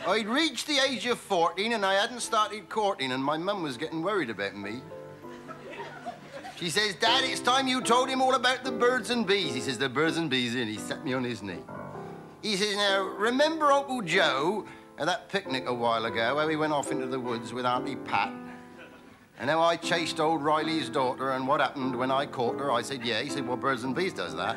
I'd reached the age of 14 and I hadn't started courting, and my mum was getting worried about me. She says, Dad, it's time you told him all about the birds and bees. He says, the birds and bees, and he sat me on his knee. He says, now, remember Uncle Joe at that picnic a while ago where we went off into the woods with Auntie Pat? And how I chased old Riley's daughter, and what happened when I caught her? I said, yeah. He said, well, birds and bees does that.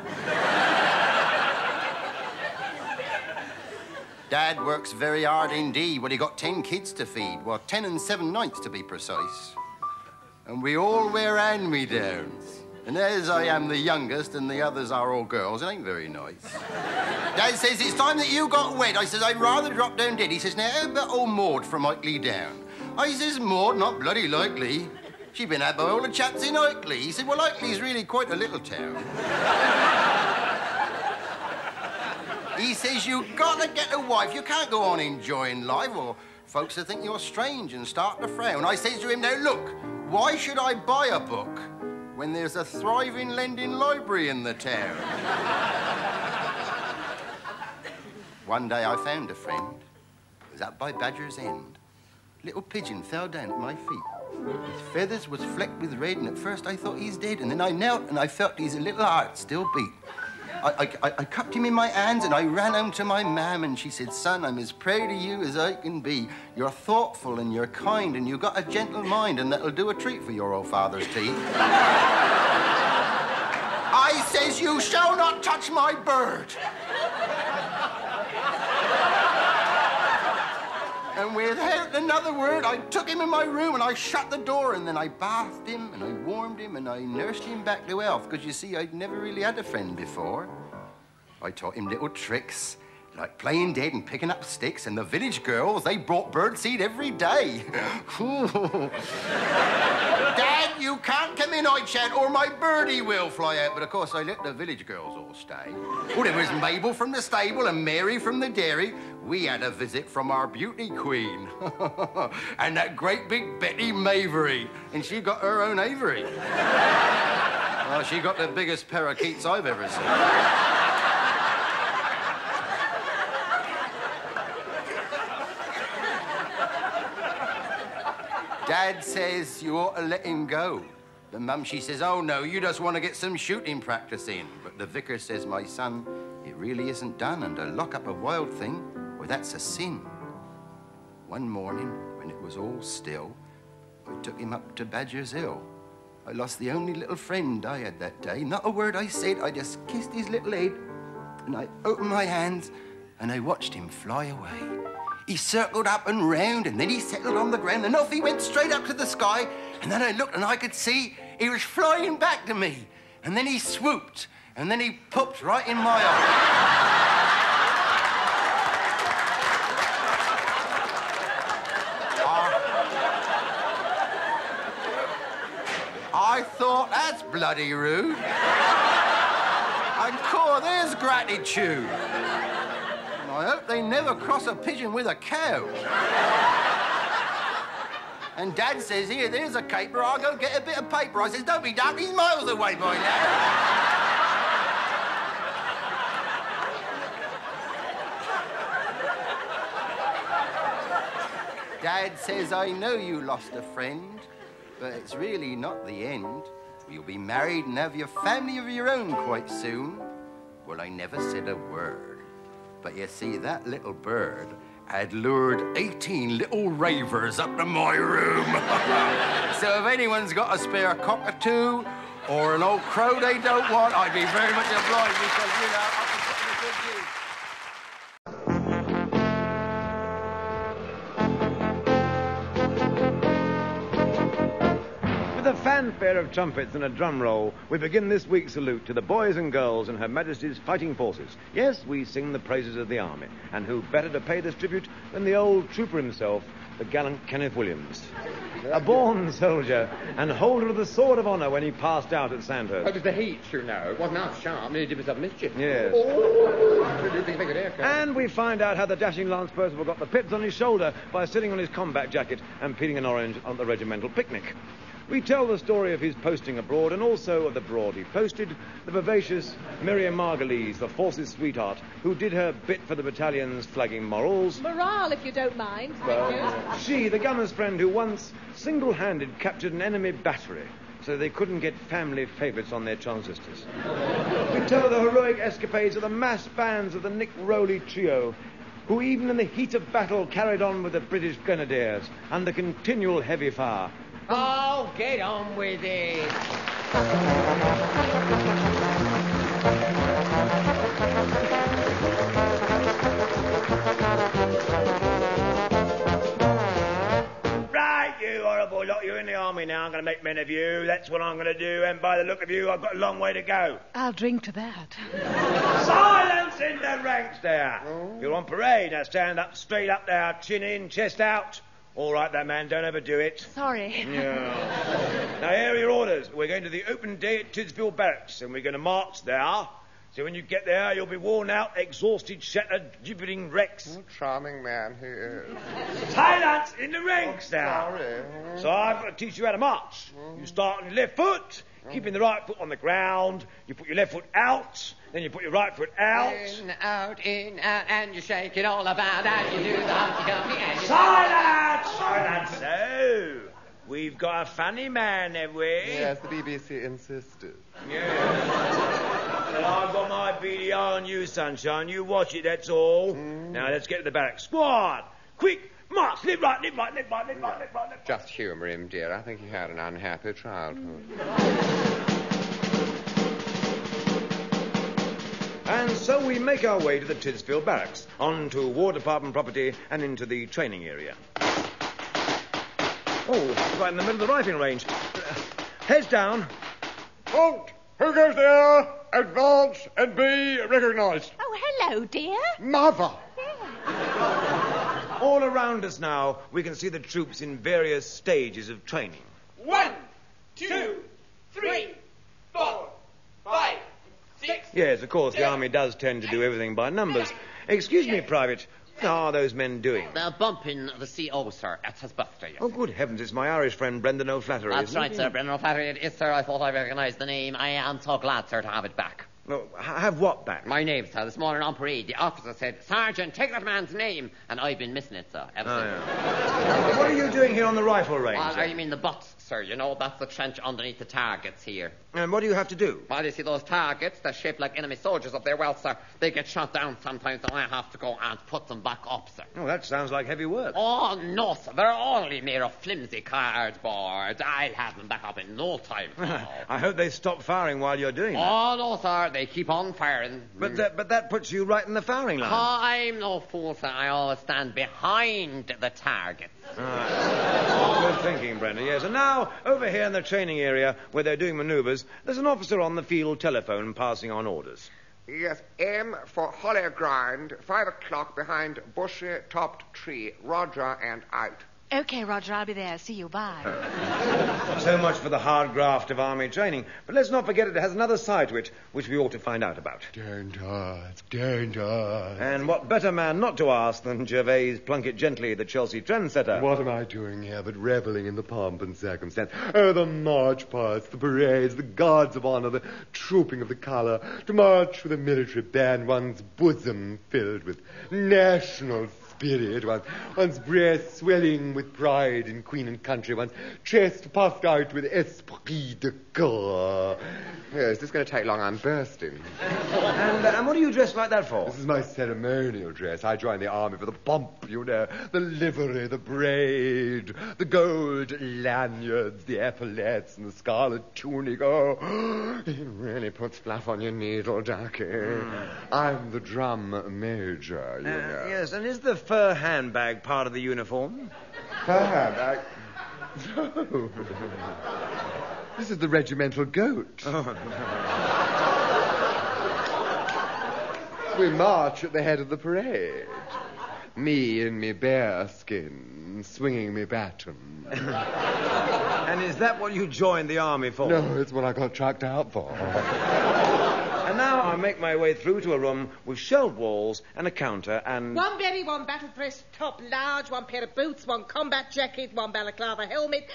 Dad works very hard indeed. Well, he got 10 kids to feed. Well, 10 and 7 nights, to be precise. And we all wear hand-me-downs. And as I am the youngest and the others are all girls, it ain't very nice. Dad says, it's time that you got wed. I says, I'd rather drop down dead. He says, now, how about old Maud from Itley Down? I says, Maud, not bloody likely. She's been had by all the chaps in Itley. He said, well, Itley's really quite a little town. He says, you've got to get a wife. You can't go on enjoying life, or folks will think you're strange and start to frown. I says to him, now, look, why should I buy a book when there's a thriving lending library in the town? One day I found a friend. It was up by Badger's End. Little pigeon fell down at my feet. His feathers was flecked with red, and at first I thought he's dead. And then I knelt and I felt his little heart still beat. I cupped him in my hands and I ran home to my mam, and she said, son, I'm as proud of you as I can be. You're thoughtful and you're kind and you've got a gentle mind, and that'll do a treat for your old father's teeth. I says, you shall not touch my bird. And without another word, I took him in my room and I shut the door, and then I bathed him and I warmed him and I nursed him back to health, because you see, I'd never really had a friend before. I taught him little tricks, like playing dead and picking up sticks, and the village girls, they brought birdseed every day. Dad, you can't come in, I chat, or my birdie will fly out. But of course, I let the village girls all stay. Oh, there was Mabel from the stable and Mary from the dairy. We had a visit from our beauty queen. And that great big Betty Mavery. And she got her own aviary. Well, she got the biggest parakeets I've ever seen. Dad says you ought to let him go. The mum, she says, oh, no, you just want to get some shooting practice in. But the vicar says, my son, it really isn't done, and to lock up a wild thing, well, that's a sin. One morning, when it was all still, I took him up to Badger's Hill. I lost the only little friend I had that day. Not a word I said, I just kissed his little head, and I opened my hands, and I watched him fly away. He circled up and round, and then he settled on the ground, and off he went straight up to the sky. And then I looked, and I could see he was flying back to me. And then he swooped, and then he popped right in my eye. I thought, that's bloody rude. And cool, there's gratitude. I hope they never cross a pigeon with a cow. And Dad says, here, there's a caper, I'll go get a bit of paper. I says, don't be daft, he's miles away by now. Dad says, I know you lost a friend, but it's really not the end. You'll be married and have your family of your own quite soon. Well, I never said a word. But you see, that little bird had lured 18 little ravers up to my room. So if anyone's got a spare cockatoo or an old crow they don't want, I'd be very much obliged, because, you know, I can put them a good use. With a fanfare of trumpets and a drum roll, we begin this week's salute to the boys and girls in Her Majesty's fighting forces. Yes, we sing the praises of the army, and who better to pay this tribute than the old trooper himself, the gallant Kenneth Williams. A born soldier and holder of the Sword of Honour when he passed out at Sandhurst. Oh, it was the heat, you know. It wasn't out sharp, nearly did himself mischief. Yes. And we find out how the dashing Lance Percival got the pips on his shoulder by sitting on his combat jacket and peeling an orange on the regimental picnic. We tell the story of his posting abroad and also of the broad he posted, the vivacious Miriam Margolyes, the force's sweetheart, who did her bit for the battalion's flagging morals. Morale, if you don't mind. Thank you. She, the gunner's friend, who once single-handed captured an enemy battery so they couldn't get family favourites on their transistors. We tell of the heroic escapades of the mass bands of the Nick Rowley trio, who even in the heat of battle carried on with the British Grenadiers under continual heavy fire. Oh, get on with it. Right, you horrible lot, you're in the army now. I'm going to make men of you. That's what I'm going to do. And by the look of you, I've got a long way to go. I'll drink to that. Silence in the ranks there. You're on parade. Now stand up, straight up there, chin in, chest out. All right, that man, don't overdo it. Sorry. Yeah. Now, here are your orders. We're going to the open day at Tidsville Barracks, and we're going to march there. So when you get there, you'll be worn out, exhausted, shattered, gibbeting wrecks. Charming man he is. Silence in the ranks there. Sorry. So I've got to teach you how to march. You start on your left foot, keeping the right foot on the ground. You put your left foot out, then you put your right foot out. In, out, and you shake it all about, and you do the Humpty Dumpty, and you... Silence! Silence! So, we've got a funny man, have we? Yes, the BBC insisted. Yeah. Well, I've got my BDR on you, sunshine. You watch it, that's all. Now, let's get to the barracks. Squad! Quick! March! Live right, live right, live right, live right, live right, live right. Just humour him, dear. I think he had an unhappy childhood. And so we make our way to the Tidsville Barracks, on to War Department property and into the training area. Oh, right in the middle of the rifling range. Heads down. Halt! Who goes there? Advance and be recognised. Oh, hello, dear. Mother! All around us now, we can see the troops in various stages of training. 1, 2, 3, 4, 5, 6. Yes, of course, the army does tend to do everything by numbers. Excuse me, Private. What are those men doing? They're bumping the CO, sir. It's his birthday. Oh, good heavens, it's my Irish friend Brendan O'Flaherty. That's isn't right, it? sir. Brendan O'Flaherty. It is, sir. I thought I recognised the name. I am so glad, sir, to have it back. No, have what back? My name, sir. This morning on parade, the officer said, Sergeant, take that man's name. And I've been missing it, sir, ever since. Yeah. What are you doing here on the rifle range? Well, you mean the butts, sir. You know, that's the trench underneath the targets here. And what do you have to do? Well, you see those targets, they're shaped like enemy soldiers up there. Well, sir, they get shot down sometimes, and I have to go and put them back up, sir. Oh, that sounds like heavy work. Oh, no, sir. They're only made of flimsy cardboard. I'll have them back up in no time. I hope they stop firing while you're doing that. Oh, no, sir. They keep on firing. But that puts you right in the firing line. Oh, I'm no fool, sir. I always stand behind the target. Good thinking, Brenda, yes. And now, over here in the training area, where they're doing manoeuvres, there's an officer on the field telephone passing on orders. Yes, aim for hollow ground, 5 o'clock behind bushy-topped tree. Roger and out. Okay, Roger, I'll be there. See you. Bye. So much for the hard graft of army training. But let's not forget it has another side to it, which we ought to find out about. Don't ask, don't ask. And what better man not to ask than Gervase Plunkett Gently, the Chelsea trendsetter? What am I doing here but reveling in the pomp and circumstance? Oh, the march parts, the parades, the guards of honor, the trooping of the colour. To march with a military band, one's bosom filled with national spirit, one's breast swelling with pride in queen and country, one's chest puffed out with esprit de corps. Yes, is this going to take long? I'm bursting. And what are you dressed like that for? This is my ceremonial dress. I joined the army for the pomp, you know, the livery, the braid, the gold lanyards, the epaulettes, and the scarlet tunic. Oh, It really puts fluff on your needle, Ducky. I'm the drum major, you know. Yes, and is the fur handbag part of the uniform? Fab, No. This is the regimental goat. We march at the head of the parade. Me in me bearskin, swinging me baton. And is that what you joined the army for? No, it's what I got chucked out for. And now I make my way through to a room with shelved walls and a counter and... One berry, one battle dress, top large, one pair of boots, one combat jacket, one balaclava helmet.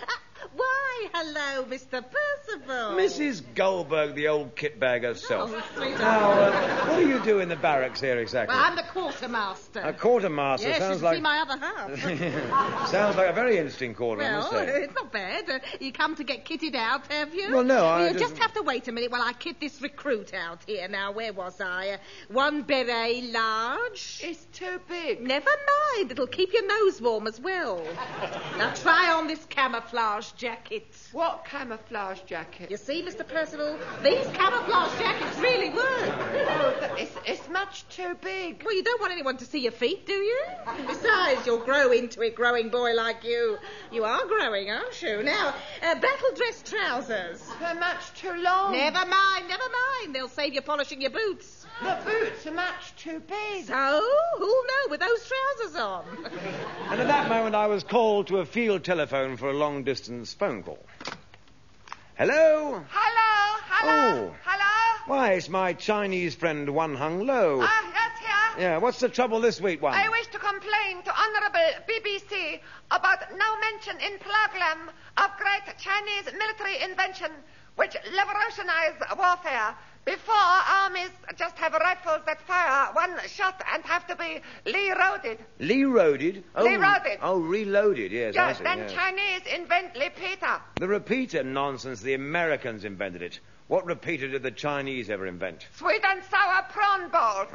Why, hello, Mr. Percival. Mrs. Goldberg, the old kitbag herself. Oh, sweetheart. Now, what do you do in the barracks here exactly? Well, I'm the quartermaster. A quartermaster? Yes, sounds you like... see my other half. Sounds like a very interesting quarter, I must Well, say. it's not bad. You come to get kitted out, have you? Well, no, I You just just- have to wait a minute while I kit this recruit out here. Now, where was I? One beret large. It's too big. Never mind. It'll keep your nose warm as well. Now, try on this camouflage jacket. What camouflage jacket? You see, Mr. Percival, these camouflage jackets really work. Oh, it's much too big. Well, you don't want anyone to see your feet, do you? Besides, you'll grow into it, growing boy like you. You are growing, aren't you? Now, battle dress trousers. They're much too long. Never mind, never mind. They'll save you polishing your boots. The boots are much too big. So, who'll know with those trousers on? And at that moment, I was called to a field telephone for a long-distance phone call. Hello? Hello? Oh. Hello? Why, it's my Chinese friend, Wan Hung Lo. Yes, here. Yeah, what's the trouble this week, Wan? I wish to complain to Honourable BBC about no mention in program of great Chinese military invention which revolutionized warfare. Before, armies just have rifles that fire one shot and have to be reloaded. Reloaded? Oh, Reloaded. Oh, reloaded, yes. I Yes, see, then yes. Chinese invent repeater. The repeater nonsense, the Americans invented it. What repeater did the Chinese ever invent? Sweet and sour prawn balls.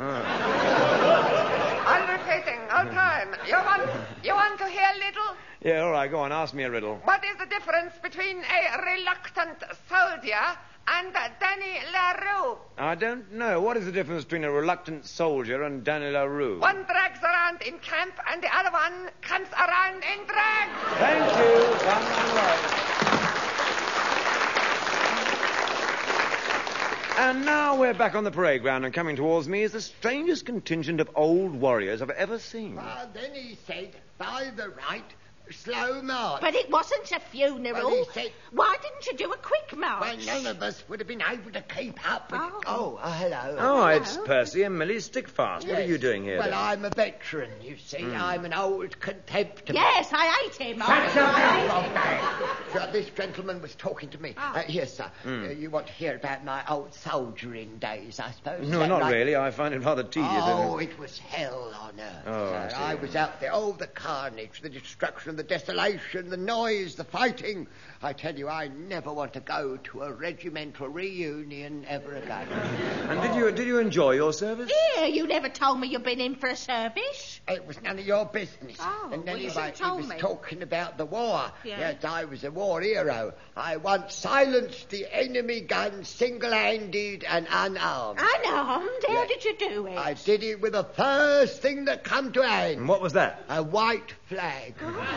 I'm repeating all time. You want to hear a little? Yeah, all right, go on, ask me a riddle. What is the difference between a reluctant soldier and Danny LaRue? I don't know. What is the difference between a reluctant soldier and Danny LaRue? One drags around in camp and the other one comes around in drag. Thank you. One right. And now we're back on the parade ground, and coming towards me is the strangest contingent of old warriors I've ever seen. Then he said, by the right, slow march. But it wasn't a funeral. Well, he said- Why didn't you do a quick march? Well, none of us would have been able to keep up with... Oh. Hello. Oh, it's Percy and Millie Stickfast. What are Yes. you doing here, Well, then? I'm a veteran, you see. I'm an old contemptible... Yes, I ate him. Shut your I ate mouth, him. old man. Sure, this gentleman was talking to me. Here, sir. You want to hear about my old soldiering days, I suppose? Is No, that not right? really. I find it rather tedious. Oh, it was hell on earth, Oh, I sir. see. I was out there. Oh, the carnage, the destruction, the desolation, the noise, the fighting. I tell you, I never want to go to a regimental reunion ever again. And did you enjoy your service? Here, you never told me you'd been in for a service. It was none of your business. Oh, and well, you anyway, should have he told was me. talking about the war. Yeah. Yes, I was a war hero. I once silenced the enemy gun single-handed and unarmed. Unarmed? How Yes. did you do it? I did it with the first thing that come to hand. And what was that? A white flag.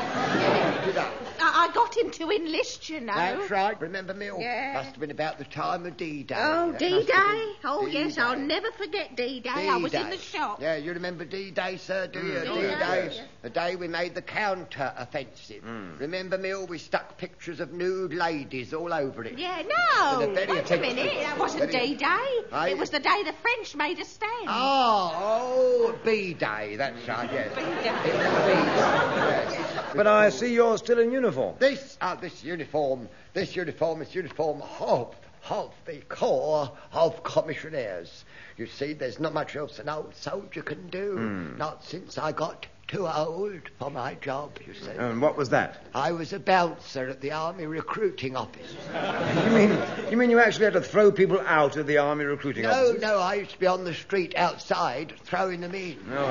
Did I? I got him to enlist, you know. That's right. Remember, Mill? Yeah. Must have been about the time of D-Day. Oh, That D-Day? must have been Oh, yes, D-Day. I'll never forget D-Day. I was in the shop. Yeah, you remember D-Day, sir, do you? D-Day, D-Day, yes. the day we made the counter-offensive. Remember, Mill, we stuck pictures of nude ladies all over it. Yeah, With a no. very Wait a offensive- minute. That wasn't very- D-Day. I- It was the day the French made a stand. Oh, B-Day, that's right, yes. B-Day. It was B-Day, yes. But I see you're still in uniform. This uniform is uniform of the Corps of Commissionaires. You see, there's not much else an old soldier can do. Not since I got too old for my job, you see. And what was that? I was a bouncer at the Army Recruiting Office. You mean you actually had to throw people out of the army recruiting offices? No, I used to be on the street outside throwing them in. No,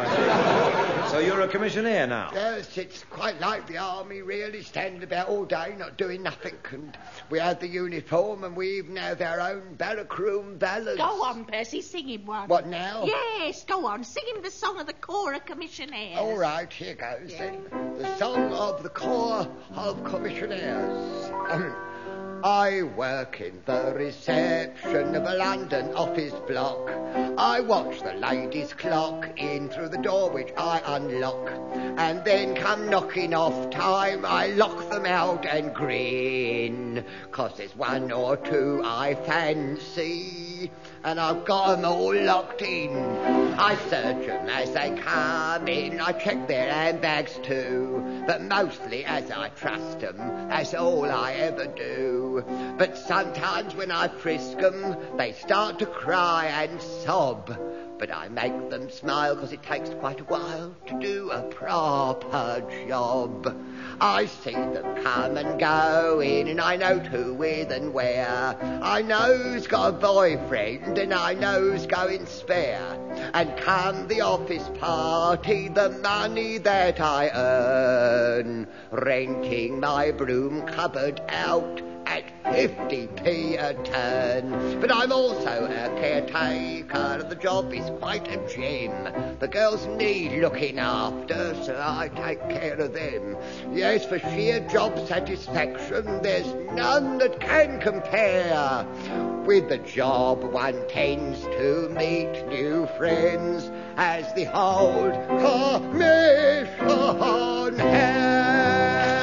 I see. So you're a commissionaire now? Yes, it's quite like the army, really, standing about all day, not doing nothing. And we had the uniform, and we even have our own barrack room ballads. Go on, Percy, sing him one. What now? Yes, go on. Sing him the song of the Corps of Commissionaires. All right, here goes then. The song of the Corps of Commissionaires. I work in the reception of a London office block. I watch the ladies clock in through the door which I unlock, and then come knocking off time. I lock them out and grin, 'cause there's one or two I fancy, and I've got 'em all locked in. I search 'em as they come in, I check their handbags too, but mostly as I trust 'em, that's all I ever do. But sometimes when I frisk 'em, they start to cry and sob, but I make them smile 'cause it takes quite a while to do a proper job. I see them come and go in, and I know who with and where. I know who's got a boyfriend, and I know who's going spare. And come the office party, the money that I earn, renting my broom cupboard out at 50p a turn. But I'm also a caretaker, the job is quite a gem. The girls need looking after, so I take care of them. Yes, for sheer job satisfaction, there's none that can compare. With the job one tends to meet new friends, as the old commission has.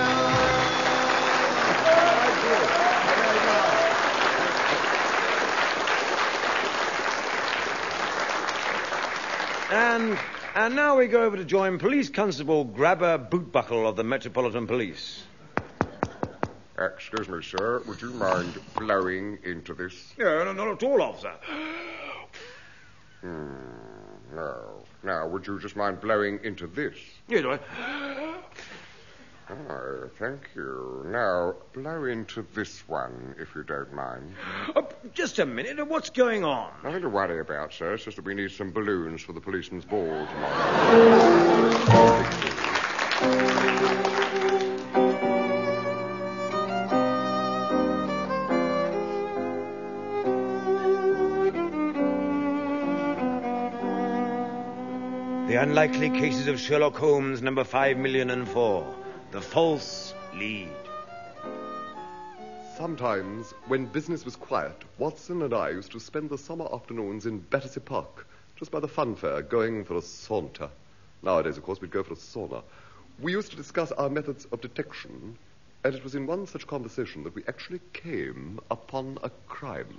And now we go over to join Police Constable Grabber Bootbuckle of the Metropolitan Police. Excuse me, sir. Would you mind blowing into this? No, not at all, officer. No. Now, would you just mind blowing into this? Yes, I... Oh, thank you. Now, blow into this one, if you don't mind. Just a minute. What's going on? Nothing to worry about, sir. It's just that we need some balloons for the policeman's ball tomorrow. The Unlikely Cases of Sherlock Holmes, number 5,000,004. The False Lead. Sometimes, when business was quiet, Watson and I used to spend the summer afternoons in Battersea Park, just by the fun fair, going for a saunter. Nowadays, of course, we'd go for a sauna. We used to discuss our methods of detection, and it was in one such conversation that we actually came upon a crime.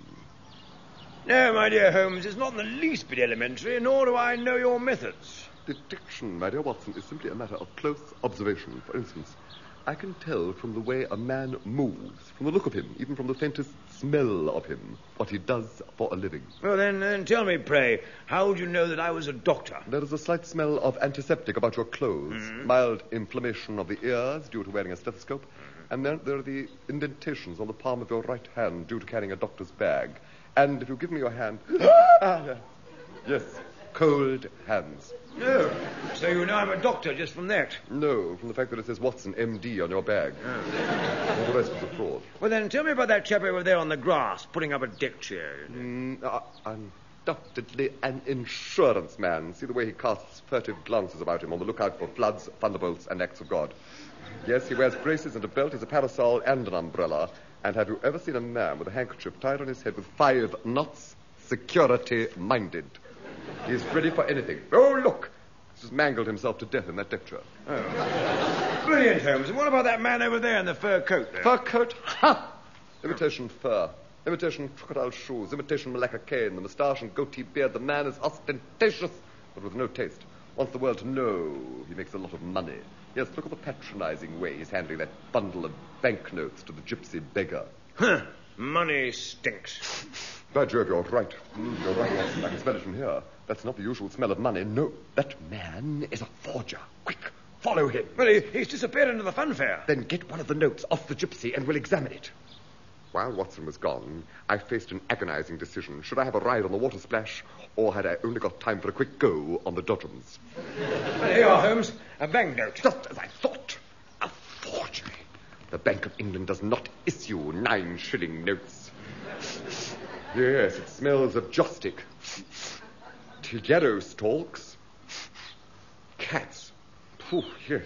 No, my dear Holmes, it's not in the least bit elementary, nor do I know your methods. Detection, my dear Watson, is simply a matter of close observation. For instance, I can tell from the way a man moves, from the look of him, even from the faintest smell of him, what he does for a living. Well, then tell me, pray, how would you know that I was a doctor? There is a slight smell of antiseptic about your clothes, mild inflammation of the ears due to wearing a stethoscope, and then there are the indentations on the palm of your right hand due to carrying a doctor's bag. And if you give me your hand... Yes, cold hands. No. So you know I'm a doctor just from that? No, from the fact that it says Watson, M.D. on your bag. All the rest was a fraud. Well, then, tell me about that chap over there on the grass, putting up a deck chair. Undoubtedly an insurance man. See the way he casts furtive glances about him on the lookout for floods, thunderbolts, and acts of God. Yes, he wears braces and a belt, he's a parasol and an umbrella. And have you ever seen a man with a handkerchief tied on his head with 5 knots? Security-minded. He's ready for anything. Oh, look! He's just mangled himself to death in that deck chair. Oh. Brilliant, Holmes. And what about that man over there in the fur coat there? Fur coat? Ha! Imitation fur. Imitation crocodile shoes. Imitation Malacca cane. The moustache and goatee beard. The man is ostentatious, but with no taste. Wants the world to know he makes a lot of money. Yes, look at the patronizing way he's handling that bundle of banknotes to the gypsy beggar. Huh. Money stinks. By Jove, you're right. You're right, Watson. I can smell it from here. That's not the usual smell of money. No, that man is a forger. Quick, follow him. Well, he's disappeared into the fun fair. Then get one of the notes off the gypsy and we'll examine it. While Watson was gone, I faced an agonizing decision. Should I have a ride on the water splash, or had I only got time for a quick go on the dodgems? Well, here you are, Holmes. A banknote. Just as I thought. A forgery. The Bank of England does not issue 9-shilling notes. Yes, it smells of joss stick. Tillero stalks. Cats. Oh, yes.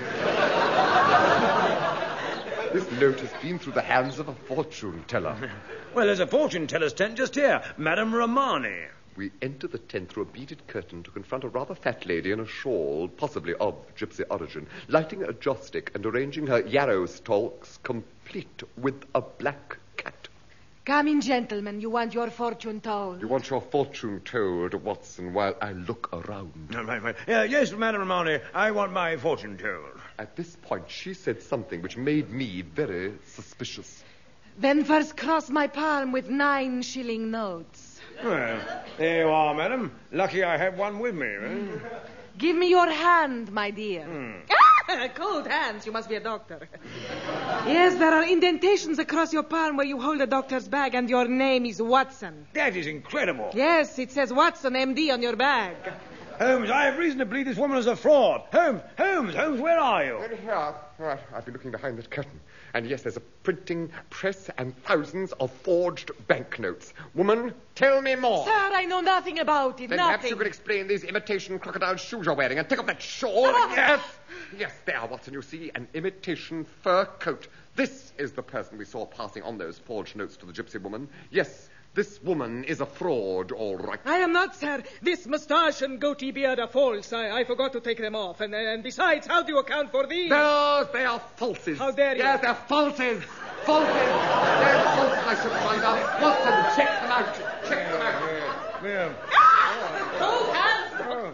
This note has been through the hands of a fortune teller. Well, there's a fortune teller's tent just here. Madame Romani. we enter the tent through a beaded curtain to confront a rather fat lady in a shawl, possibly of gypsy origin, lighting a joss stick and arranging her yarrow stalks, complete with a black cat. Come in, gentlemen. You want your fortune told. You want your fortune told, Watson, while I look around. Right. Yes, Madame Romani, I want my fortune told. At this point, she said something which made me very suspicious. Then first cross my palm with 9-shilling notes. Well, there you are, madam. Lucky I have one with me. Eh? Give me your hand, my dear. Cold hands. You must be a doctor. Yes, there are indentations across your palm where you hold a doctor's bag, and your name is Watson. That is incredible. Yes, it says Watson, M.D. on your bag. Holmes, I have reason to believe this woman is a fraud. Holmes, where are you? Here. Right, I've been looking behind that curtain. And yes, there's a printing press and thousands of forged banknotes. Woman, tell me more. Sir, I know nothing about it, Then nothing. perhaps you could explain these imitation crocodile shoes you're wearing and take off that shawl. Yes, there, Watson, you see, an imitation fur coat. This is the person we saw passing on those forged notes to the gypsy woman. Yes, this woman is a fraud, all right. I am not, sir. This moustache and goatee beard are false. I forgot to take them off. And besides, how do you account for these? Those, they are falses. How dare you? Yes, they're falses. Falses. They're falses, I should find out. Watson, check them out. Check them out. Yeah. Cold hands.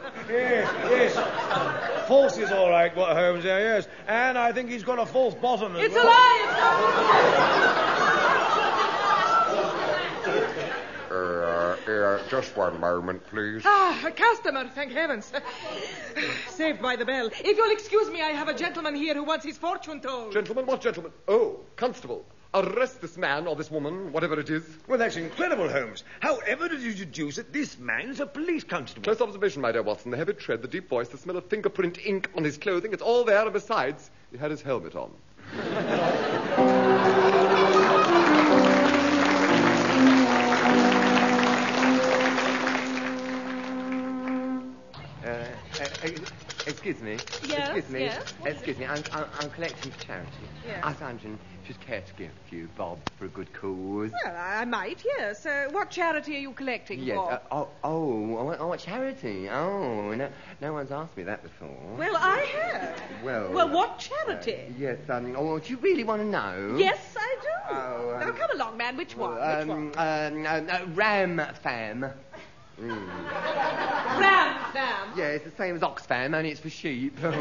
Yes. False is all right, what Holmes there, yes. And I think he's got a false bottom as It's well. a lie. Just one moment, please. A customer, thank heavens. Saved by the bell. If you'll excuse me, I have a gentleman here who wants his fortune told. Gentlemen, what gentleman? Oh, constable. Arrest this man or this woman, whatever it is. Well, that's incredible, Holmes. However did you deduce that this man is a police constable? Close observation, my dear Watson. The heavy tread, the deep voice, the smell of fingerprint ink on his clothing. It's all there, and besides, he had his helmet on. Excuse me. Yes, Excuse me. yes. Excuse me. I'm collecting for charity. Yes. I was wondering if you'd care to give a few bob for a good cause. Well, I might, yes. What charity are you collecting Yes. for? Oh, charity. Oh, no one's asked me that before. Well, I have. Well, what charity? Yes. Do you really want to know? Yes, I do. Oh, now, come along, man. Which one? Ram Fam. Ram Fam. Yeah, it's the same as Oxfam, only it's for sheep. No,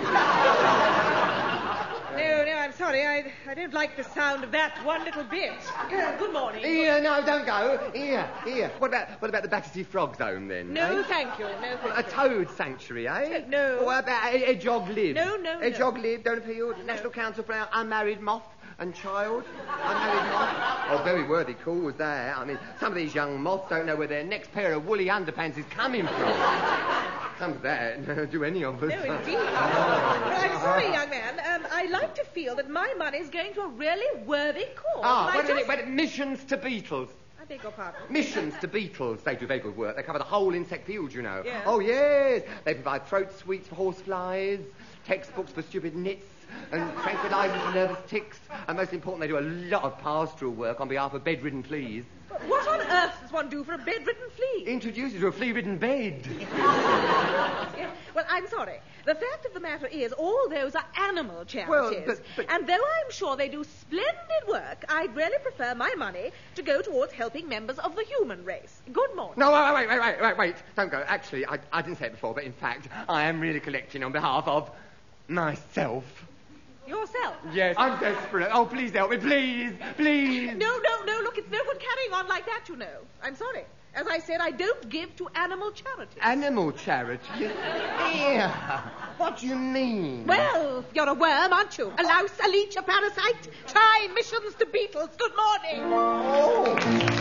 I'm sorry. I don't like the sound of that one little bit. Good morning. Here, no, don't go. Here. What about the Battersea Frog Zone, then? No, eh? thank you. No, thank A toad sanctuary, eh? No. What about Edgog Lib? No. Edgog Lib, don't appeal. National Council for Unmarried Moth and Child. Unmarried Moth. Oh, very worthy cause, that. I mean, some of these young moths don't know where their next pair of woolly underpants is coming from. Comes that, do any of us. No, indeed. Well, I'm sorry, young man. I like to feel that my money is going to a really worthy cause. Wait a minute. Missions to beetles. I beg your pardon. Missions to beetles. They do very good work. They cover the whole insect field, you know. Yes. Oh, yes. They provide throat sweets for horseflies, textbooks for stupid nits, and tranquilizers for nervous ticks. And most important, they do a lot of pastoral work on behalf of bedridden fleas. What on earth does one do for a bedridden flea? Introduce you to a flea-ridden bed. Yeah, well, I'm sorry. The fact of the matter is, all those are animal charities. Well, but... And though I'm sure they do splendid work, I'd really prefer my money to go towards helping members of the human race. Good morning. No, wait. Don't go. Actually, I didn't say it before, but in fact, I am really collecting on behalf of myself. Yourself? Yes, I'm desperate. Oh, please help me, please. No, look, it's no good carrying on like that, you know. I'm sorry. As I said, I don't give to animal charities. Animal charities? Yeah. What do you mean? Well, you're a worm, aren't you? A louse, a leech, a parasite. Try missions to beetles. Good morning. Oh.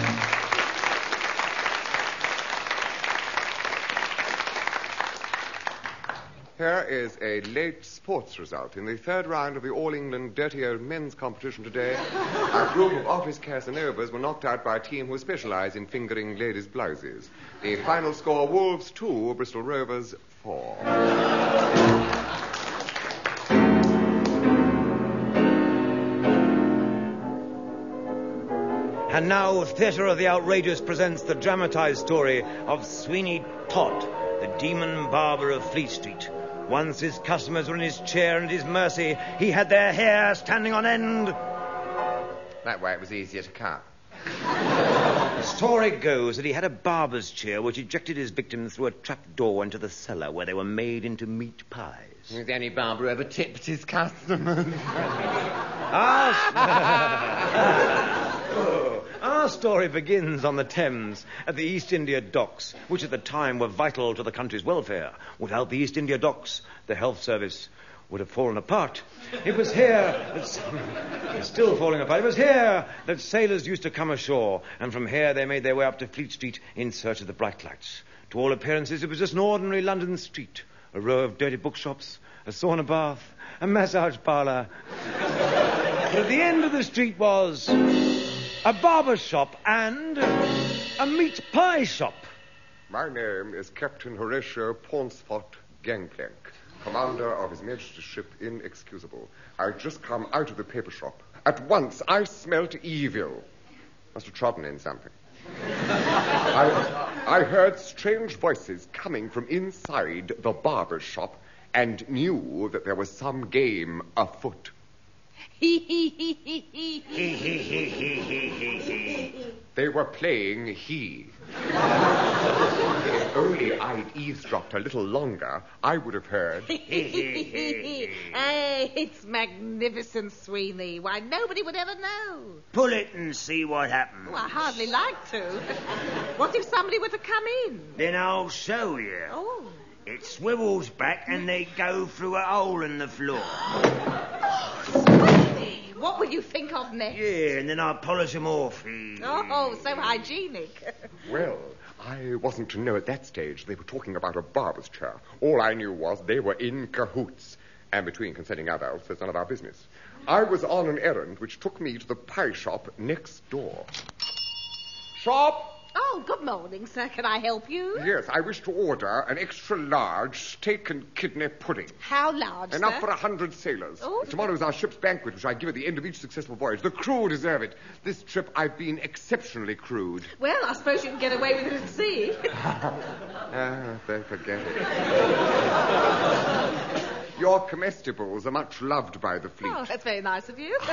Here is a late sports result. In the third round of the All-England Dirty Old Men's competition today, a group of office Casanovas were knocked out by a team who specialise in fingering ladies' blouses. The final score, Wolves 2, Bristol Rovers 4. And now, Theatre of the Outrageous presents the dramatised story of Sweeney Todd, the demon barber of Fleet Street. Once his customers were in his chair and at his mercy, he had their hair standing on end. That way it was easier to cut. The story goes that he had a barber's chair which ejected his victims through a trap door into the cellar where they were made into meat pies. Has any barber ever tipped his customers? Our story begins on the Thames at the East India Docks, which at the time were vital to the country's welfare. Without the East India Docks, the health service would have fallen apart. It was here that... It's still falling apart. It was here that sailors used to come ashore, and from here they made their way up to Fleet Street in search of the bright lights. To all appearances, it was just an ordinary London street. A row of dirty bookshops, a sauna bath, a massage parlour. But at the end of the street was a barber shop and a meat pie shop. My name is Captain Horatio Pauncefort Gangplank, commander of His Majesty's ship Inexcusable. I'd just come out of the paper shop. At once, I smelt evil. Must have trodden in something. I heard strange voices coming from inside the barber shop and knew that there was some game afoot. They were playing he. If only I'd eavesdropped a little longer, I would have heard. Hey, it's magnificent, Sweeney. Why, nobody would ever know. Pull it and see what happens. Oh, I hardly like to. What if somebody were to come in? Then I'll show you. Oh. It swivels back and they go through a hole in the floor. What will you think of next? Yeah, and then I'll polish them off. Oh, so hygienic. Well, I wasn't to know at that stage they were talking about a barber's chair. All I knew was they were in cahoots. And between consenting adults, that's none of our business. I was on an errand which took me to the pie shop next door. Shop! Oh, good morning, sir. Can I help you? Yes, I wish to order an extra large steak and kidney pudding. How large, Enough sir? for 100 sailors. Oh. Tomorrow is our ship's banquet, which I give at the end of each successful voyage. The crew deserve it. This trip I've been exceptionally crude. Well, I suppose you can get away with it at sea. They forget it. Your comestibles are much loved by the fleet. Oh, that's very nice of you.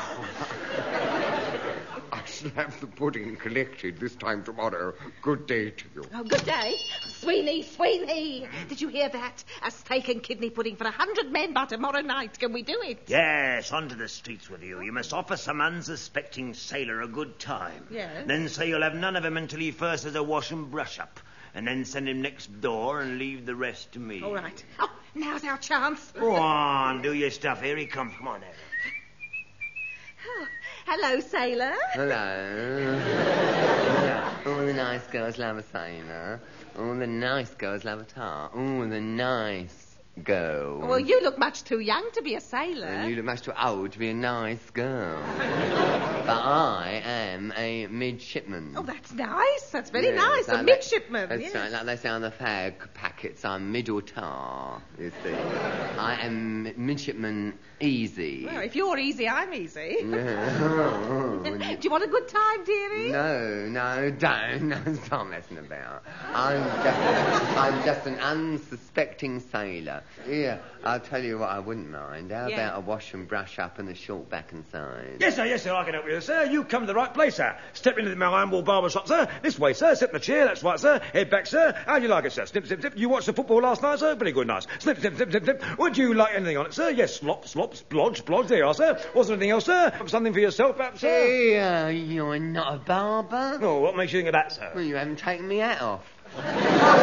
I shall have the pudding collected this time tomorrow. Good day to you. Oh, good day. Sweeney. Did you hear that? A steak and kidney pudding for 100 men by tomorrow night. Can we do it? Yes, onto the streets with you. You must offer some unsuspecting sailor a good time. Yes. Then say you'll have none of him until he first has a wash and brush up. And then send him next door and leave the rest to me. All right. Oh, now's our chance. Go on, do your stuff. Here he comes. Come on, now. Oh, hello, sailor. Hello. All the nice girls love a sailor. All the nice girls love a tar. All the nice girl. Well, you look much too young to be a sailor. And you look much too old to be a nice girl. But I am a midshipman. Oh, that's nice. That's very Yes, nice. A like midshipman. That's Yes. right. Like they say on the fag packets, I'm middle tar, you see. I am midshipman easy. Well, if you're easy, I'm easy. Do you want a good time, dearie? No, don't. No, stop messing about. I'm just an unsuspecting sailor. Here, I'll tell you what I wouldn't mind. How about a wash and brush up and a short back and side? Yes, sir, I can help you, sir. You come to the right place, sir. Step into the Malambal barber shop, sir. This way, sir. Sit in the chair. That's right, sir. Head back, sir. How do you like it, sir? Snip, snip, snip. You watched the football last night, sir? Pretty good, nice. Snip, snip, snip, snip, snip. Would you like anything on it, sir? Yes, slop, splodge. There you are, sir. Was there anything else, sir? Something for yourself, perhaps, sir? Hey, you're not a barber? Oh, what makes you think of that, sir? Well, you haven't taken me hat off. Yeah.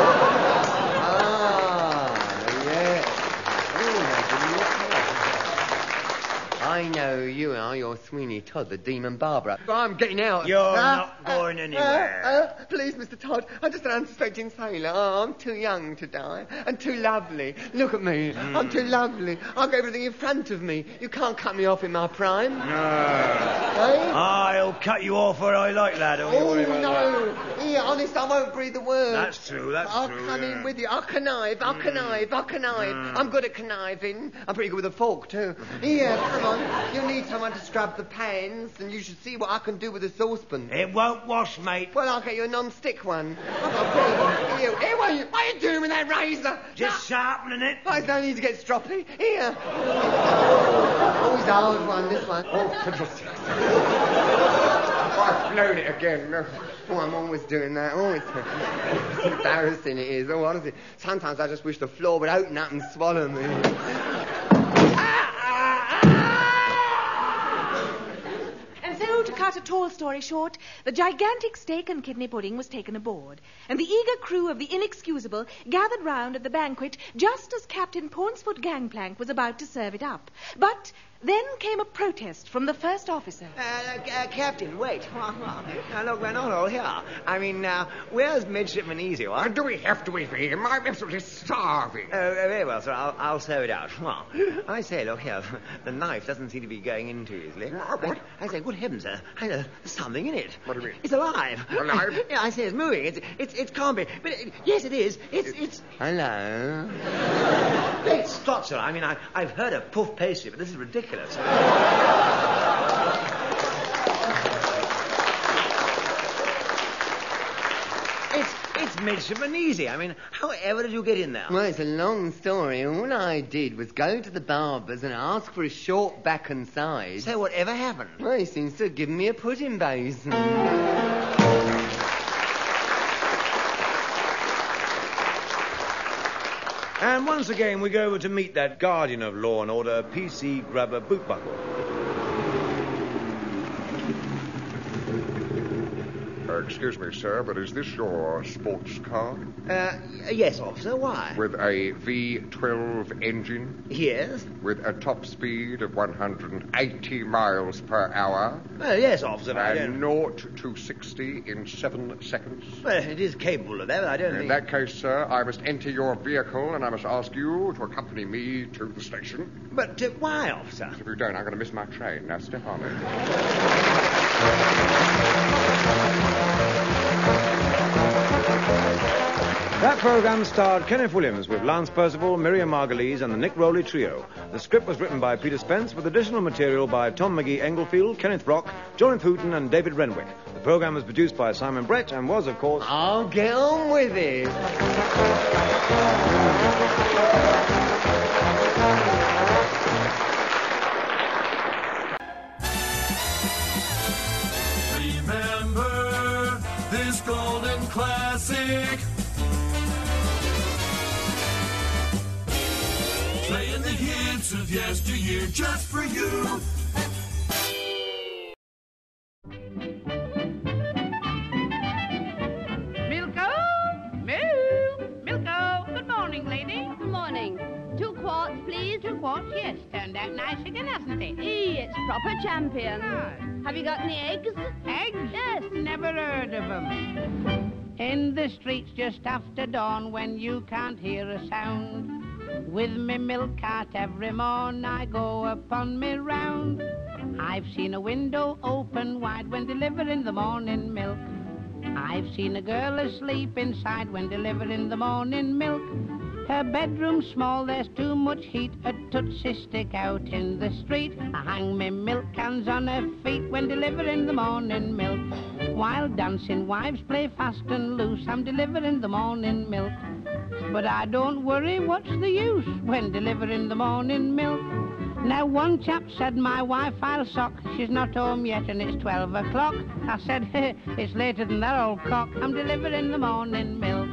I know you are. You're Sweeney Todd, the demon barber. I'm getting out. You're not going anywhere. Please, Mr. Todd, I'm just an unsuspecting sailor. Oh, I'm too young to die and too lovely. Look at me. I'm too lovely. I've got everything in front of me. You can't cut me off in my prime. No. I'll cut you off where I like, lad. Don't you worry about that. Here, honest, I won't breathe a word. That's true, I'll come in with you. I'll connive. I'm good at conniving. I'm pretty good with a fork, too. Here, come on. You'll need someone to scrub the pans, and you should see what I can do with a saucepan. It won't wash, mate. Well, I'll get you a non-stick one. I've got a pretty one. Here, what are you doing with that razor? Just sharpening it. I don't need to get stroppy. Here. Oh, it's the old one, this one. Oh, I've blown it again. Oh, I'm always doing that. Oh, it's embarrassing, it is. Oh, honestly, sometimes I just wish the floor would open up and swallow me. And so, to cut a tall story short, the gigantic steak and kidney pudding was taken aboard, and the eager crew of the Inexcusable gathered round at the banquet just as Captain Pornsfoot Gangplank was about to serve it up. But then came a protest from the first officer. Captain, wait. Now, look, we're not all here. I mean, where's Midshipman Easy? What? Do we have to eat him? I'm absolutely starving. Very well, sir. I'll serve it out. Well, I say, look here. The knife doesn't seem to be going in too easily. What? I say, good heavens, sir. There's something in it. What do you mean? It's alive. Alive? Yeah, I say it's moving. It can't be. But yes, it is. It's... Hello? Great Scott, sir. I mean, I've heard of puff pastry, but this is ridiculous. It's Midshipman Easy. I mean, how ever did you get in there? Well, it's a long story. All I did was go to the barber's and ask for a short back and side. So whatever happened? Well, he seems to have given me a pudding basin. And once again, we go over to meet that guardian of law and order, P.C. Grubber Bootbuckle. Excuse me, sir, but is this your sports car? Yes, officer. Why? With a V12 engine? Yes. With a top speed of 180 miles per hour? Yes, officer. And 0 to 60 in 7 seconds? Well, it is capable of that, but I don't think... In that case, sir, I must enter your vehicle and I must ask you to accompany me to the station. But why, officer? If you don't, I'm going to miss my train. Now, step on it. That programme starred Kenneth Williams with Lance Percival, Miriam Margolyes and the Nick Rowley Trio. The script was written by Peter Spence with additional material by Tom McGee Englefield, Kenneth Rock, Jonathan Hooton and David Renwick. The programme was produced by Simon Brett and was, of course... I'll get on with it. Remember this golden classic. Playing the hits of yesteryear just for you. Milko? Moo! Milko, good morning, lady. Good morning. 2 quarts, please. 2 quarts, yes. Turned out nice again, hasn't it? It's proper champion. Oh. Have you got any eggs? Eggs? Yes. Never heard of them. In the streets just after dawn when you can't hear a sound. With me milk cart every morn I go upon me round. I've seen a window open wide when delivering the morning milk. I've seen a girl asleep inside when delivering the morning milk. Her bedroom small, there's too much heat. A tootsie stick out in the street. I hang me milk cans on her feet when delivering the morning milk. While dancing wives play fast and loose, I'm delivering the morning milk. But I don't worry, what's the use when delivering the morning milk? Now one chap said, my wife I'll sock. She's not home yet and it's 12 o'clock. I said, it's later than that old cock. I'm delivering the morning milk.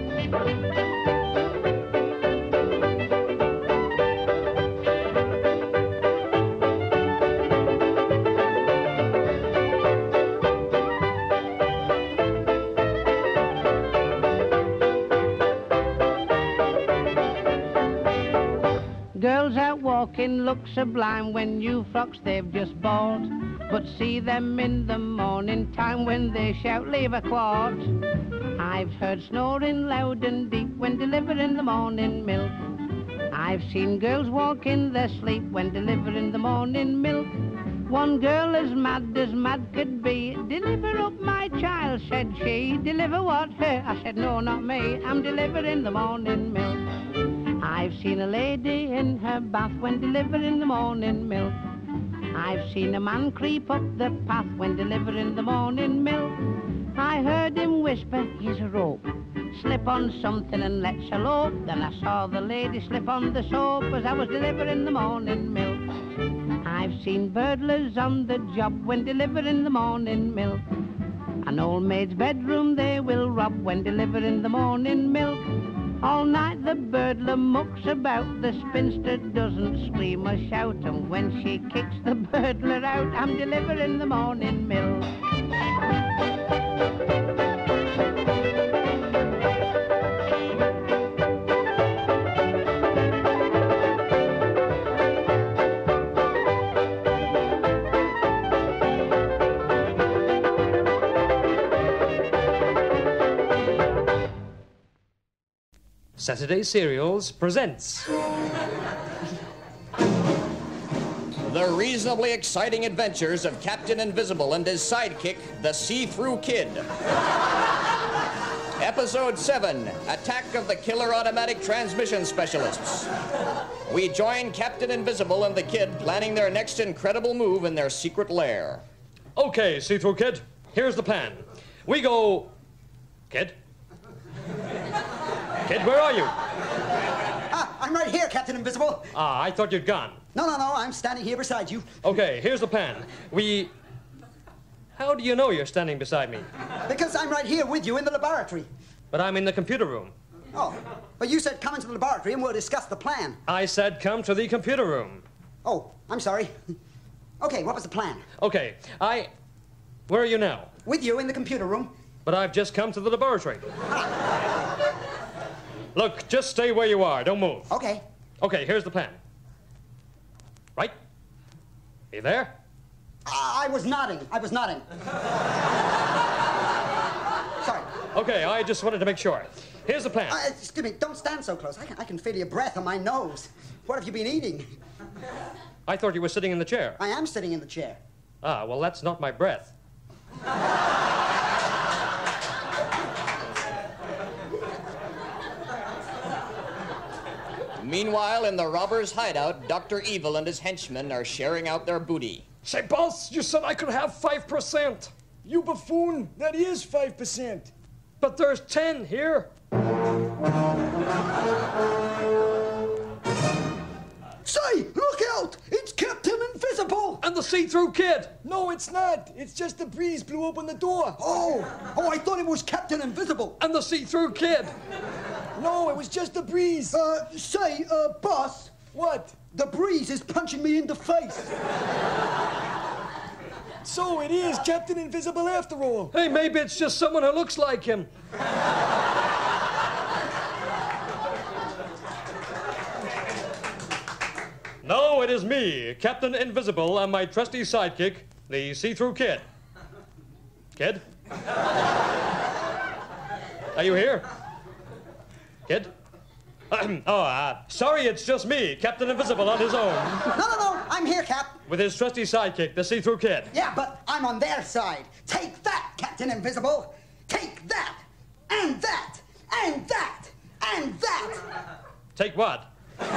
Girls out walking look sublime when new frocks they've just bought. But see them in the morning time when they shout, leave a quart. I've heard snoring loud and deep when delivering the morning milk. I've seen girls walk in their sleep when delivering the morning milk. One girl as mad could be. Deliver up my child, said she. Deliver what? Her? I said, no, not me. I'm delivering the morning milk. I've seen a lady in her bath when delivering the morning milk. I've seen a man creep up the path when delivering the morning milk. I heard him whisper, here's a rope. Slip on something and let's elope. Then I saw the lady slip on the soap as I was delivering the morning milk. I've seen burglars on the job when delivering the morning milk. An old maid's bedroom they will rob when delivering the morning milk. All night the burglar mucks about, the spinster doesn't scream or shout, and when she kicks the burglar out, I'm delivering the morning milk. Saturday Serials presents The reasonably exciting adventures of Captain Invisible and his sidekick, the See-Through Kid. Episode 7, Attack of the Killer Automatic Transmission Specialists. We join Captain Invisible and the Kid planning their next incredible move in their secret lair. Okay, See-Through Kid, here's the plan. We go... Kid? Kid, where are you? I'm right here, Captain Invisible. Ah, I thought you'd gone. No, I'm standing here beside you. Okay, here's the plan. How do you know you're standing beside me? Because I'm right here with you in the laboratory. But I'm in the computer room. Oh, but you said come into the laboratory and we'll discuss the plan. I said come to the computer room. Oh, I'm sorry. Okay, what was the plan? Okay, Where are you now? With you in the computer room. But I've just come to the laboratory. Look, just stay where you are. Don't move. Okay. Okay, here's the plan. Right? Are you there? I was nodding. Sorry. Okay, I just wanted to make sure. Here's the plan. Excuse me, don't stand so close. I can feel your breath on my nose. What have you been eating? I thought you were sitting in the chair. I am sitting in the chair. Ah, well, that's not my breath. Meanwhile, in the robber's hideout, Dr. Evil and his henchmen are sharing out their booty. Say, boss, you said I could have 5%. You buffoon, that is 5%. But there's 10 here. Say, look out! It's Captain Invisible! And the See-Through Kid! No, it's not. It's just the breeze blew open the door. Oh, I thought it was Captain Invisible. And the See-Through Kid! No, it was just the breeze. Say, boss. What? The breeze is punching me in the face. So it is Captain Invisible after all. Hey, maybe it's just someone who looks like him. No, it is me, Captain Invisible, and my trusty sidekick, the See-Through Kid. Kid? Are you here? Kid? Sorry, it's just me, Captain Invisible, on his own. No, I'm here, Cap. With his trusty sidekick, the See-Through Kid. Yeah, but I'm on their side. Take that, Captain Invisible. Take that, and that, and that, and that. Take what?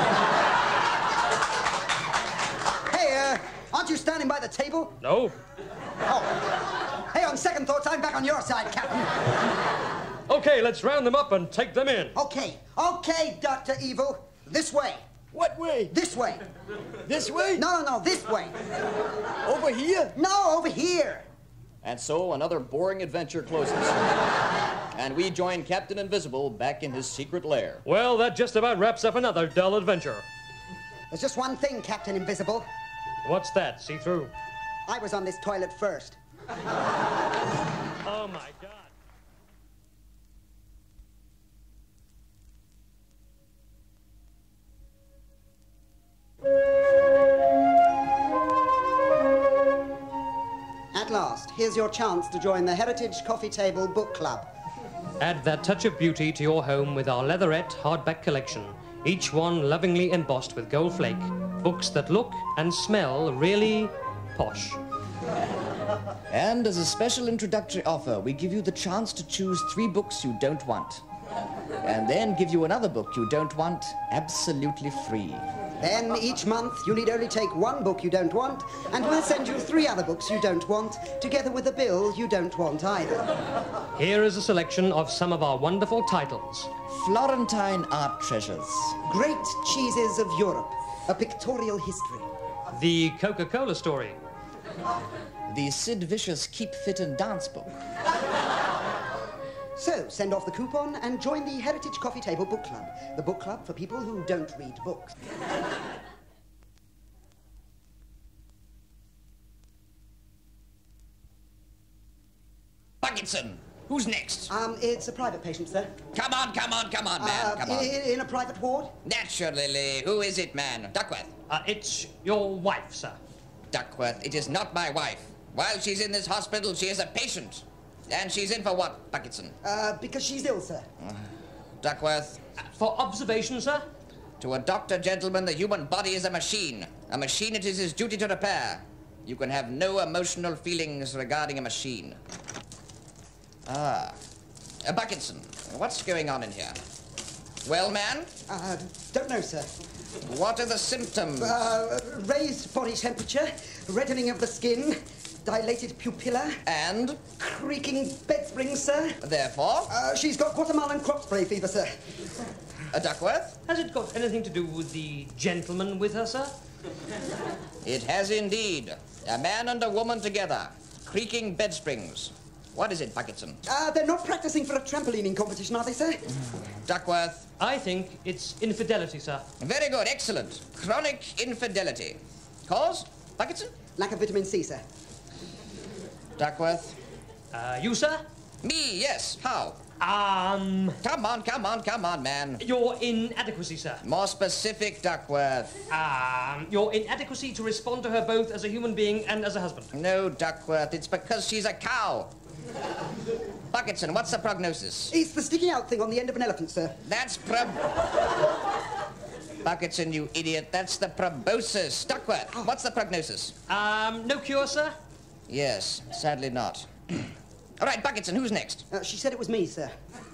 Hey, aren't you standing by the table? No. Oh. Hey, on second thoughts, I'm back on your side, Captain. Okay, let's round them up and take them in. Okay, Dr. Evil. This way. What way? This way. This way? No, this way. Over here? No, over here. And so another boring adventure closes. And we join Captain Invisible back in his secret lair. Well, that just about wraps up another dull adventure. There's just one thing, Captain Invisible. What's that, See-Through? I was on this toilet first. Oh, my God. At last, here's your chance to join the Heritage Coffee Table Book Club. Add that touch of beauty to your home with our leatherette hardback collection, each one lovingly embossed with gold flake. Books that look and smell really posh. And as a special introductory offer, we give you the chance to choose 3 books you don't want. And then give you another book you don't want, absolutely free. Then each month you need only take 1 book you don't want, and we'll send you 3 other books you don't want, together with a bill you don't want either. Here is a selection of some of our wonderful titles. Florentine Art Treasures. Great Cheeses of Europe, a pictorial history. The Coca-Cola Story. The Sid Vicious Keep Fit and Dance book. So, send off the coupon and join the Heritage Coffee Table Book Club, the book club for people who don't read books. Bucketson, who's next? It's a private patient, sir. Come on, man, come on. In a private ward? Naturally. Who is it, man? Duckworth? It's your wife, sir. Duckworth, it is not my wife. While she's in this hospital, she is a patient. And she's in for what, Bucketson? Because she's ill, sir. Duckworth? For observation, sir? To a doctor, gentlemen, the human body is a machine. A machine it is his duty to repair. You can have no emotional feelings regarding a machine. Bucketson, what's going on in here? Well, man? Don't know, sir. What are the symptoms? Raised body temperature, reddening of the skin, dilated pupilla. And? Creaking bed springs, sir. Therefore? She's got Guatemalan crop spray fever, sir. Duckworth? Has it got anything to do with the gentleman with her, sir? It has indeed. A man and a woman together. Creaking bed springs. What is it, Bucketson? They're not practicing for a trampolining competition, are they, sir? Duckworth? I think it's infidelity, sir. Very good, excellent. Chronic infidelity. Cause, Bucketson? Lack of vitamin C, sir. Duckworth? You, sir? Me, yes. How? Come on, man. Your inadequacy, sir. More specific, Duckworth. Your inadequacy to respond to her both as a human being and as a husband. No, Duckworth, it's because she's a cow. Bucketson, what's the prognosis? It's the sticking out thing on the end of an elephant, sir. That's Bucketson, you idiot. That's the proboscis. Duckworth, what's the prognosis? No cure, sir? Yes, sadly not. All right, Bucketson, who's next? She said it was me, sir.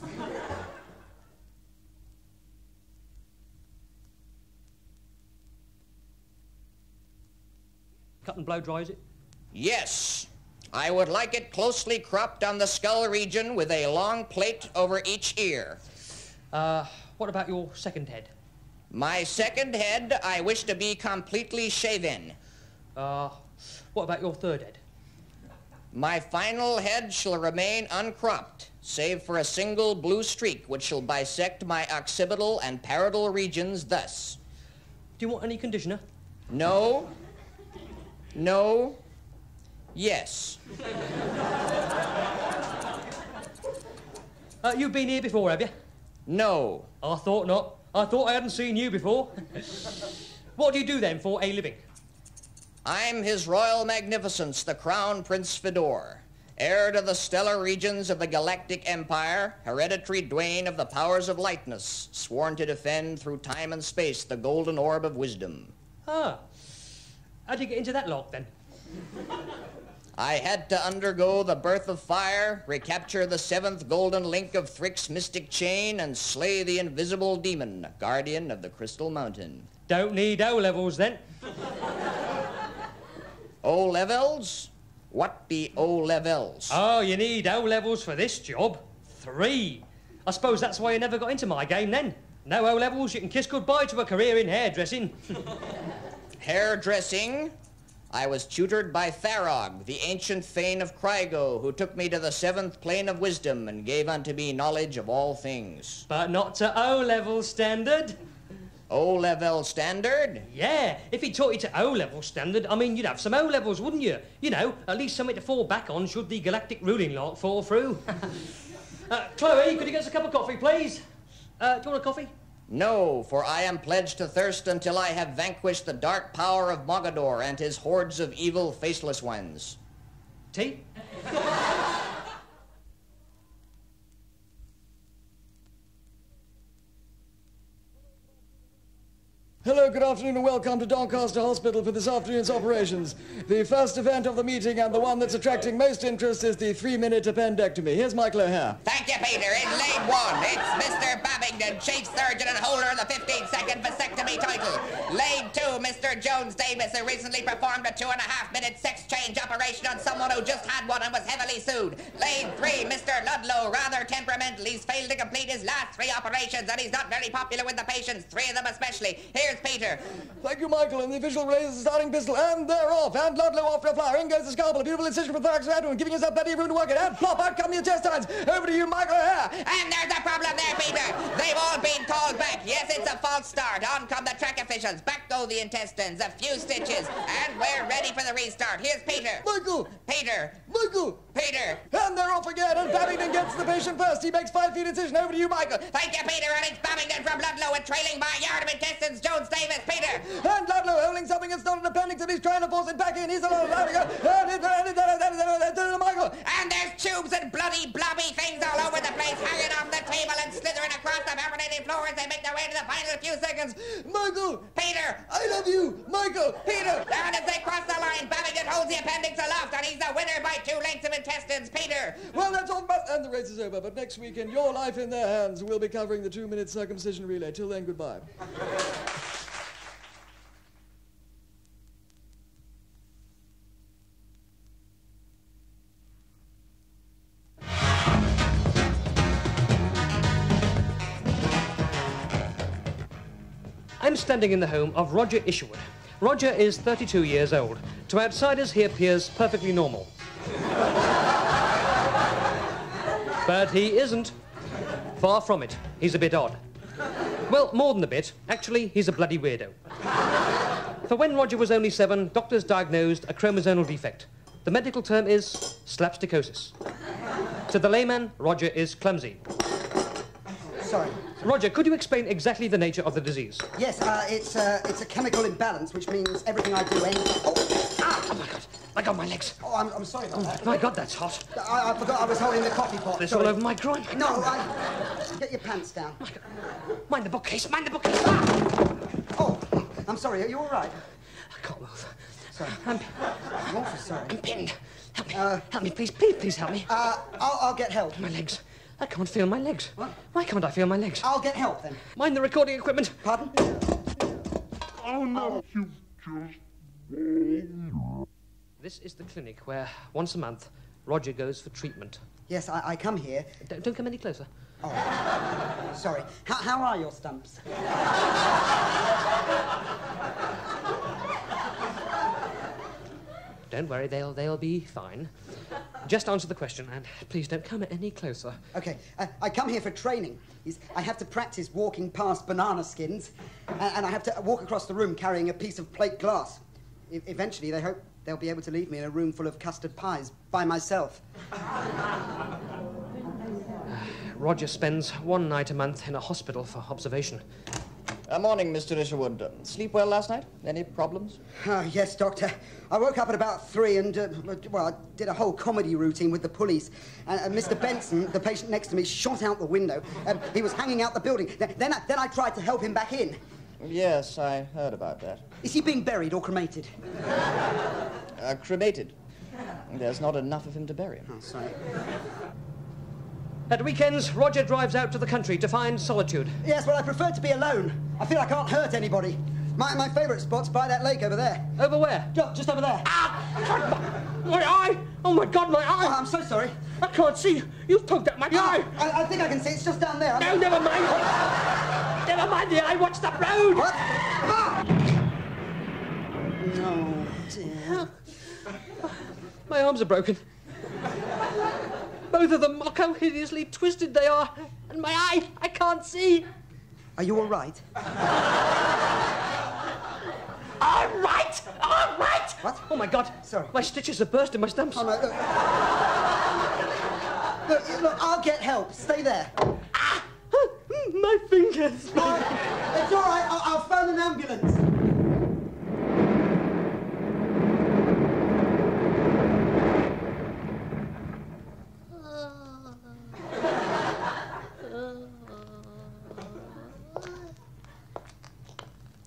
Cut and blow dry, is it? Yes. I would like it closely cropped on the skull region with a long plate over each ear. What about your second head? My second head, I wish to be completely shaven. What about your third head? My final head shall remain uncropped, save for a single blue streak which shall bisect my occipital and parietal regions thus. Do you want any conditioner? No. No. Yes. You've been here before, have you? No. I thought not. I thought I hadn't seen you before. What do you do then for a living? I'm His Royal Magnificence, the Crown Prince Fedor, heir to the stellar regions of the Galactic Empire, hereditary Dwayne of the powers of lightness, sworn to defend through time and space the golden orb of wisdom. How'd you get into that lock, then? I had to undergo the birth of fire, recapture the 7th golden link of Thrick's mystic chain, and slay the invisible demon, guardian of the Crystal Mountain. Don't need O-levels, then. O-levels? What be O-levels? Oh, you need O-levels for this job. 3. I suppose that's why you never got into my game, then. No O-levels, you can kiss goodbye to a career in hairdressing. Hairdressing? I was tutored by Tharog, the ancient Thane of Craigo, who took me to the 7th plane of wisdom and gave unto me knowledge of all things. But not to O-level standard. O-level standard? Yeah, if he taught you to O-level standard, I mean, you'd have some O-levels, wouldn't you? You know, at least something to fall back on should the galactic ruling lot fall through. Chloe, could you get us a cup of coffee, please? Do you want a coffee? No, for I am pledged to thirst until I have vanquished the dark power of Mogador and his hordes of evil, faceless ones. Tea? Hello, good afternoon, and welcome to Doncaster Hospital for this afternoon's operations. The first event of the meeting and the one that's attracting most interest is the 3-minute appendectomy. Here's Michael O'Hare. Thank you, Peter. In lane 1, it's Mr. Babington, Chief Surgeon and holder of the 15-second vasectomy title. Lane 2, Mr. Jones Davis, who recently performed a 2.5-minute sex change operation on someone who just had one and was heavily sued. Lane 3, Mr. Ludlow, rather temperamental. He's failed to complete his last 3 operations, and he's not very popular with the patients, 3 of them especially. Here's Peter. Thank you, Michael. And the official raises the starting pistol, and they're off. And Ludlow after a flower. In goes the scalpel. A beautiful incision for the thorax of abdomen, giving yourself plenty of room to work it. And plop, out come the intestines. Over to you, Michael O'Hare. And there's a problem there, Peter. They've all been called back. Yes, it's a false start. On come the track officials. Back go the intestines. A few stitches. And we're ready for the restart. Here's Peter. Michael. Peter. Michael. Peter. And they're off again. And Babington gets the patient first. He makes 5 feet incision. Over to you, Michael. Thank you, Peter. And it's Babington from Ludlow and trailing by a yard of intestines. Jones Davis. Peter. And Ludlow holding something that's not an appendix, and he's trying to force it back in. He's a little louder. Michael. And there's tubes and bloody blobby things all over the place, hanging off the table and slithering across the perforated floor as they make their way to the final few seconds. Michael. Peter. I love you. Michael. Peter. And as they cross the line, Babington holds the appendix aloft, and he's the winner by 2 lengths of intestines. Peter. Well, that's all. And the race is over. But next weekend, your life in their hands. We'll be covering the 2-minute circumcision relay. Till then, goodbye. I'm standing in the home of Roger Isherwood. Roger is 32 years old. To outsiders, he appears perfectly normal. But he isn't. Far from it. He's a bit odd. Well, more than a bit. Actually, he's a bloody weirdo. For when Roger was only 7, doctors diagnosed a chromosomal defect. The medical term is slapstickosis. To the layman, Roger is clumsy. Sorry. Roger, could you explain exactly the nature of the disease? Yes, it's a chemical imbalance, which means everything I do ends... Oh, my God. I got my legs. Oh, I'm sorry about that. My God, that's hot. I forgot I was holding the coffee pot. It's Sorry. all over my groin. No, get your pants down. Mind the bookcase, mind the bookcase. Oh, I'm sorry. Are you all right? I can't move. Sorry. I'm awfully sorry. I'm pinned. Help me. Help me, please. Please help me. I'll get help. My legs. I can't feel my legs. What? Why can't I feel my legs? I'll get help, then. Mind the recording equipment. Pardon? Oh, no, you just... This is the clinic where, once a month, Roger goes for treatment. Yes, I come here. Don't come any closer. Oh, sorry. How are your stumps? Don't worry, they'll be fine. Just answer the question, and please don't come any closer. Okay, I come here for training. I have to practice walking past banana skins, and I have to walk across the room carrying a piece of plate glass. Eventually, they hope they'll be able to leave me in a room full of custard pies by myself. Roger spends 1 night a month in a hospital for observation. Morning, Mr. Isherwood. Sleep well last night? Any problems? Yes, Doctor. I woke up at about 3 and, I did a whole comedy routine with the police. And Mr. Benson, the patient next to me, shot out the window. He was hanging out the building. Then I tried to help him back in. Yes, I heard about that. Is he being buried or cremated? Cremated. There's not enough of him to bury him. Oh, sorry. At weekends, Roger drives out to the country to find solitude. Yes, well, I prefer to be alone. I feel I can't hurt anybody. My favourite spot's by that lake over there. Over where? Just over there. My eye! Oh, my God, my eye! Oh, I'm so sorry. I can't see. You've poked at my eye. I think I can see. It's just down there. No, never mind. Never mind the eye. Watch the road. What? No, dear. My arms are broken. Both of them. Look how hideously twisted they are. And my eye, I can't see. Are you all right? All right! All right! What? Oh, my God. Sorry. My stitches have burst in my stumps. Oh, no, look, I'll get help. Stay there. Ah! My fingers. It's all right. I'll phone an ambulance.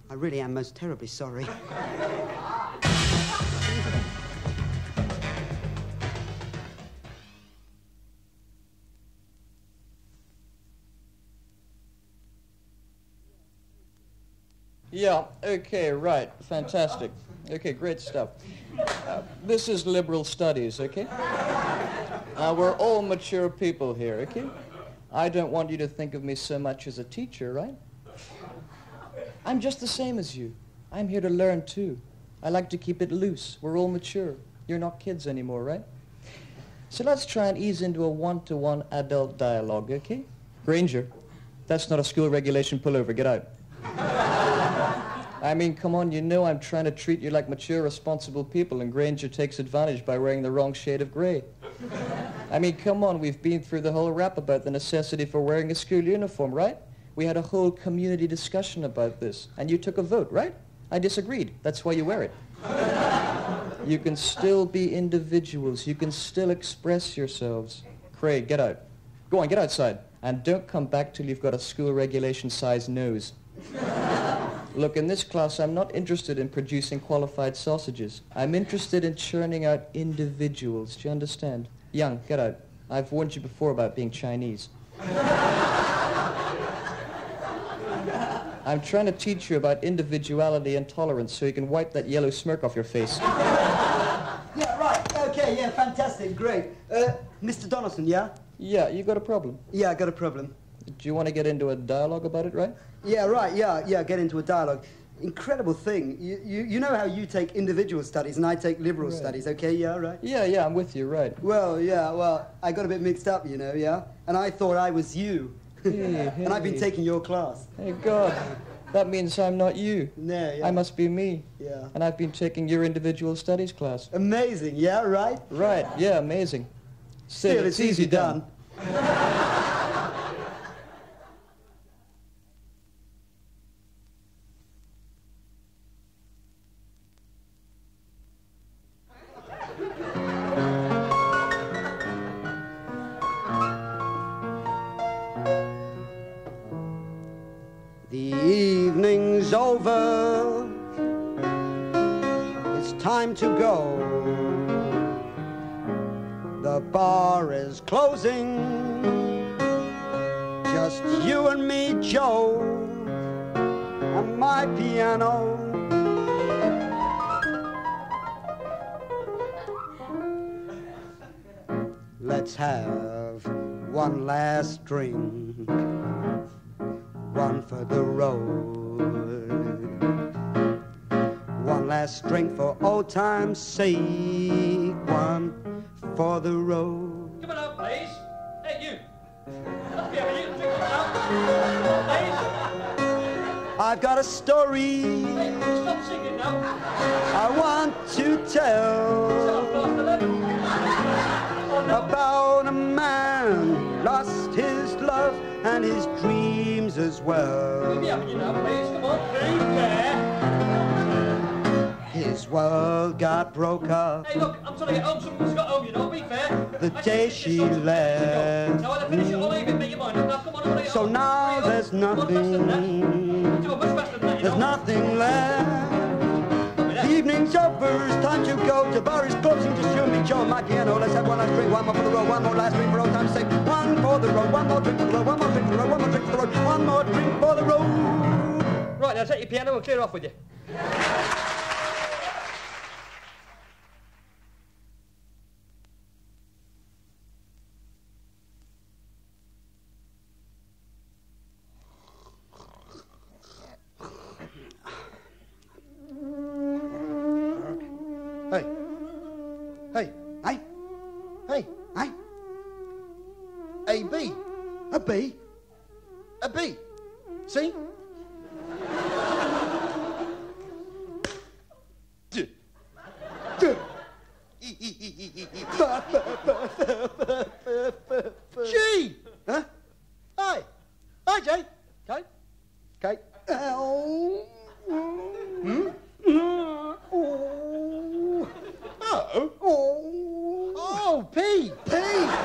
I really am most terribly sorry. Yeah, okay, right. Fantastic. Okay, great stuff. This is liberal studies, okay? We're all mature people here, okay? I don't want you to think of me so much as a teacher, right? I'm just the same as you. I'm here to learn, too. I like to keep it loose. We're all mature. You're not kids anymore, right? So let's try and ease into a one-to-one adult dialogue, okay? Granger, that's not a school regulation pullover. Get out. I mean, come on, you know I'm trying to treat you like mature, responsible people, and Granger takes advantage by wearing the wrong shade of gray. I mean, come on, we've been through the whole rap about the necessity for wearing a school uniform, right? We had a whole community discussion about this, and you took a vote, right? I disagreed. That's why you wear it. You can still be individuals. You can still express yourselves. Craig, get out. Go on, get outside. And don't come back till you've got a school regulation-sized nose. Look, in this class, I'm not interested in producing qualified sausages. I'm interested in churning out individuals. Do you understand? Young, get out. I've warned you before about being Chinese. I'm trying to teach you about individuality and tolerance so you can wipe that yellow smirk off your face. Yeah, right. Okay, yeah, fantastic, great. Mr. Donaldson, yeah? Yeah, you got a problem? Yeah, I got a problem. Do you want to get into a dialogue about it, right? Yeah, right, yeah, get into a dialogue. Incredible thing. You know how you take individual studies and I take liberal studies, okay? Yeah, right? Yeah, I'm with you, right. Well, yeah, I got a bit mixed up, you know, yeah? And I thought I was you. Hey. And I've been taking your class. Hey, God. That means I'm not you. No, yeah. I must be me. Yeah. And I've been taking your individual studies class. Amazing, yeah, right? Right, yeah, amazing. Still, it's easy done. The evening's over, it's time to go. The bar is closing, just you and me, Joe, and my piano. Let's have one last drink, one for the road, one last drink for old time's sake, one for the road. Come on up, please. Hey, you. Yeah, you drink it now. Please. I've got a story Hey, stop singing now. I want to tell about a man who lost his love and his dreams as well. Give me up, you know, please. Come on, please. There. His world got broke up Hey, look, I'm trying to get home. Someone's got home, you know. Be fair. the day she left. Now, when I finish it, I'll leave it. Make your mind up. Now, come on, I'll leave it. So now there's nothing, there's nothing left. The evening's over, it's time to go. The bar is closing, just you and me, Joe, and my piano. Let's have one last drink, one more for the road, one more last drink for old time's sake. One for the road, one more drink for the road, one more drink for the road, one more drink for the road, one more drink for the road. Right, now take your piano and clear off with you. Hey. A B. A B? A B. See? G. Huh? Hi. Hi, Jay. Kate. Kate. Oh. Hmm? Oh. Oh. Oh, P. P.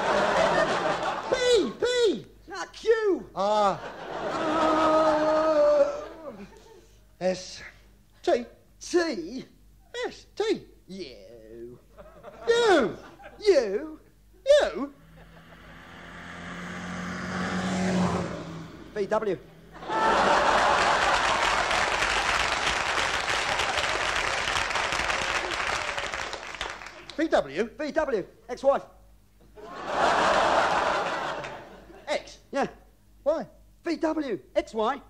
P. P. Not Q. Yes. Tea. Tea? Yes, tea. You. You. You? You. VW. VW? VW. Ex-wife. X? Yeah. Why? VW. XY.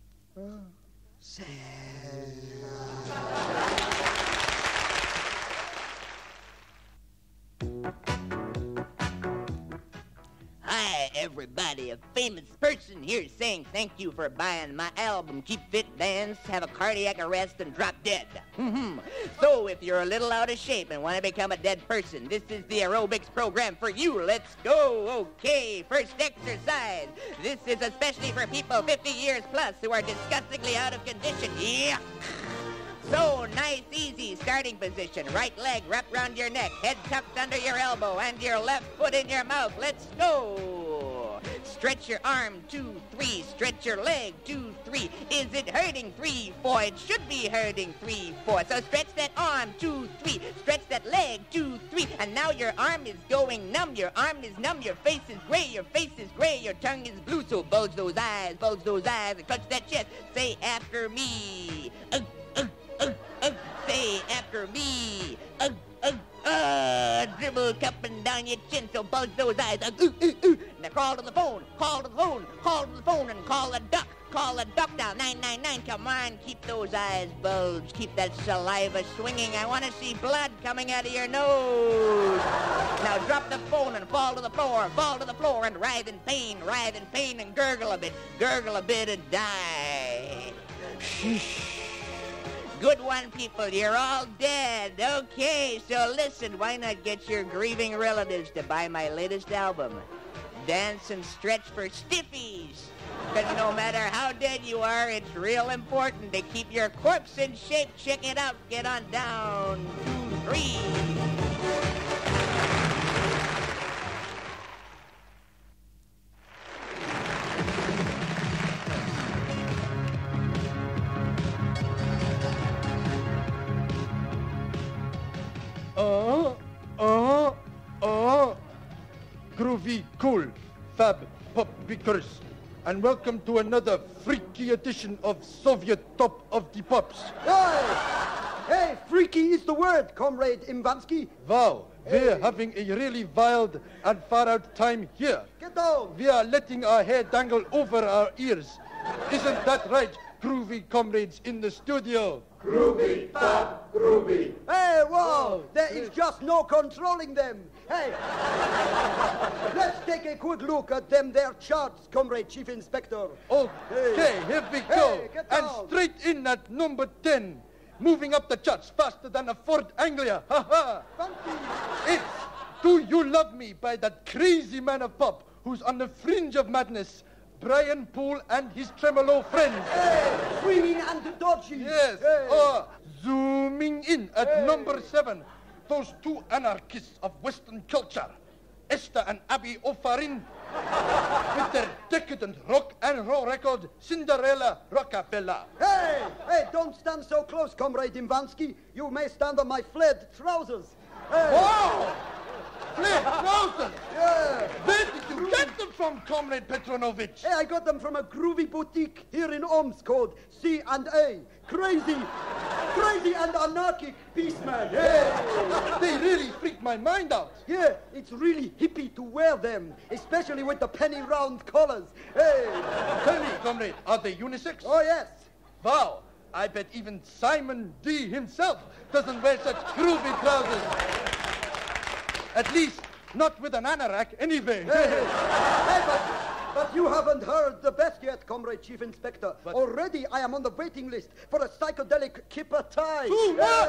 Hi, everybody. A famous person here saying thank you for buying my album, Keep Fit, Dance, Have a Cardiac Arrest, and Drop Dead. So, if you're a little out of shape and want to become a dead person, this is the aerobics program for you. Let's go. Okay, first exercise. This is especially for people 50 years plus who are disgustingly out of condition. Yeah. So, nice, easy starting position. Right leg wrapped around your neck, head tucked under your elbow, and your left foot in your mouth. Let's go. Stretch your arm, 2, 3. Stretch your leg, 2, 3. Is it hurting? 3, 4. It should be hurting. 3, 4. So stretch that arm, 2, 3. Stretch that leg, 2, 3. And now your arm is going numb. Your arm is numb. Your face is gray. Your face is gray. Your tongue is blue. So bulge those eyes, and clutch that chest. Say after me. Say after me. Dribble up and down your chin, so bulge those eyes. Now call to the phone, and call a duck. Call a duck now, 999. Come on, keep those eyes bulged. Keep that saliva swinging. I want to see blood coming out of your nose. Now drop the phone and fall to the floor, and writhe in pain, and gurgle a bit and die. Shh. Good one, people. You're all dead. Okay, so listen. Why not get your grieving relatives to buy my latest album, Dance and Stretch for Stiffies? Because no matter how dead you are, it's real important to keep your corpse in shape. Check it out. Get on down. 2, 3. Groovy, cool, fab, pop beakers. And welcome to another freaky edition of Soviet Top of the Pops. Hey, freaky is the word, Comrade Imvansky. Wow, we're having a really wild and far-out time here. Get down. We are letting our hair dangle over our ears. Isn't that right, groovy comrades in the studio? Groovy, fab, groovy. Hey, whoa, there is just no controlling them. Hey, let's take a quick look at them their charts, Comrade Chief Inspector. Okay, here we go. And straight in at number 10. Moving up the charts faster than a Ford Anglia. Ha ha. It's Do You Love Me by that crazy man of pop who's on the fringe of madness, Brian Poole and his tremolo friends. Hey, swinging and dodging. Yes. Hey. Zooming in at number 7. Those two anarchists of Western culture, Esther and Abby O'Farin, with their decadent rock and roll record, Cinderella Rockefeller. Hey, don't stand so close, Comrade Imvansky. You may stand on my flared trousers. Hey. Wow! Flared trousers? Yeah. Where did you get them from, Comrade Petronovich? Hey, I got them from a groovy boutique here in Omsk called C&A. Crazy and anarchic peaceman. Yeah. They really freaked my mind out. Yeah, it's really hippie to wear them, especially with the penny round collars. Hey. Tell me, comrade, are they unisex? Oh, yes. Wow, I bet even Simon D. himself doesn't wear such groovy trousers. At least, not with an anorak anyway. Hey, but you haven't heard the best yet, Comrade Chief Inspector. Already I am on the waiting list for a psychedelic kipper tie. Too much!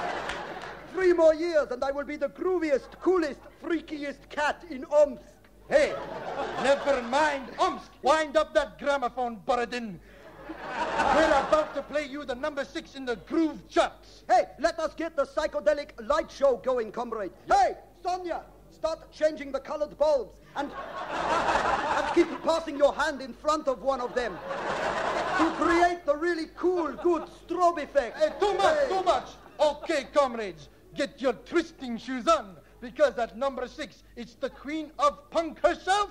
3 more years and I will be the grooviest, coolest, freakiest cat in Omsk. Hey, never mind Omsk. Wind up that gramophone, Borodin. We're about to play you the number 6 in the groove charts. Hey, let us get the psychedelic light show going, comrade. Hey, Sonia, start changing the colored bulbs and keep passing your hand in front of one of them. to create the really cool, good strobe effect. Hey, too much. Okay, comrades, get your twisting shoes on, because at number 6, it's the queen of punk herself.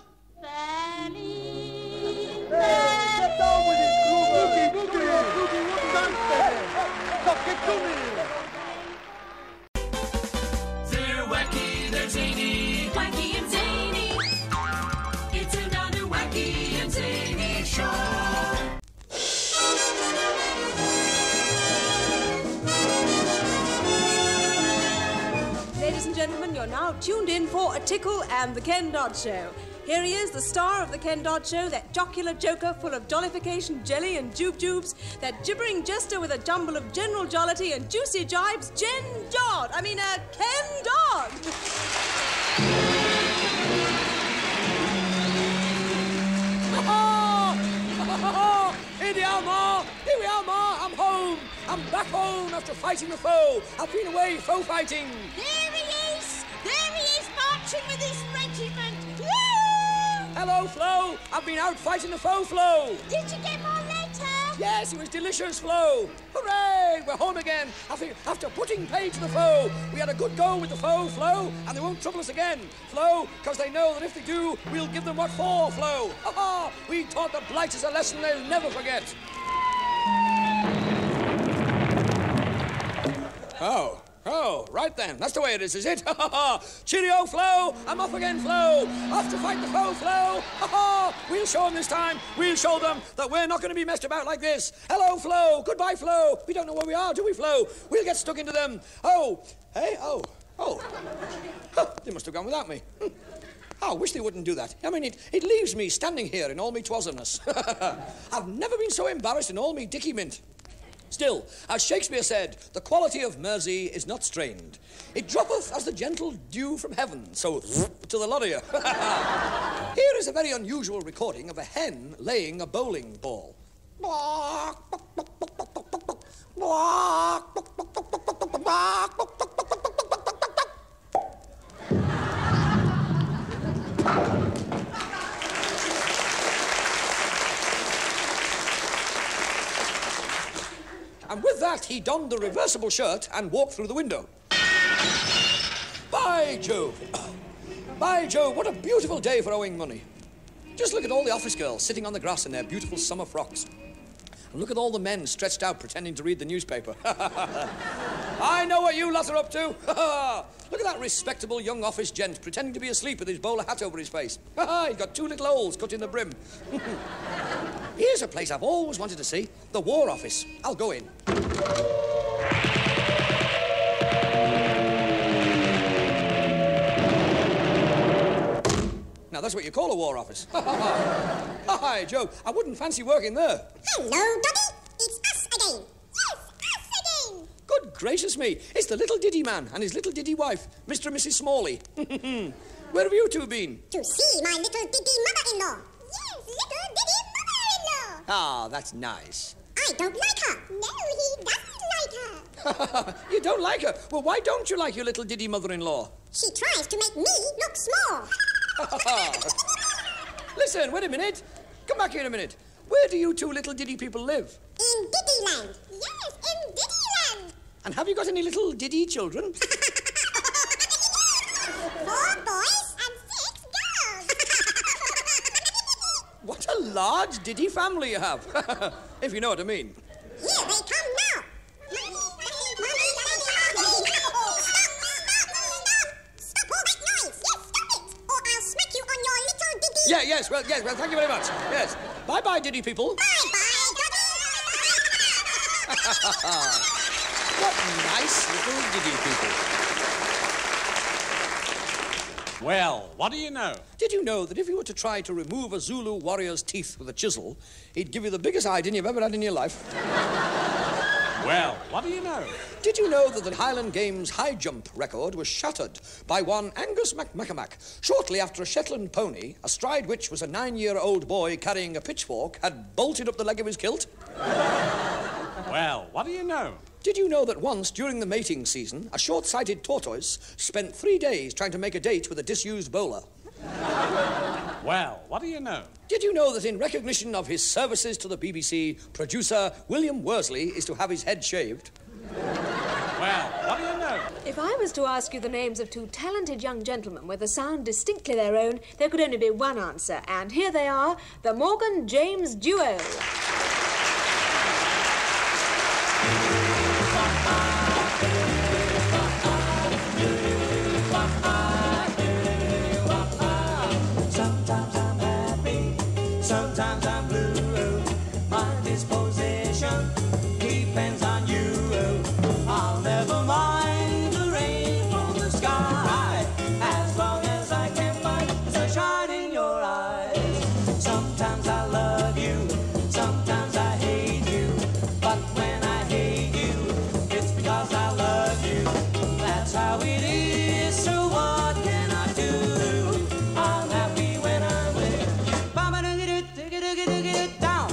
Hey, get down with it, Groover. Boogie, dance, baby. Stop, get to me. They're wacky, they're zany. Wacky and zany. It's another wacky and zany show. Ladies and gentlemen, you're now tuned in for A Tickle and the Ken Dodd Show. Here he is, the star of the Ken Dodd Show, that jocular joker full of jollification jelly and jubes, that gibbering jester with a jumble of general jollity and juicy jibes, Ken Dodd. Here we are, Ma. Here we are, Ma. I'm home. I'm back home after fighting the foe. I've been away foe fighting. There he is! There he is, marching with his regiment! Woo! Hello, Flo. I've been out fighting the foe, Flo. Did you get more later? Yes, it was delicious, Flo. Hooray! We're home again after putting paid to the foe. We had a good go with the foe, Flo, and they won't trouble us again, Flo, because they know that if they do, we'll give them what for, Flo. Ha-ha! We taught the blighters a lesson they'll never forget. Oh, right then. That's the way it is it? Ha ha ha! Cheerio, Flo! I'm off again, Flo! Off to fight the foe, Flo! Ha ha! We'll show them this time. We'll show them that we're not going to be messed about like this. Hello, Flo! Goodbye, Flo! We don't know where we are, do we, Flo? We'll get stuck into them. Oh! Hey? Oh! Huh, they must have gone without me. I wish they wouldn't do that. I mean, it leaves me standing here in all me twasomeness. I've never been so embarrassed in all me dicky mint. Still, as Shakespeare said, the quality of mercy is not strained. It droppeth as the gentle dew from heaven, so to the lot of you. Here is a very unusual recording of a hen laying a bowling ball. And with that, he donned the reversible shirt and walked through the window. By Jove! By Jove, what a beautiful day for owing money. Just look at all the office girls sitting on the grass in their beautiful summer frocks. And look at all the men stretched out pretending to read the newspaper. I know what you lot are up to. Look at that respectable young office gent pretending to be asleep with his bowler hat over his face. He's got 2 little holes cut in the brim. Here's a place I've always wanted to see, the War Office. I'll go in. Now, that's what you call a War Office. Hi, Joe. I wouldn't fancy working there. Hello, Doddy. It's us again. Yes, us again. Good gracious me. It's the little Diddy man and his little Diddy wife, Mr. and Mrs. Smalley. Where have you two been? To see my little Diddy mother-in-law. Yes, little Diddy mother-in-law. Ah, that's nice. I don't like her. No, he doesn't like her. You don't like her? Well, why don't you like your little Diddy mother-in-law? She tries to make me look small. Listen, wait a minute. Come back here a minute. Where do you two little Diddy people live? In Diddyland. Yes, in Diddyland. And have you got any little Diddy children? 4 boys and 6 girls. What a large Diddy family you have. If you know what I mean. Here they come now. Stop all that noise. Yes, stop it. Or I'll smack you on your little Diddy. Yes, well, thank you very much. Yes. Bye-bye, Diddy people. Bye-bye, Diddy. What nice little Diddy people. Well, what do you know? Did you know that if you were to try to remove a Zulu warrior's teeth with a chisel, he'd give you the biggest hiding you've ever had in your life? Well, what do you know? Did you know that the Highland Games high jump record was shattered by one Angus MacMacamac shortly after a Shetland pony, astride which was a 9-year-old boy carrying a pitchfork, had bolted up the leg of his kilt? Well, what do you know? Did you know that once, during the mating season, a short-sighted tortoise spent 3 days trying to make a date with a disused bowler? Well, what do you know? Did you know that in recognition of his services to the BBC, producer William Worsley is to have his head shaved? Well, what do you know? If I was to ask you the names of two talented young gentlemen with a sound distinctly their own, there could only be one answer. And here they are, the Morgan James Duo. Sometimes I'm happy, sometimes I'm blue. My disposition depends on you. I'll never mind the rain from the sky, as long as I can find the sunshine in your eyes. Sometimes I love you, sometimes I hate you, but when I hate you, it's because I love you. That's how it is, so what can I do? I'm happy when I'm with you. Down.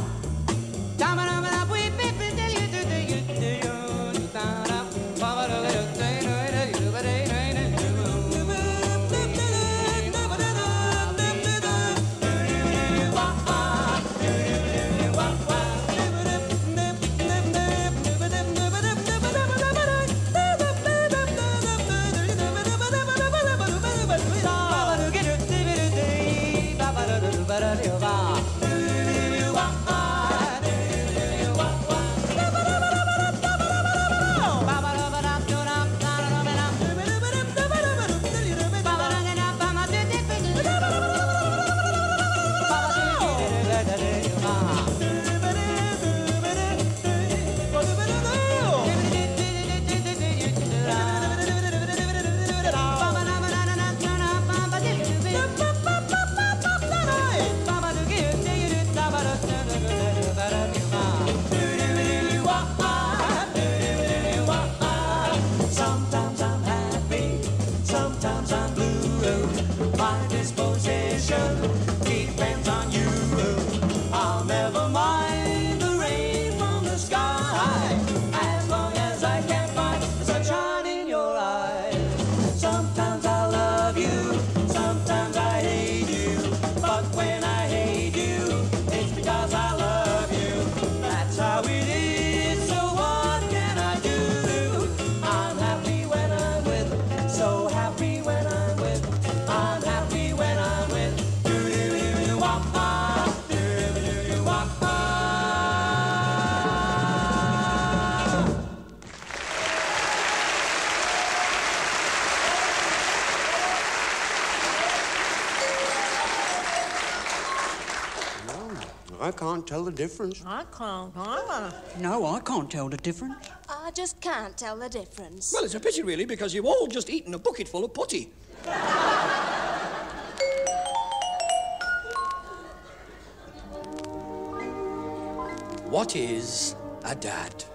Sometimes I'm happy, sometimes I'm blue. My disposition depends on you. I'll never mind the rain from the sky, as long as I can find the sunshine in your eyes. Sometimes I love you, sometimes I hate you, but when I hate you, it's because I love you. That's how it is, so what can I do? I'm happy when I'm with, so happy when I'm with, I'm happy when I'm with. Do-do-do-do-wah-ah, do-do-do-wah-ah. I can't tell the difference. I can't either. No, I can't tell the difference. I just can't tell the difference. Well, it's a pity, really, because you've all just eaten a bucket full of putty. What is a dad?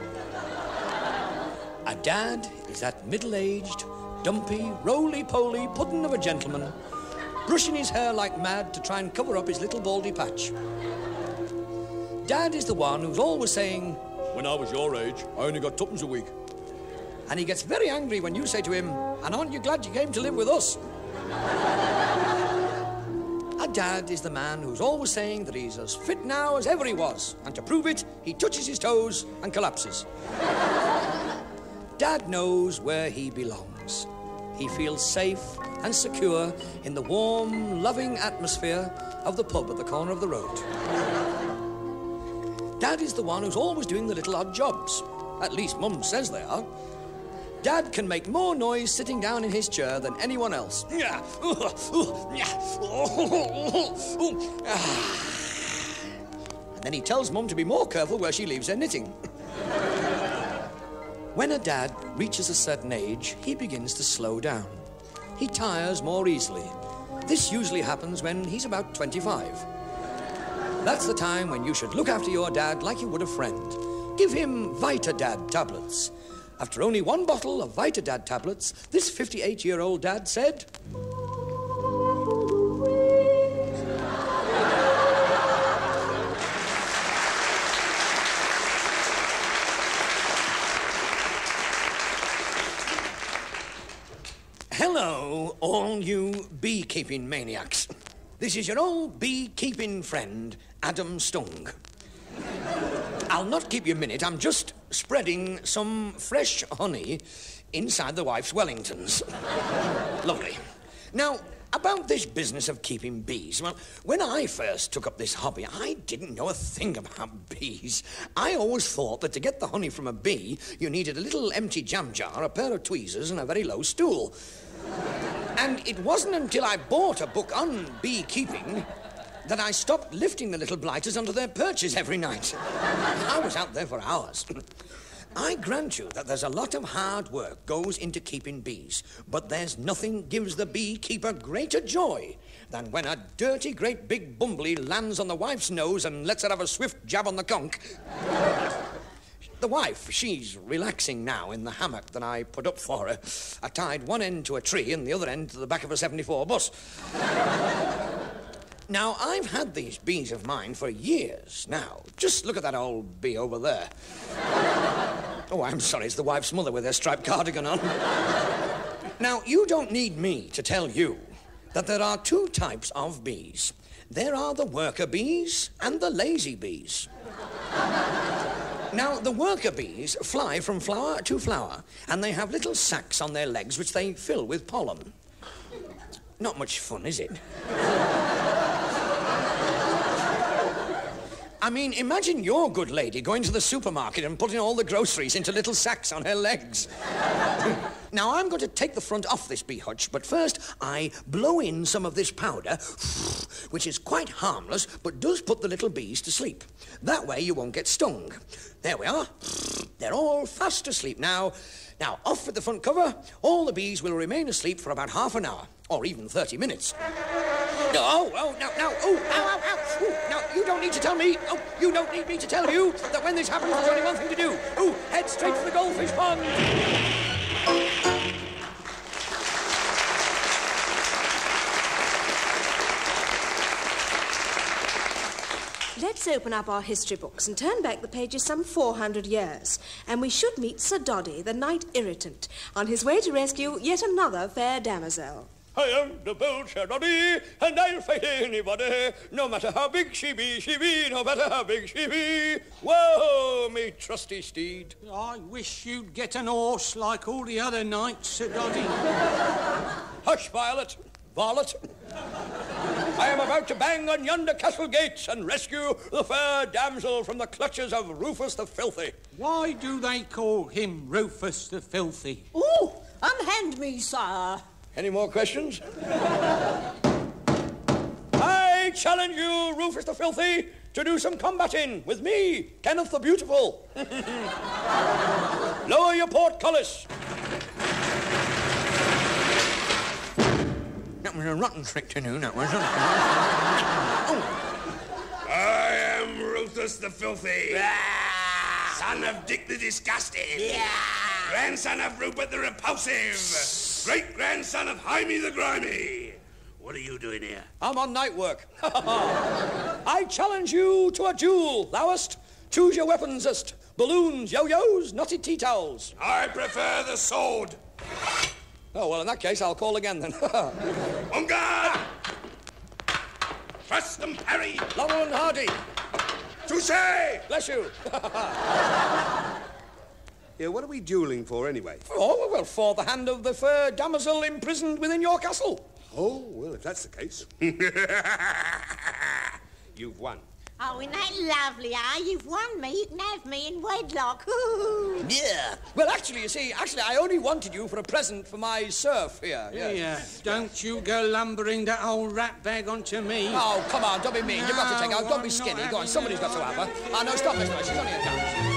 A dad is that middle-aged, dumpy, roly-poly puddin' of a gentleman, brushing his hair like mad to try and cover up his little baldy patch. Dad is the one who's always saying, "When I was your age, I only got tuppence a week." And he gets very angry when you say to him, "And aren't you glad you came to live with us?" A dad is the man who's always saying that he's as fit now as ever he was, and to prove it, he touches his toes and collapses. Dad knows where he belongs. He feels safe and secure in the warm, loving atmosphere of the pub at the corner of the road. Dad is the one who's always doing the little odd jobs. At least Mum says they are. Dad can make more noise sitting down in his chair than anyone else. And then he tells Mum to be more careful where she leaves her knitting. When a dad reaches a certain age, he begins to slow down. He tires more easily. This usually happens when he's about 25. That's the time when you should look after your dad like you would a friend. Give him Vitadad tablets. After only one bottle of Vitadad tablets, this 58-year-old dad said... Hello, all you beekeeping maniacs. This is your old beekeeping friend, Adam Stung. I'll not keep you a minute. I'm just spreading some fresh honey inside the wife's Wellingtons. Lovely. Now, about this business of keeping bees. Well, when I first took up this hobby, I didn't know a thing about bees. I always thought that to get the honey from a bee, you needed a little empty jam jar, a pair of tweezers, and a very low stool. And it wasn't until I bought a book on beekeeping that I stopped lifting the little blighters onto their perches every night. I was out there for hours. I grant you that there's a lot of hard work goes into keeping bees, but there's nothing gives the beekeeper greater joy than when a dirty, great big bumbly lands on the wife's nose and lets her have a swift jab on the conch. The wife, she's relaxing now in the hammock that I put up for her. I tied one end to a tree and the other end to the back of a 74 bus. Now, I've had these bees of mine for years now. Just look at that old bee over there. Oh, I'm sorry, it's the wife's mother with her striped cardigan on. Now, you don't need me to tell you that there are two types of bees. There are the worker bees and the lazy bees. Now, the worker bees fly from flower to flower, and they have little sacs on their legs which they fill with pollen. Not much fun, is it? I mean, imagine your good lady going to the supermarket and putting all the groceries into little sacks on her legs. Now, I'm going to take the front off this bee hutch, but first I blow in some of this powder, which is quite harmless, but does put the little bees to sleep. That way you won't get stung. There we are. They're all fast asleep now. Now, off with the front cover. All the bees will remain asleep for about half an hour, or even 30 minutes. Now, now, you don't need to tell me, you don't need me to tell you that when this happens, there's only one thing to do. Head straight for the goldfish pond. Let's open up our history books and turn back the pages some 400 years. And we should meet Sir Doddy, the knight irritant, on his way to rescue yet another fair damosel. I am the bold Sir Doddy, and I'll fight anybody, no matter how big she be, no matter how big she be. Whoa, me trusty steed. I wish you'd get an horse like all the other knights, Sir Doddy. Hush, Violet. Varlet. I am about to bang on yonder castle gates and rescue the fair damsel from the clutches of Rufus the Filthy. Why do they call him Rufus the Filthy? Ooh, unhand me, sire. Any more questions? I challenge you, Rufus the Filthy, to do some combating with me, Kenneth the Beautiful. Lower your portcullis. That was a rotten trick to do, that was. I am Rufus the Filthy. Son of Dick the Disgusting. Grandson of Rupert the Repulsive. Great-grandson of Jaime the Grimy. What are you doing here? I'm on night work. I challenge you to a duel, thou'st. Choose your weaponsest. Balloons, yo-yos, knotted tea towels. I prefer the sword. Oh, well, in that case, I'll call again, then. On guard! Thrust and parry! Laurel and Hardy! Touché! Bless you! Yeah, what are we duelling for, anyway? Oh, well, for the hand of the fair damosel imprisoned within your castle. Oh, well, if that's the case. You've won. Oh, isn't that lovely, You've won me. You can have me in wedlock. Yeah. Well, actually, you see, I only wanted you for a present for my surf here. Yes. Yeah, don't you go lumbering that old rat bag onto me. Oh, come on, don't be mean. You've got to take her. Don't be I'm skinny. not Go on, somebody's got to have her. Oh, no, stop this now. She's only a count.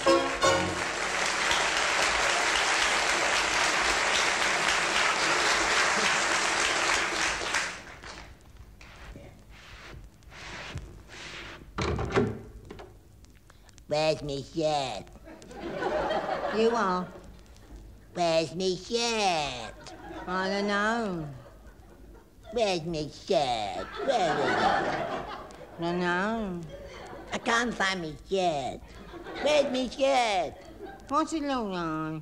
Where's me shirt? You are. Where's me shirt? I don't know. Where's me shirt? Where is it? I don't know. I can't find me shirt. Where's me shirt? What's it look like?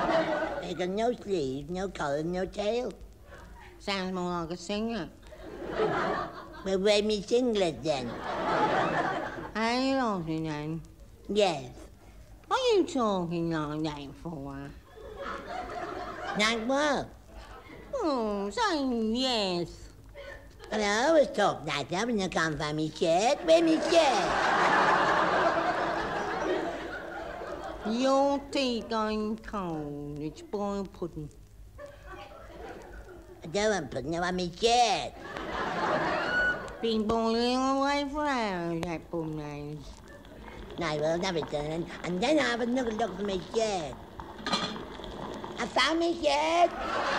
They got no sleeves, no collar, no tail. Sounds more like a singer. Well, wear me singlet then. Are you laughing then? Yes. What are you talking like that for? Like what? Oh, saying yes. Well, I always talk like that when you can't find me shirt. Wear me shirt. Your tea going cold. It's boiled pudding. I don't want pudding, I want me shirt. Been boiling away for hours, that pudding. No, well, have it done, and then I have another look for my shirt. I found my shirt.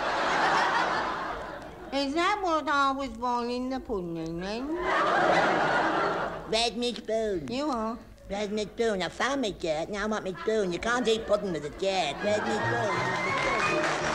Is that what I was boiling the pudding then? Where's my spoon? You are. Where's my spoon? I found my shirt, now I want my spoon. You can't eat pudding with a shirt. Where's my spoon?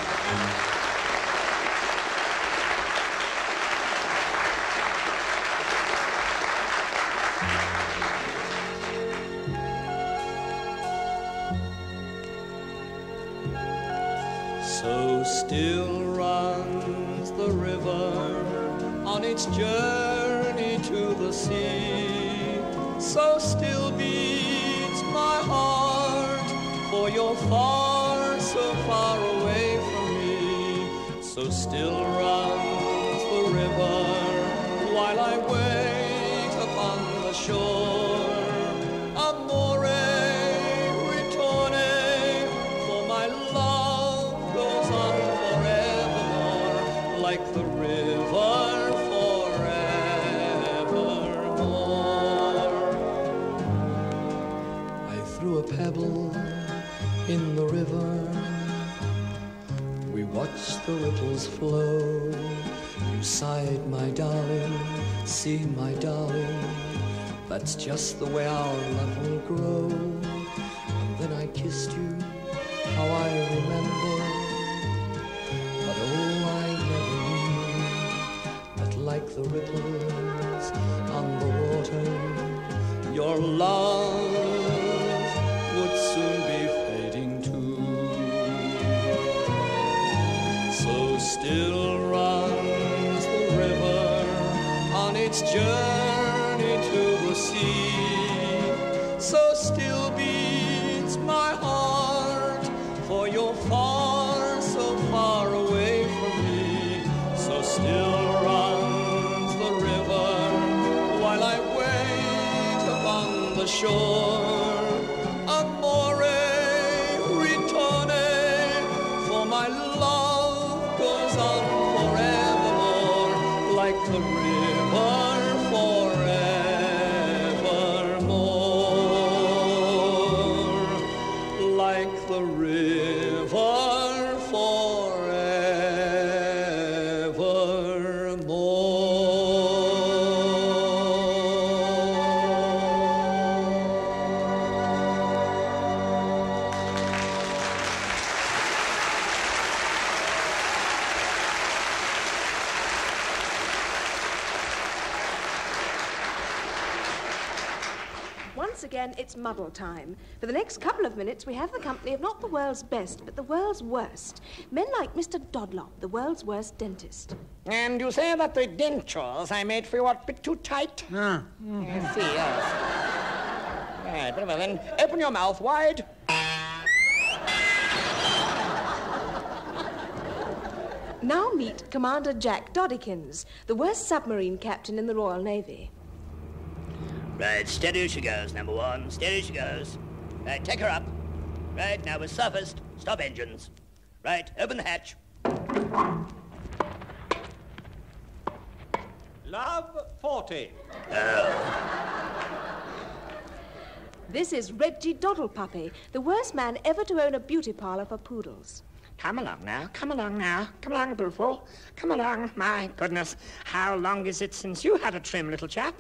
So still runs the river on its journey to the sea. So still beats my heart, for you're far, so far away from me. So still runs the river while I wait upon the shore. Amore, ritorne, for my love goes on forevermore, like the river forevermore. I threw a pebble in the river. We watched the ripples flow. You sighed, my darling, see, my darling, that's just the way our love will grow. And then I kissed you, how I remember. But oh, I never knew that like the ripples on the water, your love would soon be fading too. So still runs the river on its journey to the sea. So still beats my heart, for you're far, so far away from me. So still runs the river while I wait upon the shore. Amore, ritorne, for my love goes on forevermore, like the river forevermore, like the river Once again, it's muddle time. For the next couple of minutes, we have the company of not the world's best, but the world's worst. Men like Mr. Dodlop, the world's worst dentist. And you say that the dentures I made for you are a bit too tight? I see, yes. Right, very well then. Open your mouth wide. Now meet Commander Jack Doddykins, the worst submarine captain in the Royal Navy. Right, steady as she goes, number one. Steady as she goes. Right, take her up. Right, now we're surfaced. Stop engines. Right, open the hatch. Love 40. Oh. This is Reggie Doddlepuppy, the worst man ever to own a beauty parlor for poodles. Come along now, come along now. Come along, Bufo. Come along. My goodness, how long is it since you had a trim, little chap?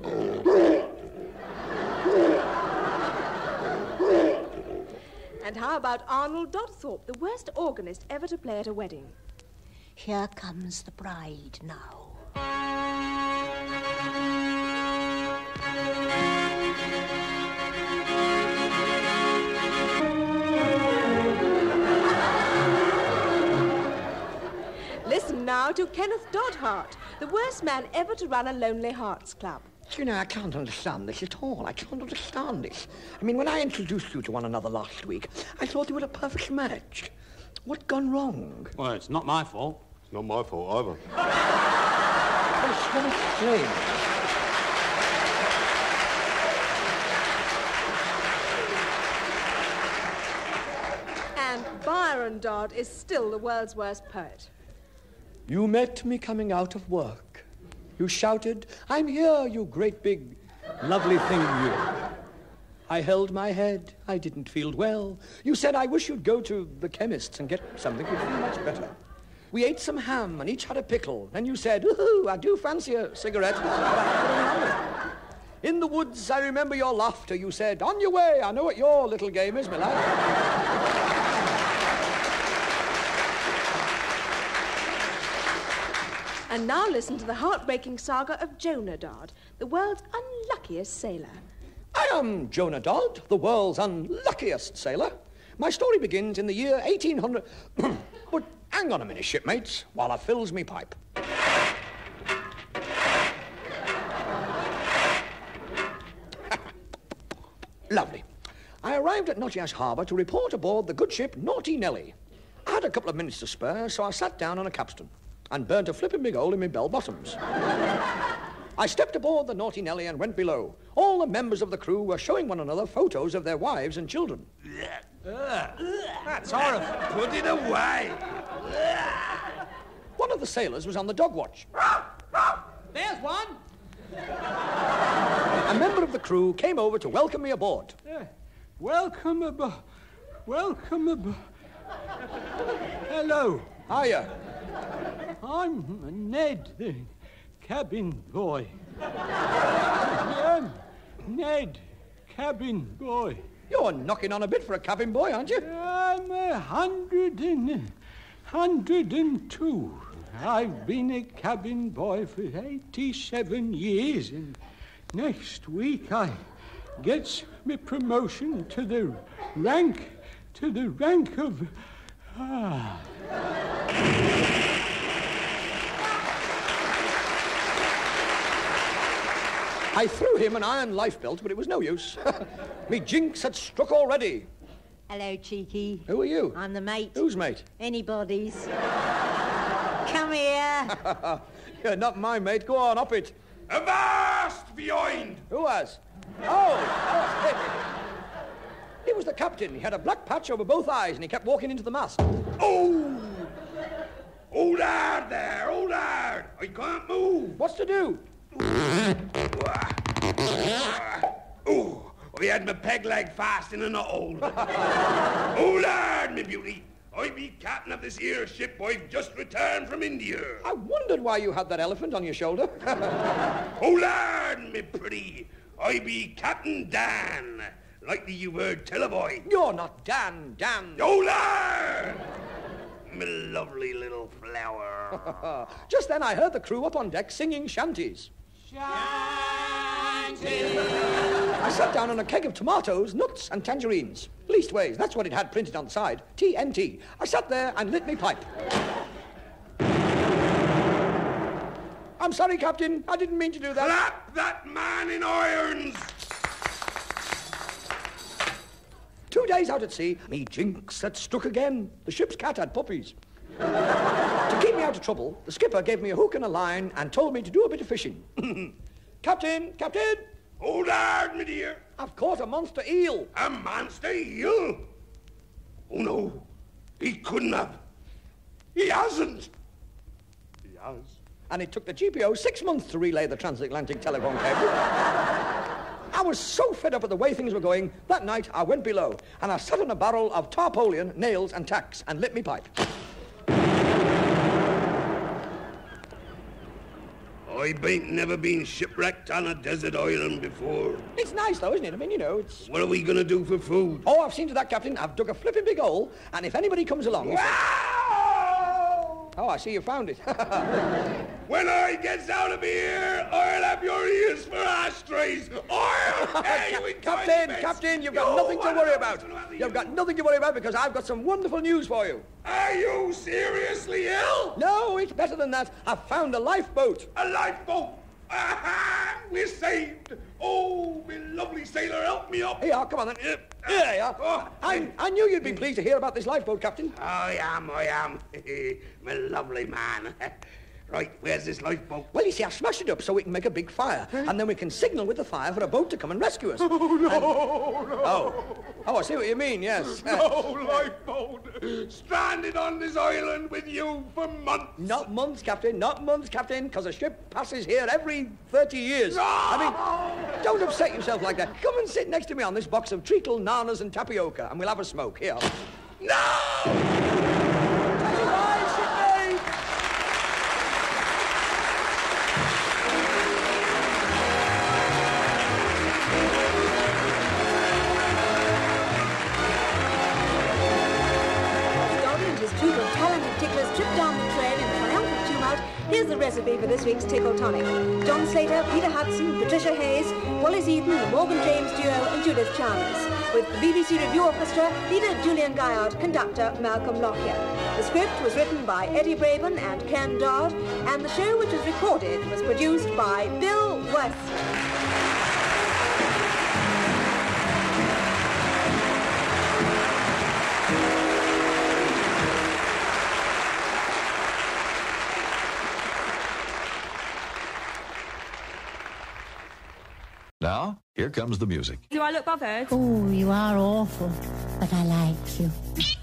And how about Arnold Dodthorpe, the worst organist ever to play at a wedding? Here comes the bride now. Listen now to Kenneth Dodhart, the worst man ever to run a Lonely Hearts Club. You know, I can't understand this at all. I can't understand this. I mean, when I introduced you to one another last week, I thought you were a perfect match. What's gone wrong? Well, it's not my fault. It's not my fault either. That's very strange. And Byron Dodd is still the world's worst poet. You met me coming out of work. You shouted, "I'm here, you great big, lovely thing, you." I held my head. I didn't feel well. You said, "I wish you'd go to the chemist's and get something. You'd feel much better." We ate some ham and each had a pickle. And you said, "Ooh, I do fancy a cigarette." In the woods, I remember your laughter. You said, "On your way. I know what your little game is, my lad." And now listen to the heartbreaking saga of Jonah Dodd, the world's unluckiest sailor. I am Jonah Dodd, the world's unluckiest sailor. My story begins in the year 1800... But hang on a minute, shipmates, while I fills me pipe. Lovely. I arrived at Nottingham Harbour to report aboard the good ship Naughty Nelly. I had a couple of minutes to spare, so I sat down on a capstan and burnt a flipping big hole in my bell-bottoms. I stepped aboard the Naughty Nelly and went below. All the members of the crew were showing one another photos of their wives and children. That's horrible. Put it away. One of the sailors was on the dog watch. There's one. A member of the crew came over to welcome me aboard. Welcome aboard. Welcome aboard. Hello. Hiya. I'm Ned, the cabin boy. Ned, cabin boy. You're knocking on a bit for a cabin boy, aren't you? I'm 102. I've been a cabin boy for 87 years, and next week I gets me promotion to the rank of... I threw him an iron life belt, but it was no use. Me jinx had struck already. Hello, Cheeky. Who are you? I'm the mate. Who's mate? Anybody's. Come here. You're not my mate. Go on, up it. Avast behind! Who has? Oh! He was the captain. He had a black patch over both eyes, and he kept walking into the mast. Oh! Hold hard there, hold hard. I can't move. What's to do? Oh, I had my peg leg fast in a knothole. Hold hard, me beauty. I be captain of this here ship. I've just returned from India. I wondered why you had that elephant on your shoulder. Hold on, me pretty. I be Captain Dan. Likely you heard tell a boy. You're not Dan. Hold on! Me lovely little flower. Just then I heard the crew up on deck singing shanties. I sat down on a keg of tomatoes, nuts and tangerines. Leastways, that's what it had printed on the side. TNT. I sat there and lit me pipe. I'm sorry, Captain. I didn't mean to do that. Clap that man in irons! 2 days out at sea, me jinx had struck again. The ship's cat had puppies. To keep me out of trouble, the skipper gave me a hook and a line and told me to do a bit of fishing. Captain! Hold hard, me dear. I've caught a monster eel. A monster eel? Oh, no. He couldn't have. He hasn't. He has. And it took the GPO 6 months to relay the transatlantic telephone cable. I was so fed up with the way things were going, that night I went below and I sat on a barrel of tarpaulin, nails and tacks and lit me pipe. I ain't never been shipwrecked on a desert island before. It's nice, though, isn't it? I mean, you know, it's... What are we going to do for food? Oh, I've seen to that, Captain. I've dug a flipping big hole, and if anybody comes along... Wow! Oh, I see you found it. When I gets out of here, I'll have your ears for ashtrays. I'll pay you in Captain, you've got nothing to worry about. You've got nothing to worry about because I've got some wonderful news for you. Are you seriously ill? No, it's better than that. I've found a lifeboat. A lifeboat? Aha! We're saved. Oh, my lovely sailor, help me up. Here, come on then. There you are. I knew you'd be pleased to hear about this lifeboat, Captain. I am. My lovely man. Right, where's this lifeboat? Well, you see, I smashed it up so we can make a big fire, and then we can signal with the fire for a boat to come and rescue us. Oh, I see what you mean, yes. No lifeboat. Stranded on this island with you for months. Not months, Captain, because a ship passes here every 30 years. No! I mean, don't upset yourself like that. Come and sit next to me on this box of treacle, nanas, and tapioca, and we'll have a smoke. Here. No! Here's the recipe for this week's Tickle Tonic. John Slater, Peter Hudson, Patricia Hayes, Wallace Eaton, the Morgan James Duo, and Judith Chalmers. With the BBC Review Orchestra, leader Julian Guyard, conductor Malcolm Lockyer. The script was written by Eddie Braben and Ken Dodd, and the show, which was recorded, was produced by Bill West. Now, here comes the music. Do I look bothered? Oh, you are awful, but I like you.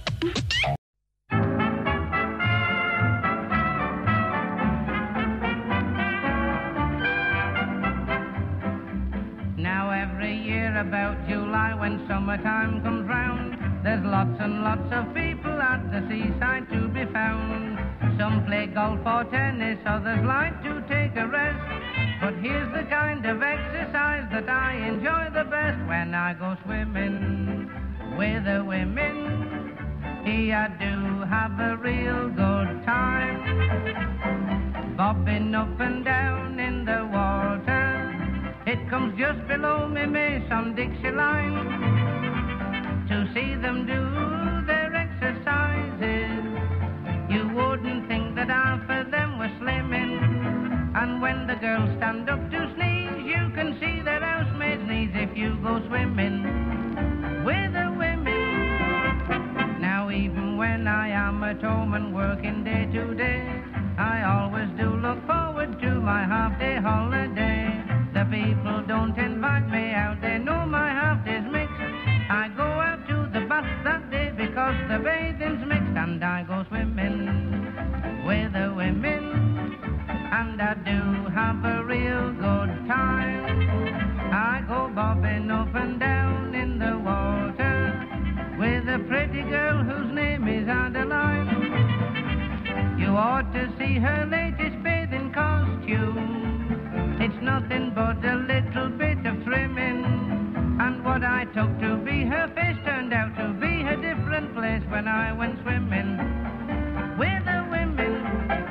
Now every year about July when summertime comes round, there's lots and lots of people at the seaside to be found. Some play golf or tennis, others like to take a rest. But here's the kind of exercise that I enjoy the best when I go swimming with the women. I do have a real good time, bobbing up and down in the water. It comes just below me, some Dixie line, to see them do their exercises. You wouldn't think that half of them were slimming. And when the girls stand up to sneeze, you can see their housemaids' knees if you go swimming with the women. Now even when I am at home and working day to day, I always do look forward to my half-day holiday. The people don't invite me out, they know my half-day's mixed. I go out to the bath that day because the bathing's mixed, and I go swimming with the women. And I do have a real good time. I go bobbing up and down in the water with a pretty girl whose name is Adeline. You ought to see her latest bathing costume. It's nothing but a little bit of trimming. And what I took to be her face turned out to be a different place when I went swimming with the women.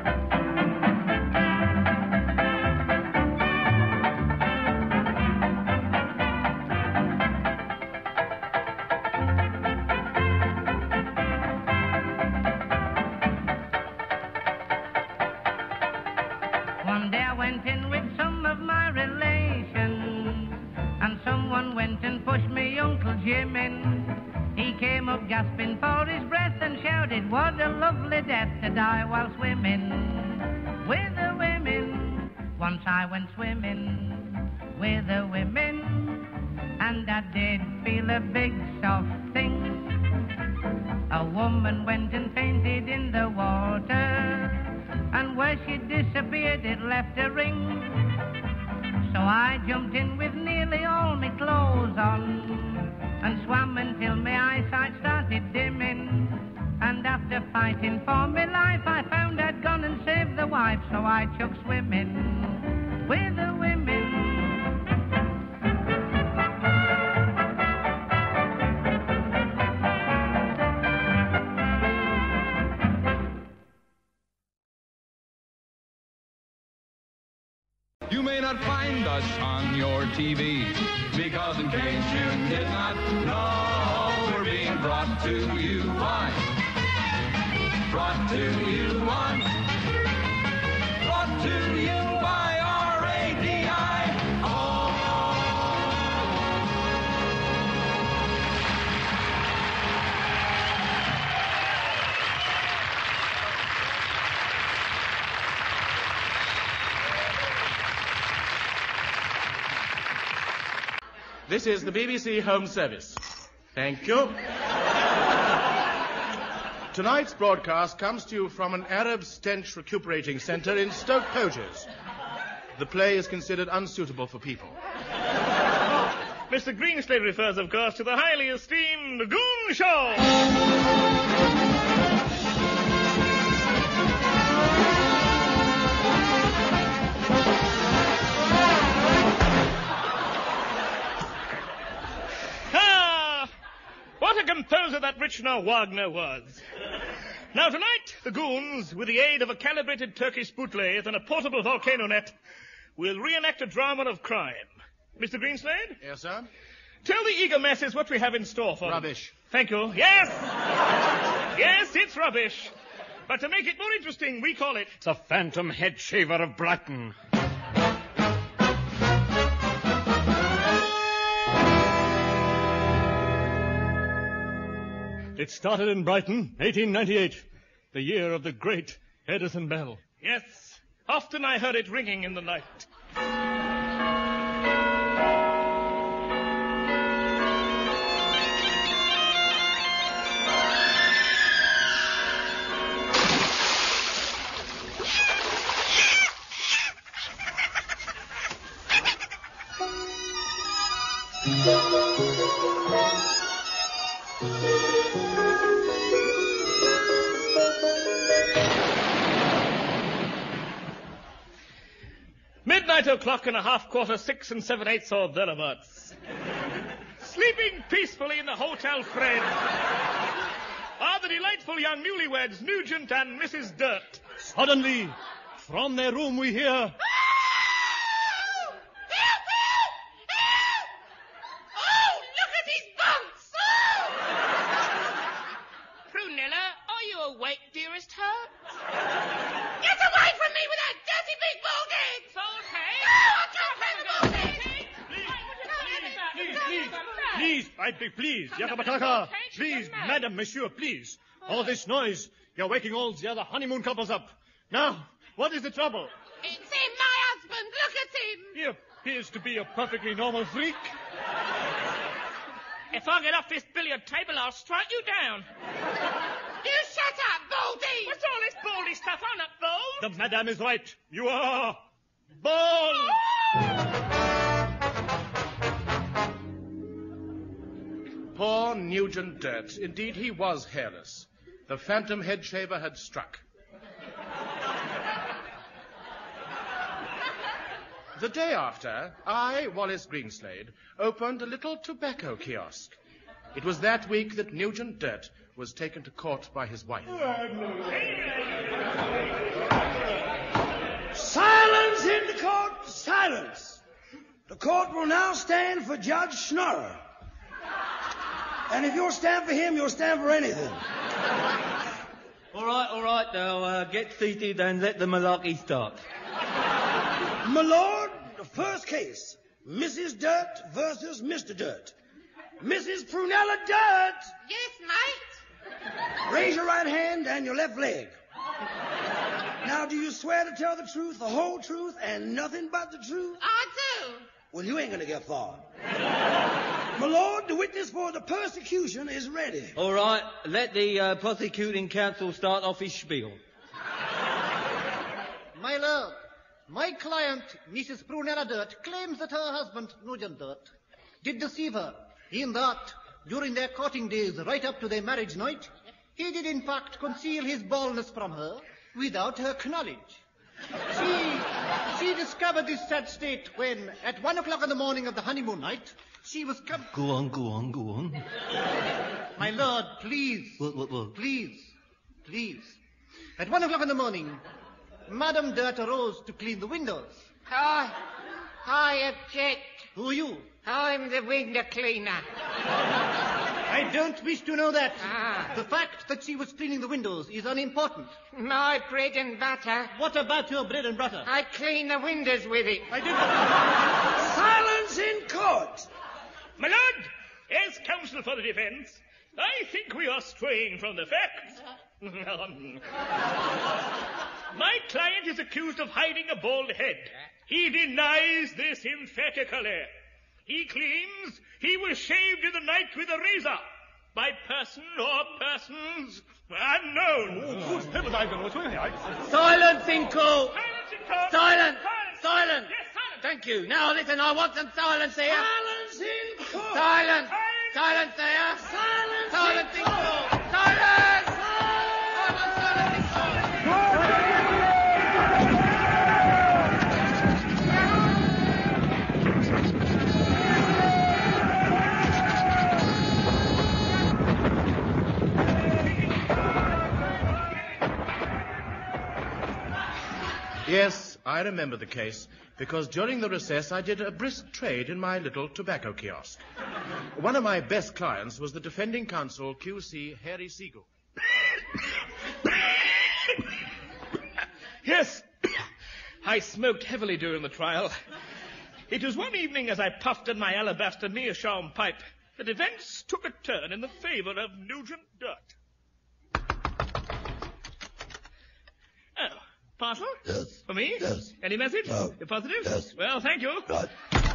One day I went in with some of my relations, and someone went and pushed me Uncle Jim in. He came up gasping for his breath and shouted, what a lovely death to die while swimming with the women. Once I went swimming with the women, and I did feel a big soft thing. A woman went and fainted in the water, and where she disappeared it left a ring. So I jumped in with nearly all my clothes on, and swam until my eyesight started dimming. And after fighting for my life, I found I'd gone and saved the wife, so I took swimming with the women. You may not find us on your TV, because in case you did not know, we're being brought to you by, brought to you by, brought to you by R-A-D-I. This is the BBC Home Service. Thank you. Tonight's broadcast comes to you from an Arab stench recuperating centre in Stoke Poges. The play is considered unsuitable for people. Mr. Greenslade refers, of course, to the highly esteemed Goon Show. What a composer that Richard Wagner was. Now tonight, the Goons, with the aid of a calibrated Turkish bootlathe and a portable volcano net, will reenact a drama of crime. Mr. Greenslade? Yes, sir? Tell the eager masses what we have in store for them. Rubbish. Thank you. Yes! Yes, it's rubbish. But to make it more interesting, we call it The Phantom Head Shaver of Brighton. It started in Brighton, 1898, the year of the great Edison Bell. Yes, often I heard it ringing in the night. Midnight o'clock and a half, quarter, 6 and 7/8 or thereabouts. Sleeping peacefully in the Hotel Fred are the delightful young newlyweds, Nugent and Mrs. Dirt. Suddenly, from their room we hear... Awake, dearest heart? Get away from me with that dirty big bald head! It's okay. Please, I beg, please, Yakabataka, please, madam, monsieur, please. All this noise, you're waking all the other honeymoon couples up. Now, what is the trouble? It's him, my husband. Look at him. He appears to be a perfectly normal freak. If I get off this billiard table, I'll strike you down. You shut up, Baldy! What's all this baldy stuff? I'm not bold. The madam is right. You are bald. Poor Nugent Dirt. Indeed, he was hairless. The phantom head shaver had struck. The day after, I, Wallace Greenslade, opened a little tobacco kiosk. It was that week that Nugent Dirt was taken to court by his wife. Silence in the court! Silence! The court will now stand for Judge Schnorrer. And if you'll stand for him, you'll stand for anything. All right, now get seated and let the malarkey start. My lord, the first case, Mrs. Dirt versus Mr. Dirt. Mrs. Prunella Dirt! Yes, mate? Raise your right hand and your left leg. Now, do you swear to tell the truth, the whole truth, and nothing but the truth? I do. Well, you ain't gonna get far. My lord, the witness for the persecution is ready. All right, let the prosecuting counsel start off his spiel. My lord, my client, Mrs. Prunella Dirt, claims that her husband, Nugent Dirt, did deceive her in that, during their courting days right up to their marriage night, he did in fact conceal his baldness from her without her knowledge. She discovered this sad state when, at 1 o'clock in the morning of the honeymoon night, she was come... Go on. My lord, please. What? Please. At 1 o'clock in the morning, Madame Dirt arose to clean the windows. I object. Who are you? I'm the window cleaner. I don't wish to know that. The fact that she was cleaning the windows is unimportant. My bread and butter. What about your bread and butter? I clean the windows with it. I didn't. Silence in court! My lord, as counsel for the defence, I think we are straying from the facts. My client is accused of hiding a bald head. He denies this emphatically. He claims he was shaved in the night with a razor by person or persons unknown. Good heavens, I don't know what's going on. Silence in court! Silence in court! Silence! Silence! Silence! Yes, silence! Thank you. Now listen, I want some silence here. Silence in court! Silence! Silence there! Silence Silence in in court! court! Silence! I want silence in court! Yes, I remember the case, because during the recess I did a brisk trade in my little tobacco kiosk. One of my best clients was the defending counsel, Q.C. Harry Siegel. Yes, I smoked heavily during the trial. It was one evening as I puffed at my alabaster meerschaum pipe that events took a turn in the favor of Nugent Dutt. Oh, parcel? Yes. For me? Yes. Any message? No. You're positive? Yes. Well, thank you. Right.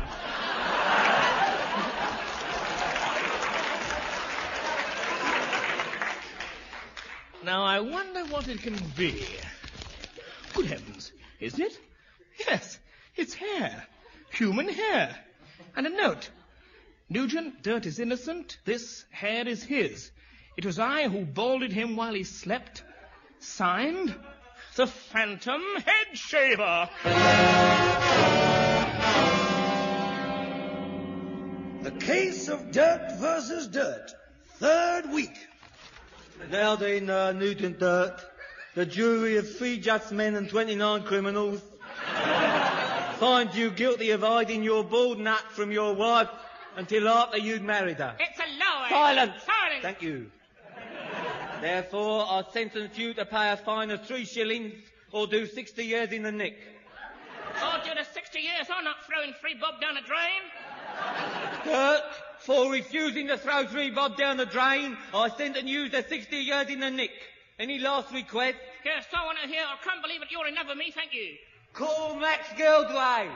Now, I wonder what it can be. Good heavens, is it? Yes, it's hair. Human hair. And a note. Nugent Dutt is innocent. This hair is his. It was I who balded him while he slept. Signed, the Phantom Head Shaver. The case of Dirt versus Dirt. Third week. Now then, Nugent Dutt, the jury of 3 just men and 29 criminals finds you guilty of hiding your bald nut from your wife until after you'd married her. It's a lie. Silence! Silence! Thank you. Therefore, I sentence you to pay a fine of 3 shillings or do 60 years in the nick. I'll do the 60 years. I'm not throwing 3 bob down the drain. Dirt, for refusing to throw 3 bob down the drain, I sentence you to 60 years in the nick. Any last request? Yes, I want to hear. I can't believe it. You're enough of me. Thank you. Call Max Gildray.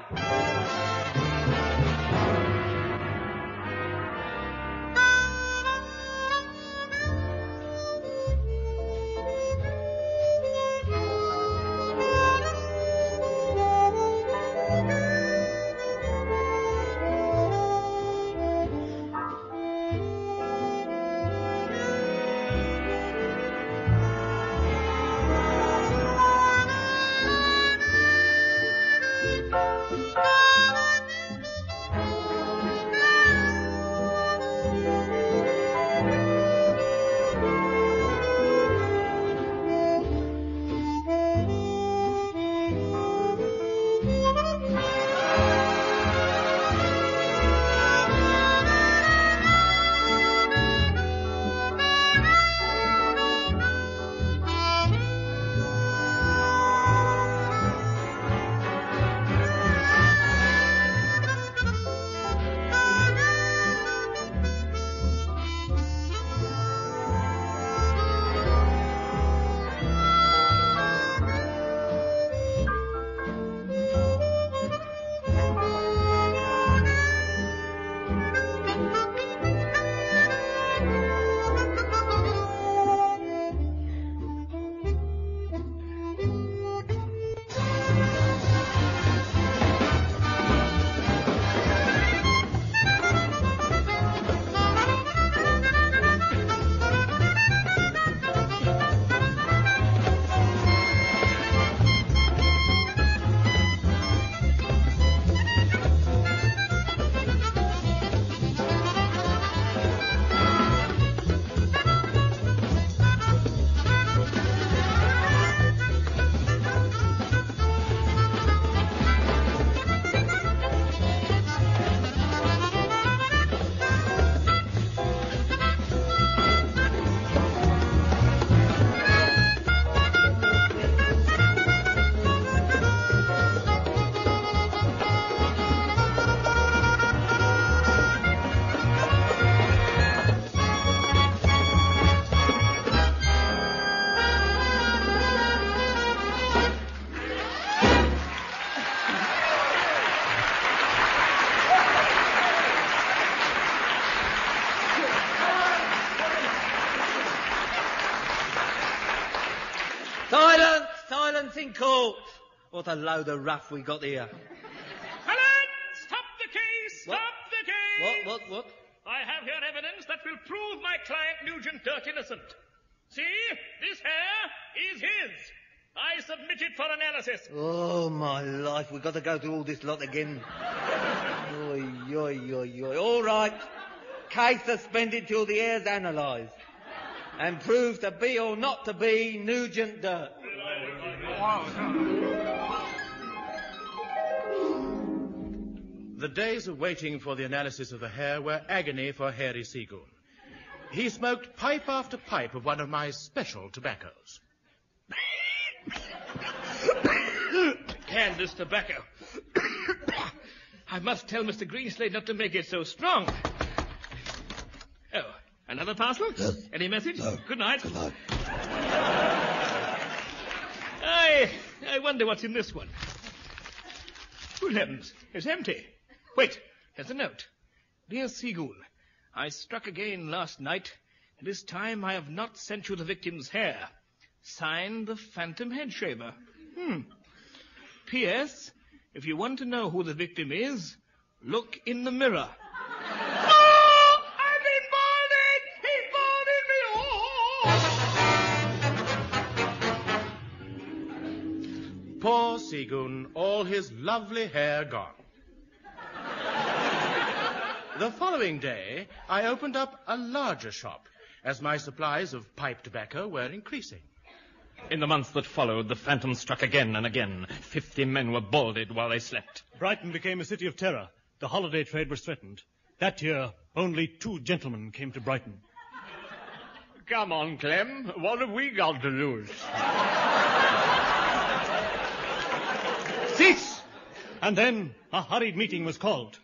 Bye. in court. What a load of rough we got here. Helen! Stop the case! Stop the case! What? I have here evidence that will prove my client Nugent Dirt innocent. See? This hair is his. I submit it for analysis. Oh, my life. We've got to go through all this lot again. Oi. All right. Case suspended till the hair's analysed. And proved to be or not to be Nugent Dirt. The days of waiting for the analysis of the hair were agony for Harry Seagoon. He smoked pipe after pipe of one of my special tobaccos. Candace tobacco. I must tell Mr. Greenslade not to make it so strong. Oh, another parcel? Yes. Any message? No. Good night. Good night. I wonder what's in this one. Good heavens, it's empty. Wait, there's a note. Dear Seagoon, I struck again last night, and this time I have not sent you the victim's hair. Signed, the Phantom Head Shaver. P.S. If you want to know who the victim is, look in the mirror. Oh! I've been balded! He balded me! Oh! Poor Seagoon, all his lovely hair gone. The following day, I opened up a larger shop, as my supplies of pipe tobacco were increasing. In the months that followed, the Phantom struck again and again. 50 men were balded while they slept. Brighton became a city of terror. The holiday trade was threatened. That year, only 2 gentlemen came to Brighton. Come on, Clem. What have we got to lose? Cease! And then a hurried meeting was called.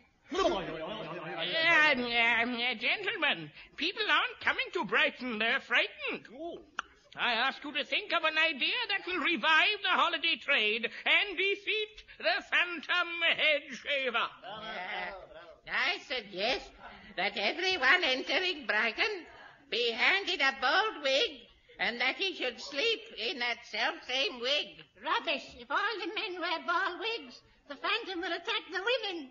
Gentlemen, people aren't coming to Brighton. They're frightened. I ask you to think of an idea that will revive the holiday trade and defeat the Phantom Head Shaver. I suggest that everyone entering Brighton be handed a bald wig and that he should sleep in that self-same wig. Rubbish. If all the men wear bald wigs, the Phantom will attack the women.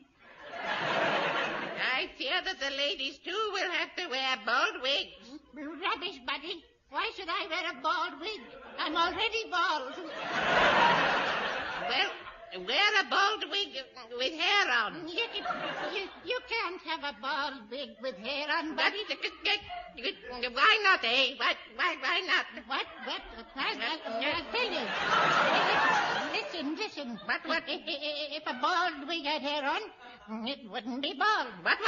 I fear that the ladies, too, will have to wear bald wigs. Rubbish, Buddy. Why should I wear a bald wig? I'm already bald. Well, wear a bald wig with hair on. You can't have a bald wig with hair on, Buddy. Why not, eh? Why not? What? I'll tell you. Listen. What? If a bald wig had hair on, it wouldn't be bald. What?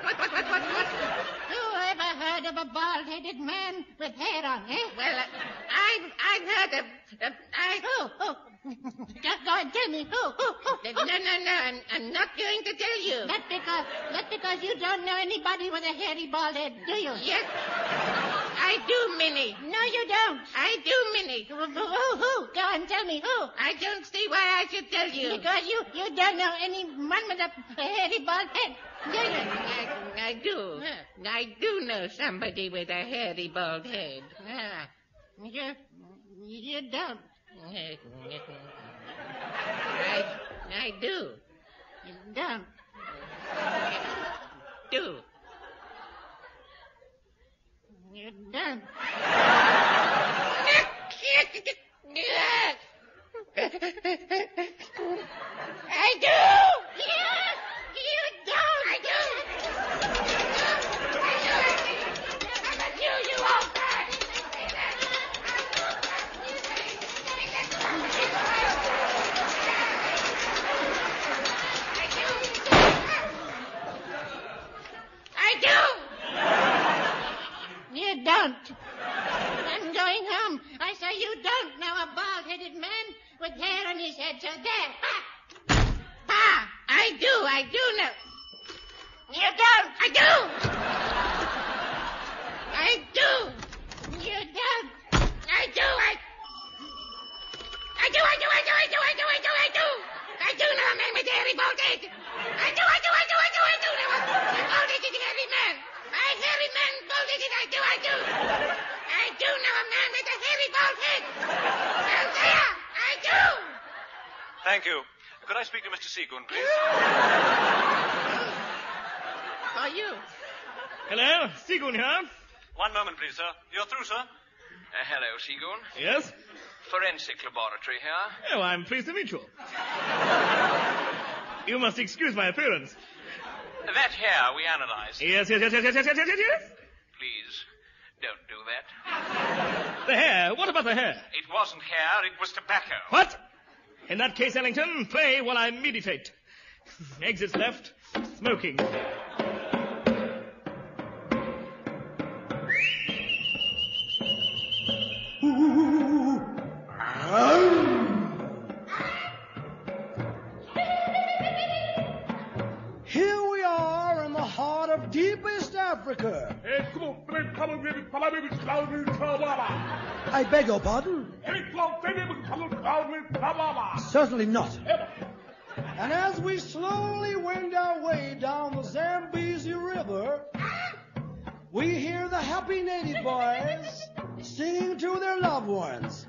Who ever heard of a bald-headed man with hair on, eh? Well, I've heard of... Who? Just go and tell me who. No, I'm not going to tell you. That's because you don't know anybody with a hairy bald head, do you? Yes, I do, Minnie. No, you don't. I do, Minnie. Who? Go and tell me who. I don't see why I should tell you. Because you don't know anyone with a hairy bald head, do you? I do. I do know somebody with a hairy bald head. You don't. I do. You don't. Do. You don't. I do! You don't! I do! You won't die! I do! You don't. I'm going home. I say you don't know a bald-headed man with hair on his head, so there. Ha! I do know. You don't. I do! I do! You don't. I do! I do know a man with a hairy bald head. I do know a bald-headed hairy man. A hairy man, bald-headed, I do know a man with a hairy bald head. Well, there, I Thank you. Could I speak to Mr. Seagoon, please? Are you? Hello, Seagoon here. One moment, please, sir. You're through, sir. Hello, Seagoon. Yes? Forensic laboratory here. Oh, I'm pleased to meet you. You must excuse my appearance. That hair we analyzed. Yes. Please, don't do that. The hair? What about the hair? It wasn't hair, it was tobacco. What? In that case, Ellington, play while I meditate. Exits left, smoking. Here we are in the heart of deepest Africa. I beg your pardon? Certainly not. And as we slowly wend our way down the Zambezi River, we hear the happy native boys singing to their loved ones.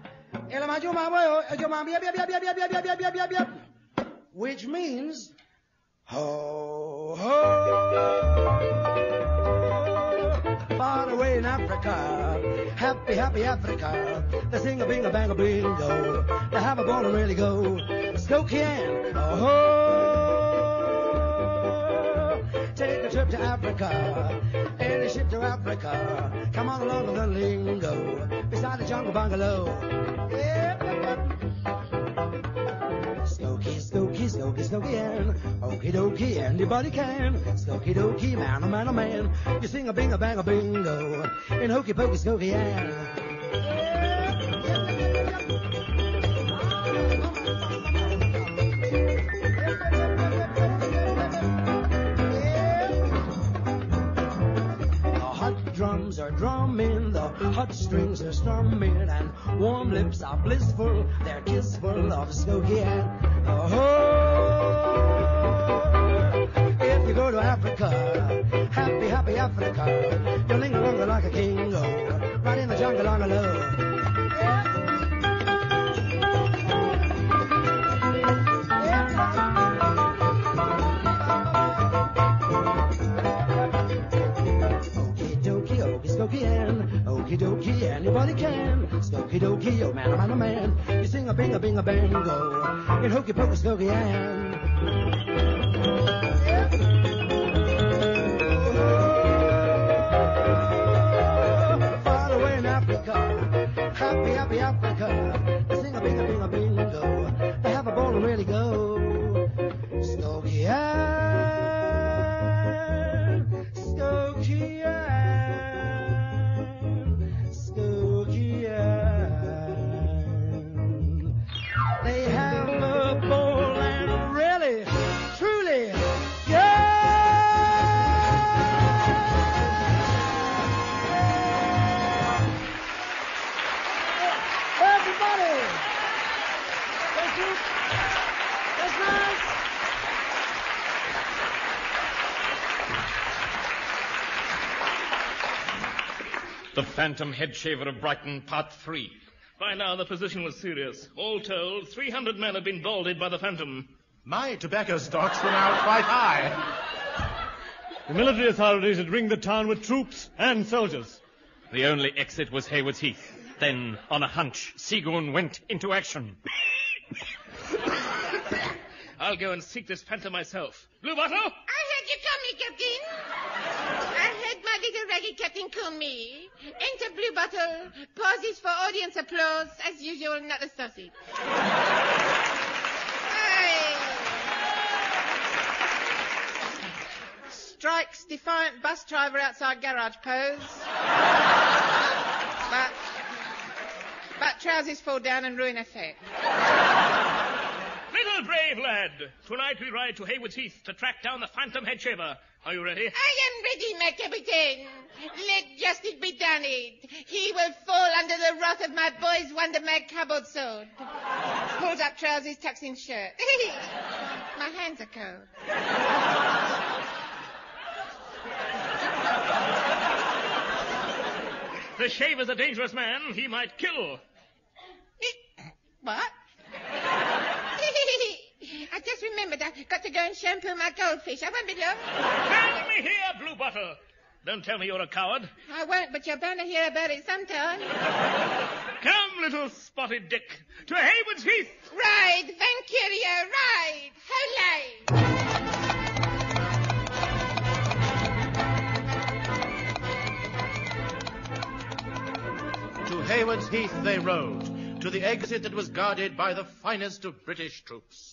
Which means, ho, ho, far away in Africa, happy, happy Africa. They sing a bing a bang a bingo. They have a ball and really go. Skokian, oh ho, take a trip to Africa. Any ship to Africa. Come on along with the lingo. Beside the jungle bungalow. Yeah. Skokie, and okie dokie, anybody can. Skokie dokie, man, oh man, oh man. You sing a bing a bang a bingo. In hokey pokey, skokie, and. Drums are drumming, the hot strings are strumming, and warm lips are blissful, they're kissful of Skokie and if you go to Africa, happy, happy Africa, you'll linger longer like a kingo, right in the jungle on the low. Okie dokie, anybody can. Skokie dokie, oh man, oh man, oh man. You sing a bing a bango. In hokey pokey, skokie and. Far away in Africa, happy, happy Africa. They sing a bing a bingo. They have a ball and really go. Skokie and. Skokie and. They have a ball and really, truly, yeah! Everybody! Thank you. That's nice. The Phantom Head Shaver of Brighton, Part 3. By now, the position was serious. All told, 300 men have been balded by the Phantom. My tobacco stocks were now quite high. The military authorities had ringed the town with troops and soldiers. The only exit was Haywards Heath. Then, on a hunch, Seagoon went into action. I'll go and seek this Phantom myself. Blue Bottle? I heard you coming, Captain. I heard my little raggy Captain call me. Enter Blue Bottle. Pauses for audience applause. As usual, not a sausage. Strikes defiant bus driver outside garage pose. But trousers fall down and ruin effect. Little brave lad. Tonight we ride to Haywards Heath to track down the Phantom Head Shaver. Are you ready? I am ready, my Captain. Let justice be done it. He will fall under the wrath of my boy's Wonder Mag cupboard sword. Pulls up trousers, tucks in shirt. My hands are cold. The Shaver's a dangerous man. He might kill. What? remembered. I've got to go and shampoo my goldfish. I won't be long. Hand me here, Blue Bottle. Don't tell me you're a coward. I won't, but you're bound to hear about it sometime. Come, little spotted dick, to Haywards Heath. Ride, Van Curio, ride. Hooray! To Haywards Heath they rode, to the exit that was guarded by the finest of British troops.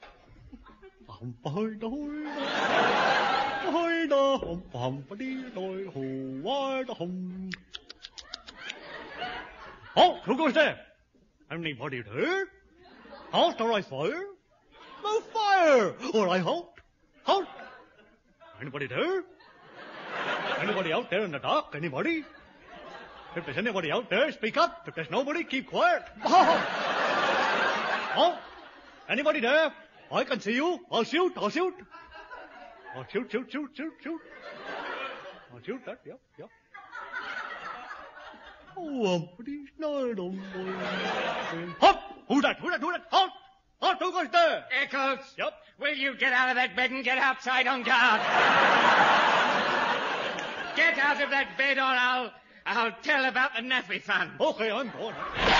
Oh, who goes there? Anybody there? Halt or I fire? No fire, or I halt. Halt. Anybody there? Anybody out there in the dark? Anybody? If there's anybody out there, speak up. If there's nobody, keep quiet. Oh, anybody there? I can see you. I'll shoot. I'll shoot. I'll shoot. I'll shoot that. Yep. Oh, halt! Who's that? Halt! Halt! Who goes there? Eccles. Yep. Will you get out of that bed and get outside on guard? Get out of that bed or I'll tell about the Naffy Fund. Okay, I'm going.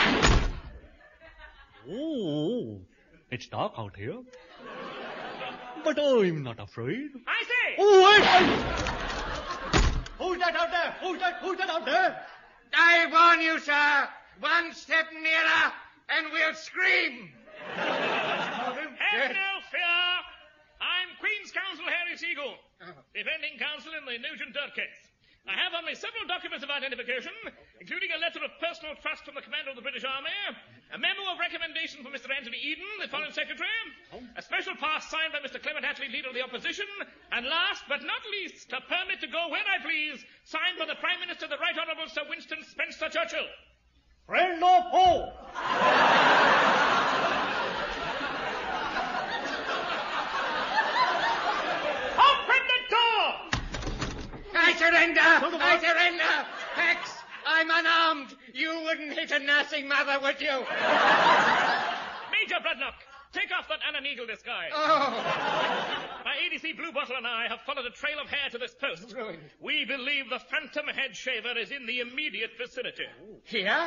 Oh, it's dark out here. But I'm not afraid. I say! Oh, wait! Who's that out there? Who's that out there? I warn you, sir. One step nearer and we'll scream. Have no fear. I'm Queen's Counsel Harry Seagoon, defending counsel in the Nugent Dirt case. I have on me several documents of identification, including a letter of personal trust from the commander of the British Army, a memo of recommendation from Mr. Anthony Eden, the Foreign Secretary, a special pass signed by Mr. Clement Attlee, Leader of the Opposition, and last but not least, a permit to go where I please, signed by the Prime Minister, the Right Honourable Sir Winston Spencer Churchill. Friend of foe! Open the door! I surrender! Hex, I'm unarmed. You wouldn't hit a nursing mother, would you? Major Bradnock, take off that Anna Neagle disguise. Oh. My ADC Blue Bottle and I have followed a trail of hair to this post. We believe the Phantom Head Shaver is in the immediate vicinity. Here?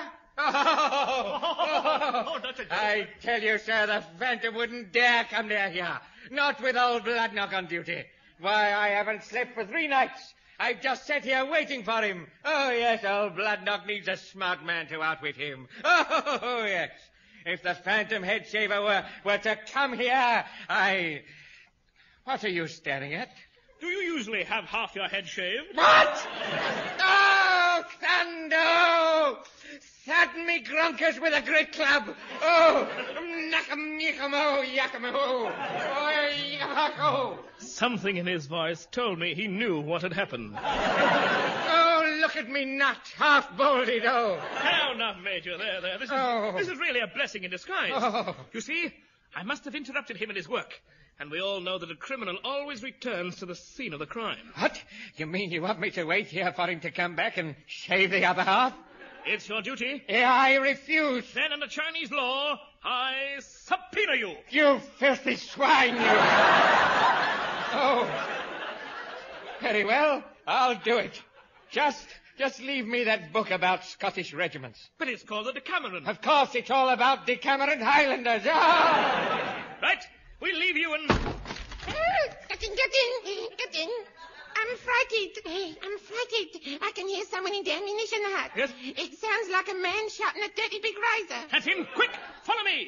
Oh, that's a joke. I tell you, sir, the Phantom wouldn't dare come near here. Not with old Bladnock on duty. Why, I haven't slept for 3 nights. I've just sat here waiting for him. Oh, yes, old Bladnock needs a smart man to outwit him. Oh, yes. If the Phantom Head Shaver were to come here, What are you staring at? Do you usually have half your head shaved? What? Oh, thunder! Sadden me grunkers with a great club. Oh, nakam yakamo. Oh, yakamo. Something in his voice told me he knew what had happened. Oh, look at me nut, half bolted, oh. Now, Major, there. This is really a blessing in disguise. Oh. You see, I must have interrupted him in his work. And we all know that a criminal always returns to the scene of the crime. What? You mean you want me to wait here for him to come back and shave the other half? It's your duty. Yeah, I refuse. Then under Chinese law, I subpoena you. You filthy swine, you. Oh. Very well, I'll do it. Just leave me that book about Scottish regiments. But it's called the Decameron. Of course, it's all about Decameron Highlanders. Oh! Right, we'll leave you and... Get in. I'm frightened. I can hear someone in the ammunition hut. Yes? It sounds like a man shouting a dirty big razor. That's him. Quick, follow me.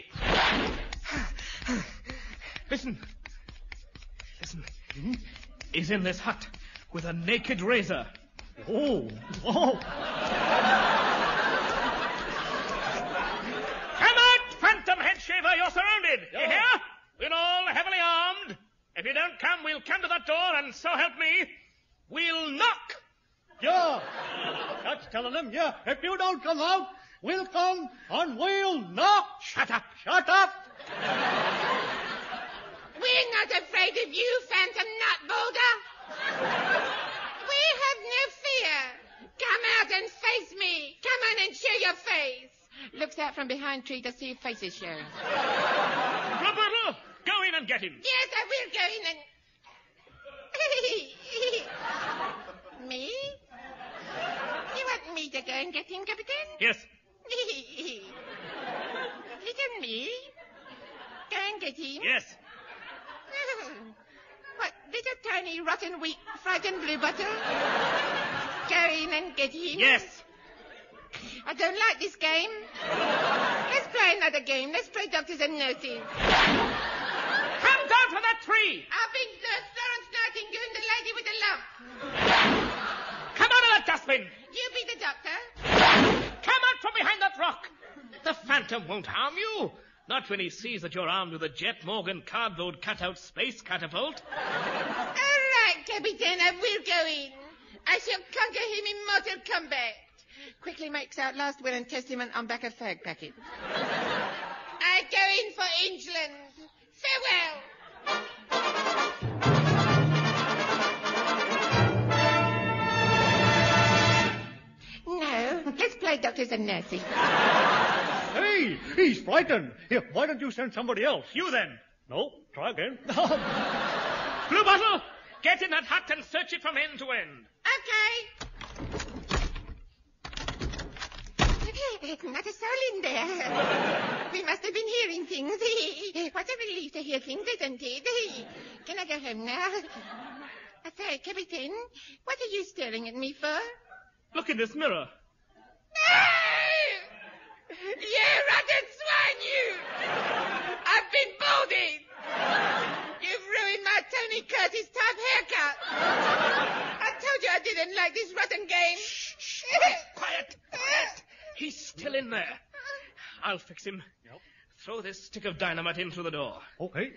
Listen. He's in this hut with a naked razor. Oh. Come out, Phantom Head Shaver. You're surrounded. Yeah. You hear? We're all heavily armed. If you don't come, we'll come to that door, and so help me, we'll knock. Yeah. That's telling them, yeah. If you don't come out, we'll come and we'll knock. Shut up. We're not afraid of you, Phantom Nutbolder. We have no fear. Come out and face me. Come on and show your face. Looks out from behind tree to see faces show. Blue Bottle, go in and get him. Yes, I will go in and... Me? You want me to go and get him, Captain? Yes. Little me? Go and get him? Yes. What, little tiny rotten weak frightened blue bottle? Go in and get him? Yes. I don't like this game. Let's play another game. Let's play doctors and nurses. Come down from that tree! I'll be Florence Nightingale, the lady with the lump. Come out of that dustbin! You be the doctor. Come out from behind that rock! The Phantom won't harm you. Not when he sees that you're armed with a Jet Morgan cardboard cutout space catapult. All right, Captain, I will go in. I shall conquer him in mortal combat. Quickly makes out last will and testament on back of fag packet. I go in for England. Farewell. No, let's play doctors and nurses. Hey, he's frightened. Here, why don't you send somebody else? You then. No, try again. Blue Bottle, get in that hut and search it from end to end. Okay. Not a soul in there. We must have been hearing things. What a relief to hear things, isn't it? Can I go home now? I say, Captain, what are you staring at me for? Look in this mirror. No! You rotten swine, you! I've been balding! You've ruined my Tony Curtis type haircut! I told you I didn't like this rotten game! Shh! Quiet! He's still in there. I'll fix him. Yep. Throw this stick of dynamite in through the door. Okay.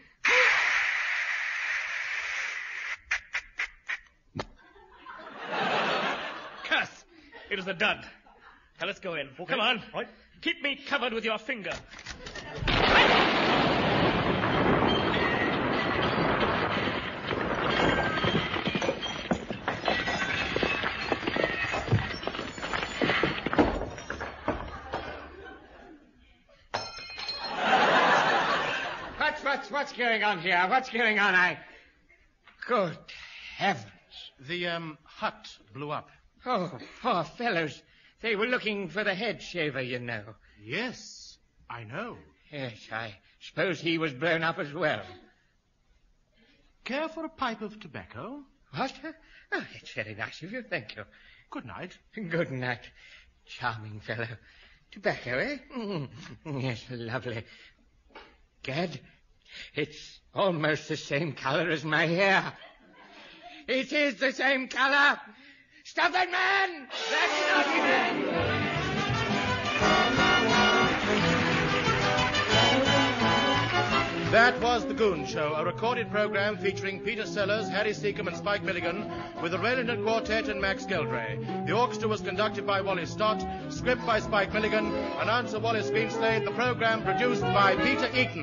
Curse! It is a dud. Now let's go in. Okay. Come on. Right. Keep me covered with your finger. What's going on here? What's going on? Good heavens. The, hut blew up. Oh, poor fellows. They were looking for the head shaver, you know. Yes, I know. Yes, I suppose he was blown up as well. Care for a pipe of tobacco? What? Oh, it's very nice of you, thank you. Good night. Good night. Charming fellow. Tobacco, eh? Yes, lovely. Gad, it's almost the same colour as my hair. It is the same colour. Stop that man! That naughty man! That was The Goon Show, a recorded program featuring Peter Sellers, Harry Seacombe and Spike Milligan, with the Raylington Quartet and Max Geldray. The orchestra was conducted by Wally Stott, script by Spike Milligan, announcer Wallace Greenslade, the program produced by Peter Eaton.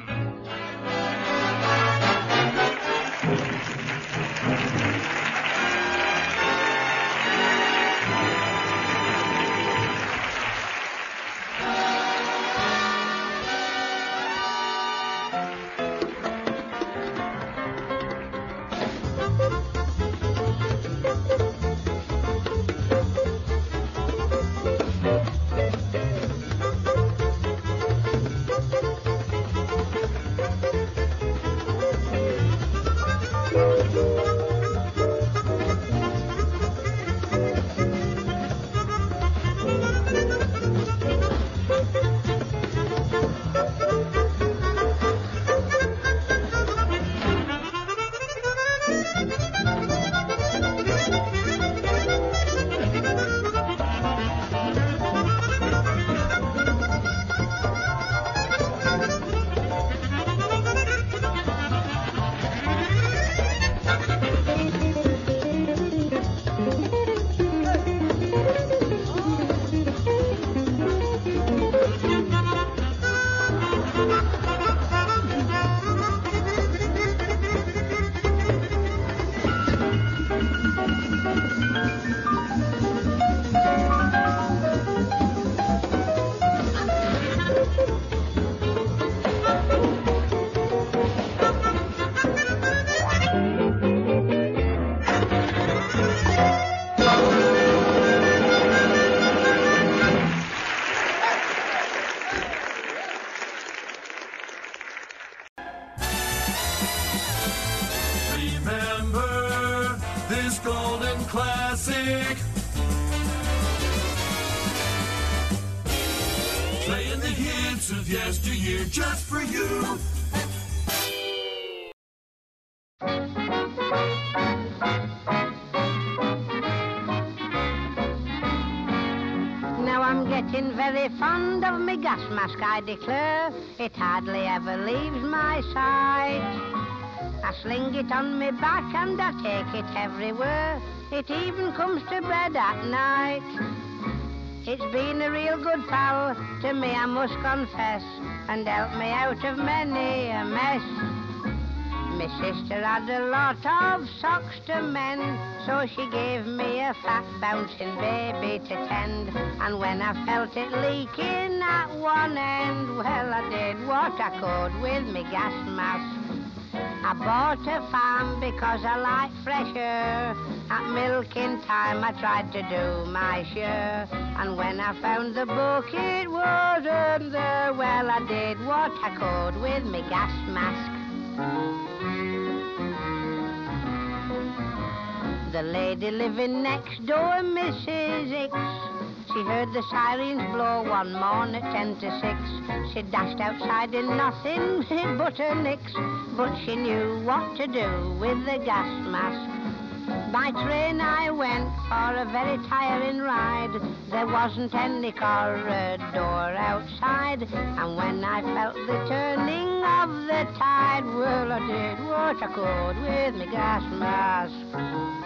of yesteryear just for you. Now I'm getting very fond of me gas mask, I declare. It hardly ever leaves my sight. I sling it on me back and I take it everywhere. It even comes to bed at night. It's been a real good pal to me, I must confess, and helped me out of many a mess. My sister had a lot of socks to mend, so she gave me a fat bouncing baby to tend. And when I felt it leaking at one end, well, I did what I could with me gas mask. I bought a farm because I like fresh air. At milking time I tried to do my share, and when I found the book it wasn't there. Well, I did what I could with me gas mask. The lady living next door, Mrs. Hicks, she heard the sirens blow one morn at 10 to 6. She dashed outside in nothing but her nicks, but she knew what to do with the gas mask. By train I went for a very tiring ride. There wasn't any corridor outside, and when I felt the turning of the tide, well, I did what I could with my gas mask.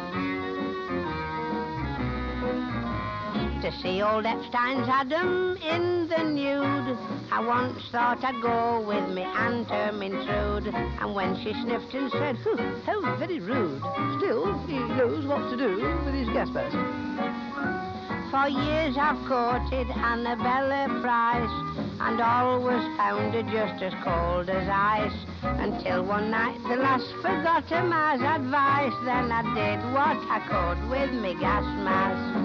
To see old Epstein's Adam in the nude, I once thought I'd go with me Aunt Ermintrude. And when she sniffed and said, how very rude, still he knows what to do with his gas mask. For years I've courted Annabella Price, and always found her just as cold as ice, until one night the lass forgot her ma's advice. Then I did what I could with me gas mask.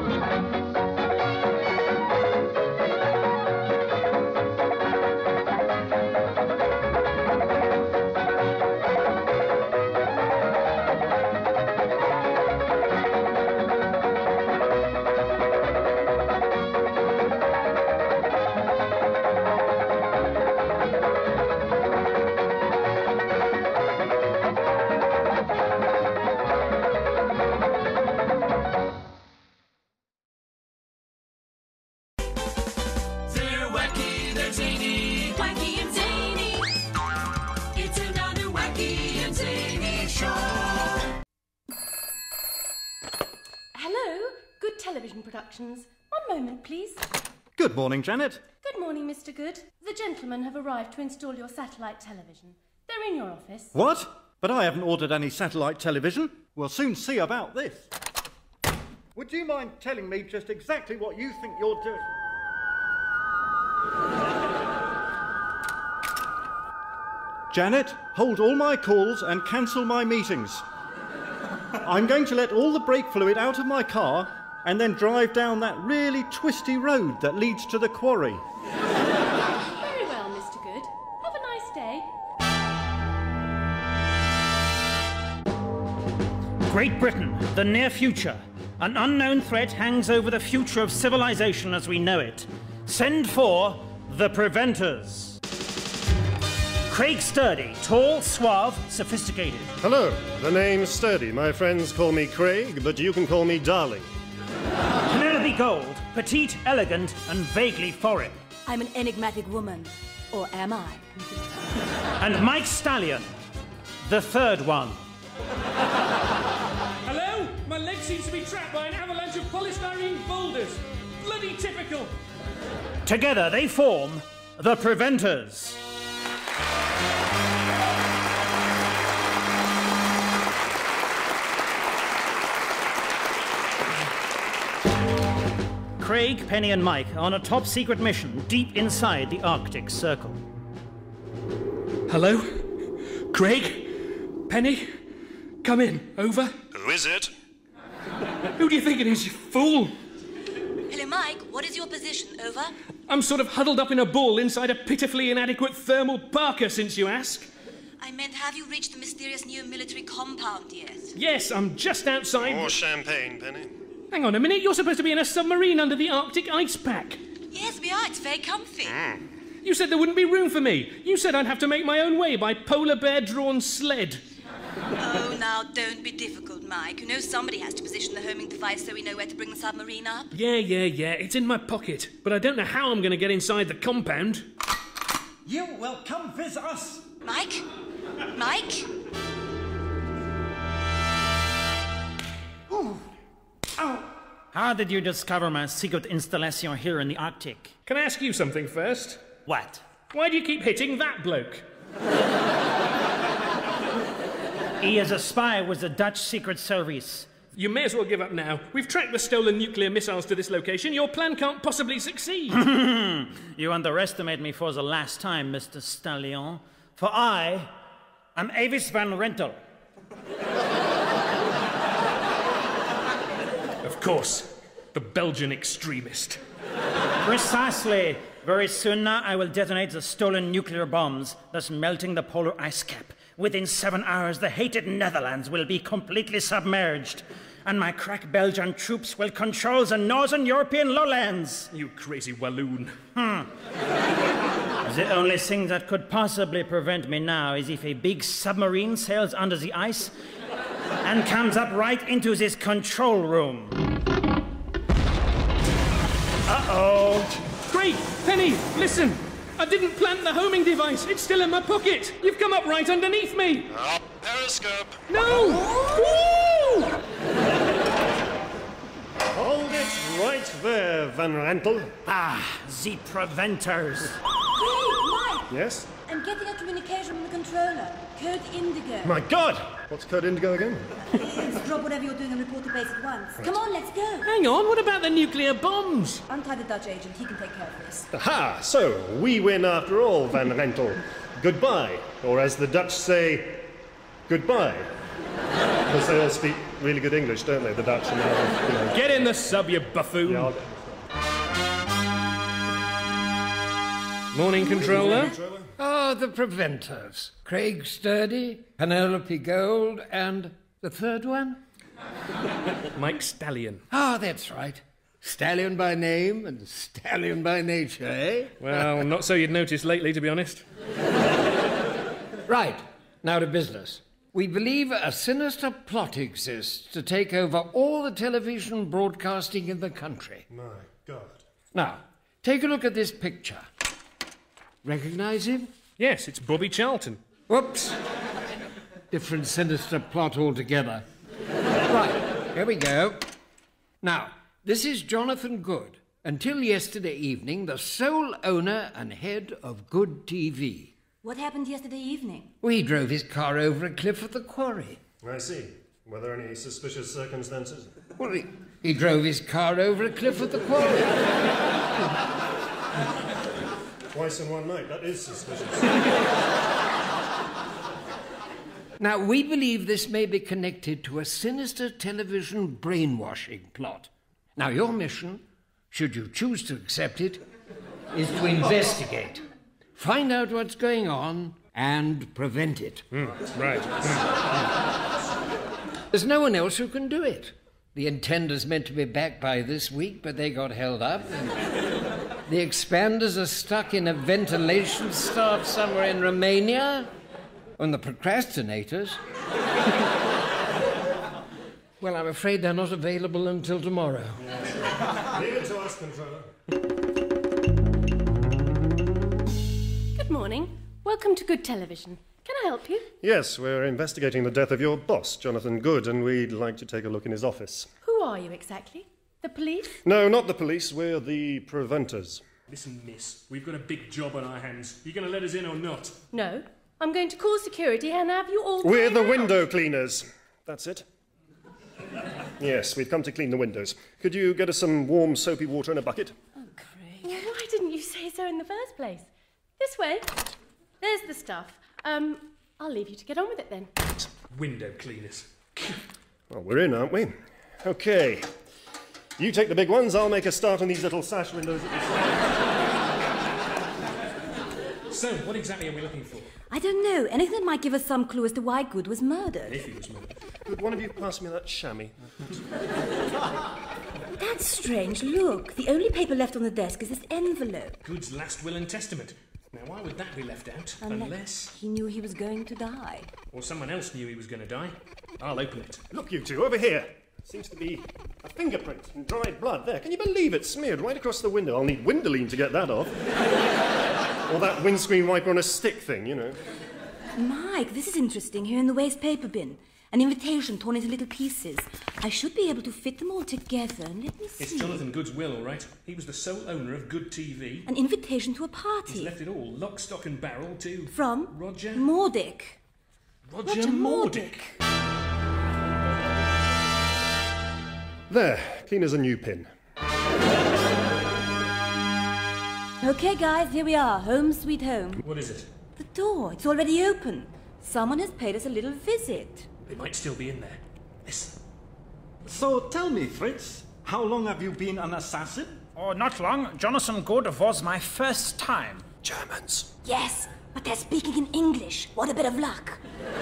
Productions. One moment, please. Good morning, Janet. Good morning, Mr. Good. The gentlemen have arrived to install your satellite television. They're in your office. What? But I haven't ordered any satellite television. We'll soon see about this. Would you mind telling me just exactly what you think you're doing? Janet, hold all my calls and cancel my meetings. I'm going to let all the brake fluid out of my car and then drive down that really twisty road that leads to the quarry. Very well, Mr. Good. Have a nice day. Great Britain, the near future. An unknown threat hangs over the future of civilization as we know it. Send for the Preventers. Craig Sturdy, tall, suave, sophisticated. Hello, the name's Sturdy. My friends call me Craig, but you can call me Darling. Penelope Gold, petite, elegant, and vaguely foreign. I'm an enigmatic woman. Or am I? And Mike Stallion, the third one. Hello? My leg seems to be trapped by an avalanche of polystyrene boulders. Bloody typical. Together they form the Preventers. Craig, Penny and Mike are on a top-secret mission deep inside the Arctic Circle. Hello? Craig? Penny? Come in. Over? Who is it? Who do you think it is, you fool? Hello, Mike. What is your position? Over? I'm sort of huddled up in a ball inside a pitifully inadequate thermal parka, since you ask. I meant, have you reached the mysterious new military compound yet? Yes, I'm just outside... More champagne, Penny. Hang on a minute, you're supposed to be in a submarine under the Arctic ice pack. Yes, we are. It's very comfy. You said there wouldn't be room for me. You said I'd have to make my own way by polar bear-drawn sled. Oh, now, don't be difficult, Mike. You know somebody has to position the homing device so we know where to bring the submarine up. Yeah. It's in my pocket. But I don't know how I'm going to get inside the compound. You will come visit us. Mike? Mike? Ooh. Ow. How did you discover my secret installation here in the Arctic? Can I ask you something first? What? Why do you keep hitting that bloke? He is a spy with the Dutch Secret Service. You may as well give up now. We've tracked the stolen nuclear missiles to this location. Your plan can't possibly succeed. You underestimate me for the last time, Mr. Stallion. For I am Avis Van Rentel. Of course, the Belgian extremist. Precisely. Very soon now I will detonate the stolen nuclear bombs, thus melting the polar ice cap. Within 7 hours, the hated Netherlands will be completely submerged, and my crack Belgian troops will control the northern European lowlands. You crazy Walloon. The only thing that could possibly prevent me now is if a big submarine sails under the ice and comes up right into this control room. Uh-oh. Craig, Penny, listen. I didn't plant the homing device. It's still in my pocket. You've come up right underneath me. Periscope. No! Woo! Hold it right there, Van Rantel. Ah, the preventers. Mike! Yes? I'm getting a communication from the controller. Code Indigo. My God! What's Code Indigo again? Let's drop whatever you're doing and report to base at once. Come on, let's go. Hang on, what about the nuclear bombs? Untie the Dutch agent. He can take care of this. Aha! So, we win after all, Van Rantel. Goodbye. Or as the Dutch say, goodbye. Because they all speak really good English, don't they, the Dutch? And Get in the sub, you buffoon. Yeah, Morning, controller. Oh, the preventers. Craig Sturdy, Penelope Gold, and the third one? Mike Stallion. Ah, that's right. Stallion by name and stallion by nature, eh? Well, not so you'd noticed lately, to be honest. Right, now to business. We believe a sinister plot exists to take over all the television broadcasting in the country. My God. Now, take a look at this picture. Recognize him? Yes, it's Bobby Charlton. Whoops. Different sinister plot altogether. Right, here we go. Now, this is Jonathan Good. Until yesterday evening, the sole owner and head of Good TV. What happened yesterday evening? Well, he drove his car over a cliff at the quarry. I see. Were there any suspicious circumstances? Well, he drove his car over a cliff at the quarry. Twice in one night. That is suspicious. Now, we believe this may be connected to a sinister television brainwashing plot. Now, your mission, should you choose to accept it, is to investigate, find out what's going on, and prevent it. Right. There's no one else who can do it. The Intender's meant to be back by this week, but they got held up. The Expanders are stuck in a ventilation stop somewhere in Romania. And the Procrastinators... well, I'm afraid they're not available until tomorrow. Leave it to us, Controller. Good morning. Welcome to Good Television. Can I help you? Yes, we're investigating the death of your boss, Jonathan Good, and we'd like to take a look in his office. Who are you exactly? The police? No, not the police. We're the preventers. Listen, miss, we've got a big job on our hands. You going to let us in or not? No. I'm going to call security and have you all... We're the out. window cleaners. That's it. Yes, we've come to clean the windows. Could you get us some warm, soapy water in a bucket? Oh, Craig. Well, why didn't you say so in the first place? This way. There's the stuff. I'll leave you to get on with it then. Window cleaners. Well, we're in, aren't we? OK. You take the big ones, I'll make a start on these little sash windows at the side. So, what exactly are we looking for? I don't know. Anything that might give us some clue as to why Good was murdered. If he was murdered. Could one of you pass me that chamois? That's strange. Look, the only paper left on the desk is this envelope. Good's last will and testament. why would that be left out? Unless he knew he was going to die. Or someone else knew he was going to die. I'll open it. Look, you two, over here. Seems to be a fingerprint and dried blood there. Can you believe it? Smeared right across the window. I'll need Windoline to get that off. Or that windscreen wiper on a stick thing, you know. Mike, this is interesting. Here in the waste paper bin. An invitation torn into little pieces. I should be able to fit them all together. Let me see. It's Jonathan Good's will, all right. He was the sole owner of Good TV. An invitation to a party. He's left it all, lock, stock and barrel, to... From? Roger... Mordick. Roger Mordick. There, clean as a new pin. Okay, guys, here we are. Home sweet home. What is it? The door. It's already open. Someone has paid us a little visit. They might still be in there. Listen. So tell me, Fritz, how long have you been an assassin? Oh, not long. Jonathan Good was my first time. Germans. Yes, but they're speaking in English. What a bit of luck.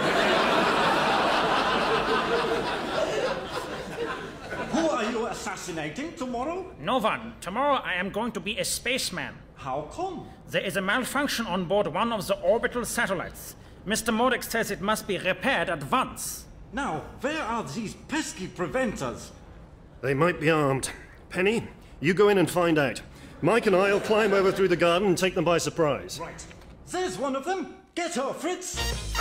Who are you assassinating tomorrow? No one. Tomorrow I am going to be a spaceman. How come? There is a malfunction on board one of the orbital satellites. Mr. Mordick says it must be repaired at once. Now, where are these pesky preventers? They might be armed. Penny, you go in and find out. Mike and I'll climb over through the garden and take them by surprise. Right. There's one of them. Get her, Fritz.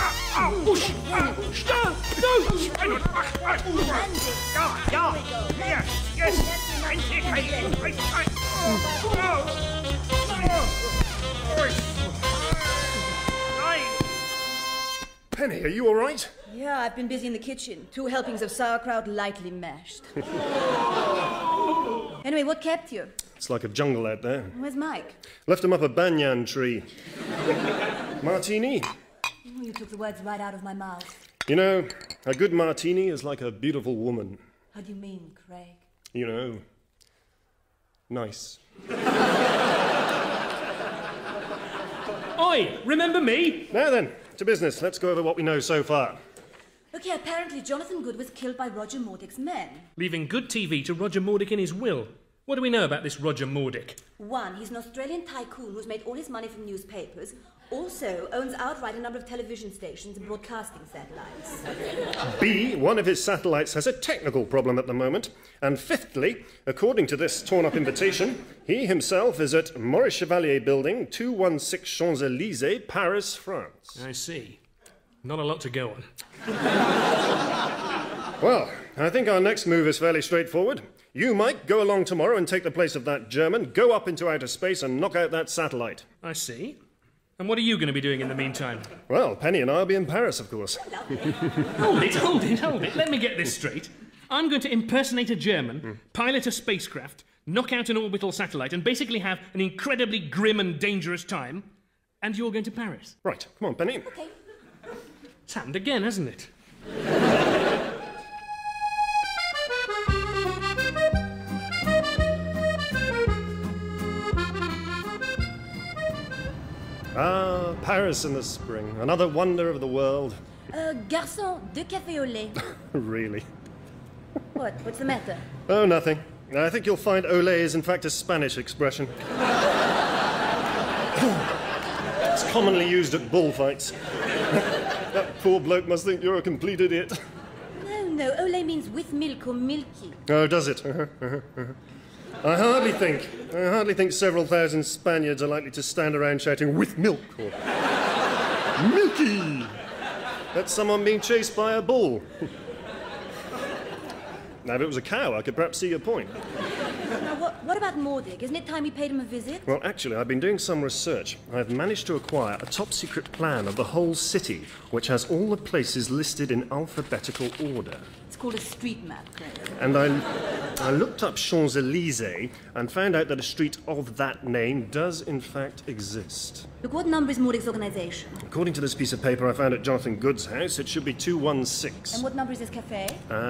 Penny, are you all right? Yeah, I've been busy in the kitchen. 2 helpings of sauerkraut lightly mashed. Anyway, what kept you? It's like a jungle out there. Where's Mike? Left him up a banyan tree. Martini? Oh, you took the words right out of my mouth. You know, a good martini is like a beautiful woman. How do you mean, Craig? You know, nice. Oi, remember me? Now then, to business. Let's go over what we know so far. Okay, apparently Jonathan Good was killed by Roger Mordick's men. Leaving Good TV to Roger Mordick in his will. What do we know about this Roger Mordick? 1, he's an Australian tycoon who's made all his money from newspapers, also owns outright a number of television stations and broadcasting satellites. B, one of his satellites has a technical problem at the moment. And fifthly, according to this torn-up invitation, he himself is at Maurice Chevalier Building, 216 Champs-Élysées, Paris, France. I see. Not a lot to go on. Well, I think our next move is fairly straightforward. You, Mike, go along tomorrow and take the place of that German, go up into outer space and knock out that satellite. I see. And what are you going to be doing in the meantime? Well, Penny and I will be in Paris, of course. Hold it. Let me get this straight. I'm going to impersonate a German, pilot a spacecraft, knock out an orbital satellite, and basically have an incredibly grim and dangerous time. And you're going to Paris. Right. Come on, Penny. Okay. It's happened again, hasn't it? Ah, Paris in the spring. Another wonder of the world. Garçon, 2 cafés au lait. Really? What? What's the matter? Oh, nothing. I think you'll find olé is in fact a Spanish expression. It's commonly used at bullfights. That poor bloke must think you're a complete idiot. No, olé means with milk or milky. Oh, does it? I hardly think several thousand Spaniards are likely to stand around shouting, with milk, or milky! That's someone being chased by a bull. Now, if it was a cow, I could perhaps see your point. Now, what about Mordick? Isn't it time we paid him a visit? Well, actually, I've been doing some research. I've managed to acquire a top-secret plan of the whole city, which has all the places listed in alphabetical order. It's called a street map, Craig. And I looked up Champs-Élysées and found out that a street of that name does, in fact, exist. Look, what number is Mordick's organisation? According to this piece of paper I found at Jonathan Good's house, it should be 216. And what number is this cafe?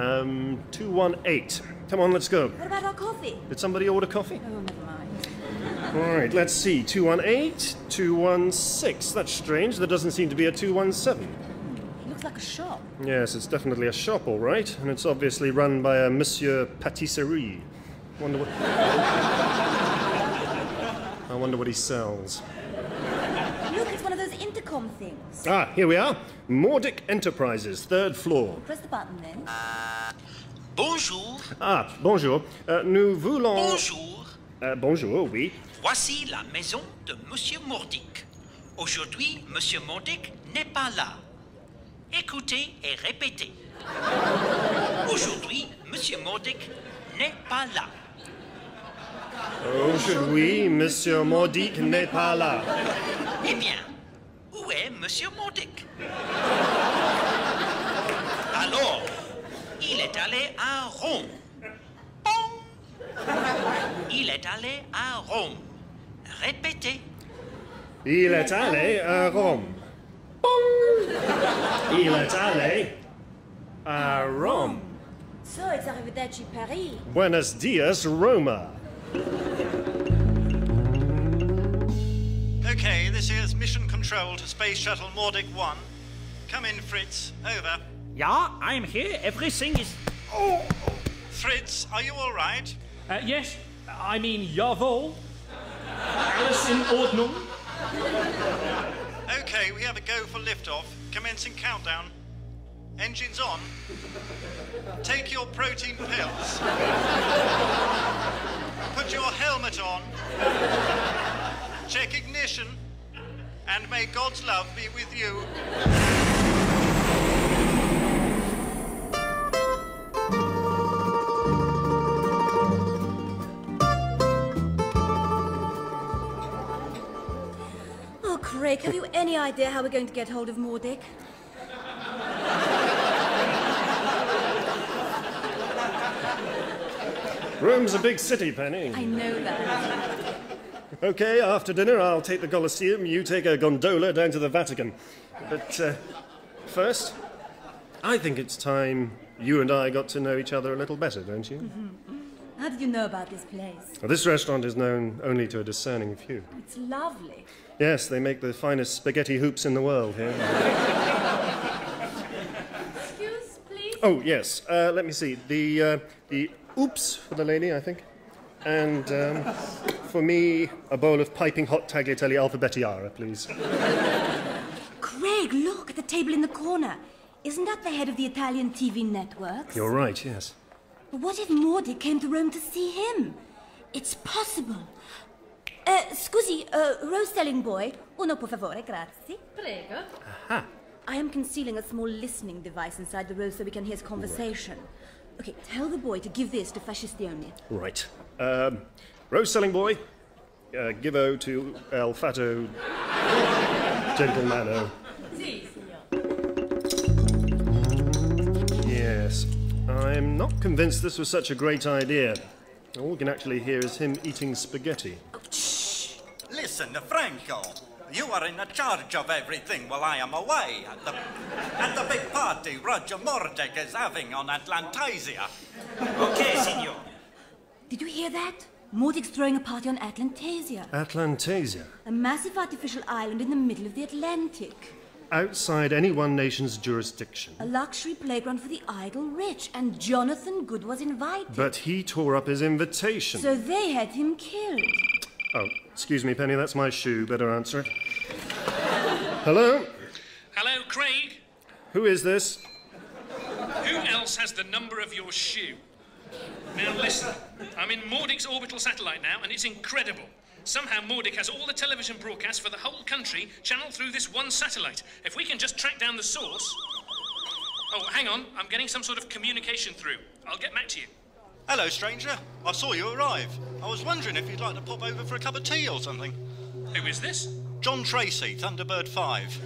218. Come on, let's go. What about our coffee? Did somebody order coffee? Oh, never mind. All right, let's see. 218, 216. That's strange. There doesn't seem to be a 217. It looks like a shop. Yes, it's definitely a shop, all right. And it's obviously run by a Monsieur Patisserie. I wonder what he sells. look, it's one of those intercom things. Ah, here we are. Mordic Enterprises, 3rd floor. Press the button then. Bonjour. Ah, bonjour. Nous voulons... Bonjour. Bonjour, oui. Voici la maison de Monsieur Mordic. Aujourd'hui, Monsieur Mordic n'est pas là. Écoutez et répétez. Aujourd'hui, Monsieur Mordic n'est pas là. Aujourd'hui, Monsieur Mordic n'est pas là. Eh bien, où est Monsieur Mordic? Alors, il est allé à Rome. Bon. Il est allé à Rome. Répétez. Il est allé à Rome. Il est allé à Rome. So, it's Arrivederci Paris. Buenos dias, Roma. Okay, this here's Mission Control to Space Shuttle Mordic 1. Come in, Fritz. Over. Yeah, I'm here. Everything is... Oh! Fritz, are you all right? Yes, I mean, jawohl. Alice in Ordnung. Okay, we have a go for liftoff. Commencing countdown. Engines on. Take your protein pills. Put your helmet on. Check ignition. And may God's love be with you. Oh, Craig, have you any idea how we're going to get hold of Mordic? Rome's a big city, Penny. I know that. Okay, after dinner, I'll take the Colosseum, you take a gondola down to the Vatican. But first, I think it's time you and I got to know each other a little better, don't you? Mm-hmm. How did you know about this place? Well, this restaurant is known only to a discerning few. It's lovely. Yes, they make the finest spaghetti hoops in the world here. Excuse, please? Oh, yes. Let me see. The oops for the lady, I think. And for me, a bowl of piping hot tagliatelle alphabetiara, please. Craig, look at the table in the corner. Isn't that the head of the Italian TV networks? You're right, yes. But what if Mordic came to Rome to see him? It's possible. Scusi, rose selling boy. Uno per favore, grazie. Prego. Aha. I am concealing a small listening device inside the rose so we can hear his conversation. Okay, tell the boy to give this to Fascistione. Right. Rose selling boy, give O to El Fato Gentlemano. Si, signor. Yes. I'm not convinced this was such a great idea. All we can actually hear is him eating spaghetti. Listen, Franco. You are in charge of everything while I am away at the big party Roger Mordic is having on Atlantasia. Okay, signor. Did you hear that? Mordic's throwing a party on Atlantasia. Atlantasia. A massive artificial island in the middle of the Atlantic. Outside any one nation's jurisdiction. A luxury playground for the idle rich, and Jonathan Good was invited. But he tore up his invitation. So they had him killed. Oh, excuse me, Penny, that's my shoe. Better answer it. Hello? Hello, Craig. Who is this? Who else has the number of your shoe? Now listen, I'm in Mordic's orbital satellite now, and it's incredible. Somehow Mordic has all the television broadcasts for the whole country channeled through this one satellite. If we can just track down the source... Oh, hang on, I'm getting some sort of communication through. I'll get back to you. Hello, stranger. I saw you arrive. I was wondering if you'd like to pop over for a cup of tea or something. Who is this? John Tracy, Thunderbird 5.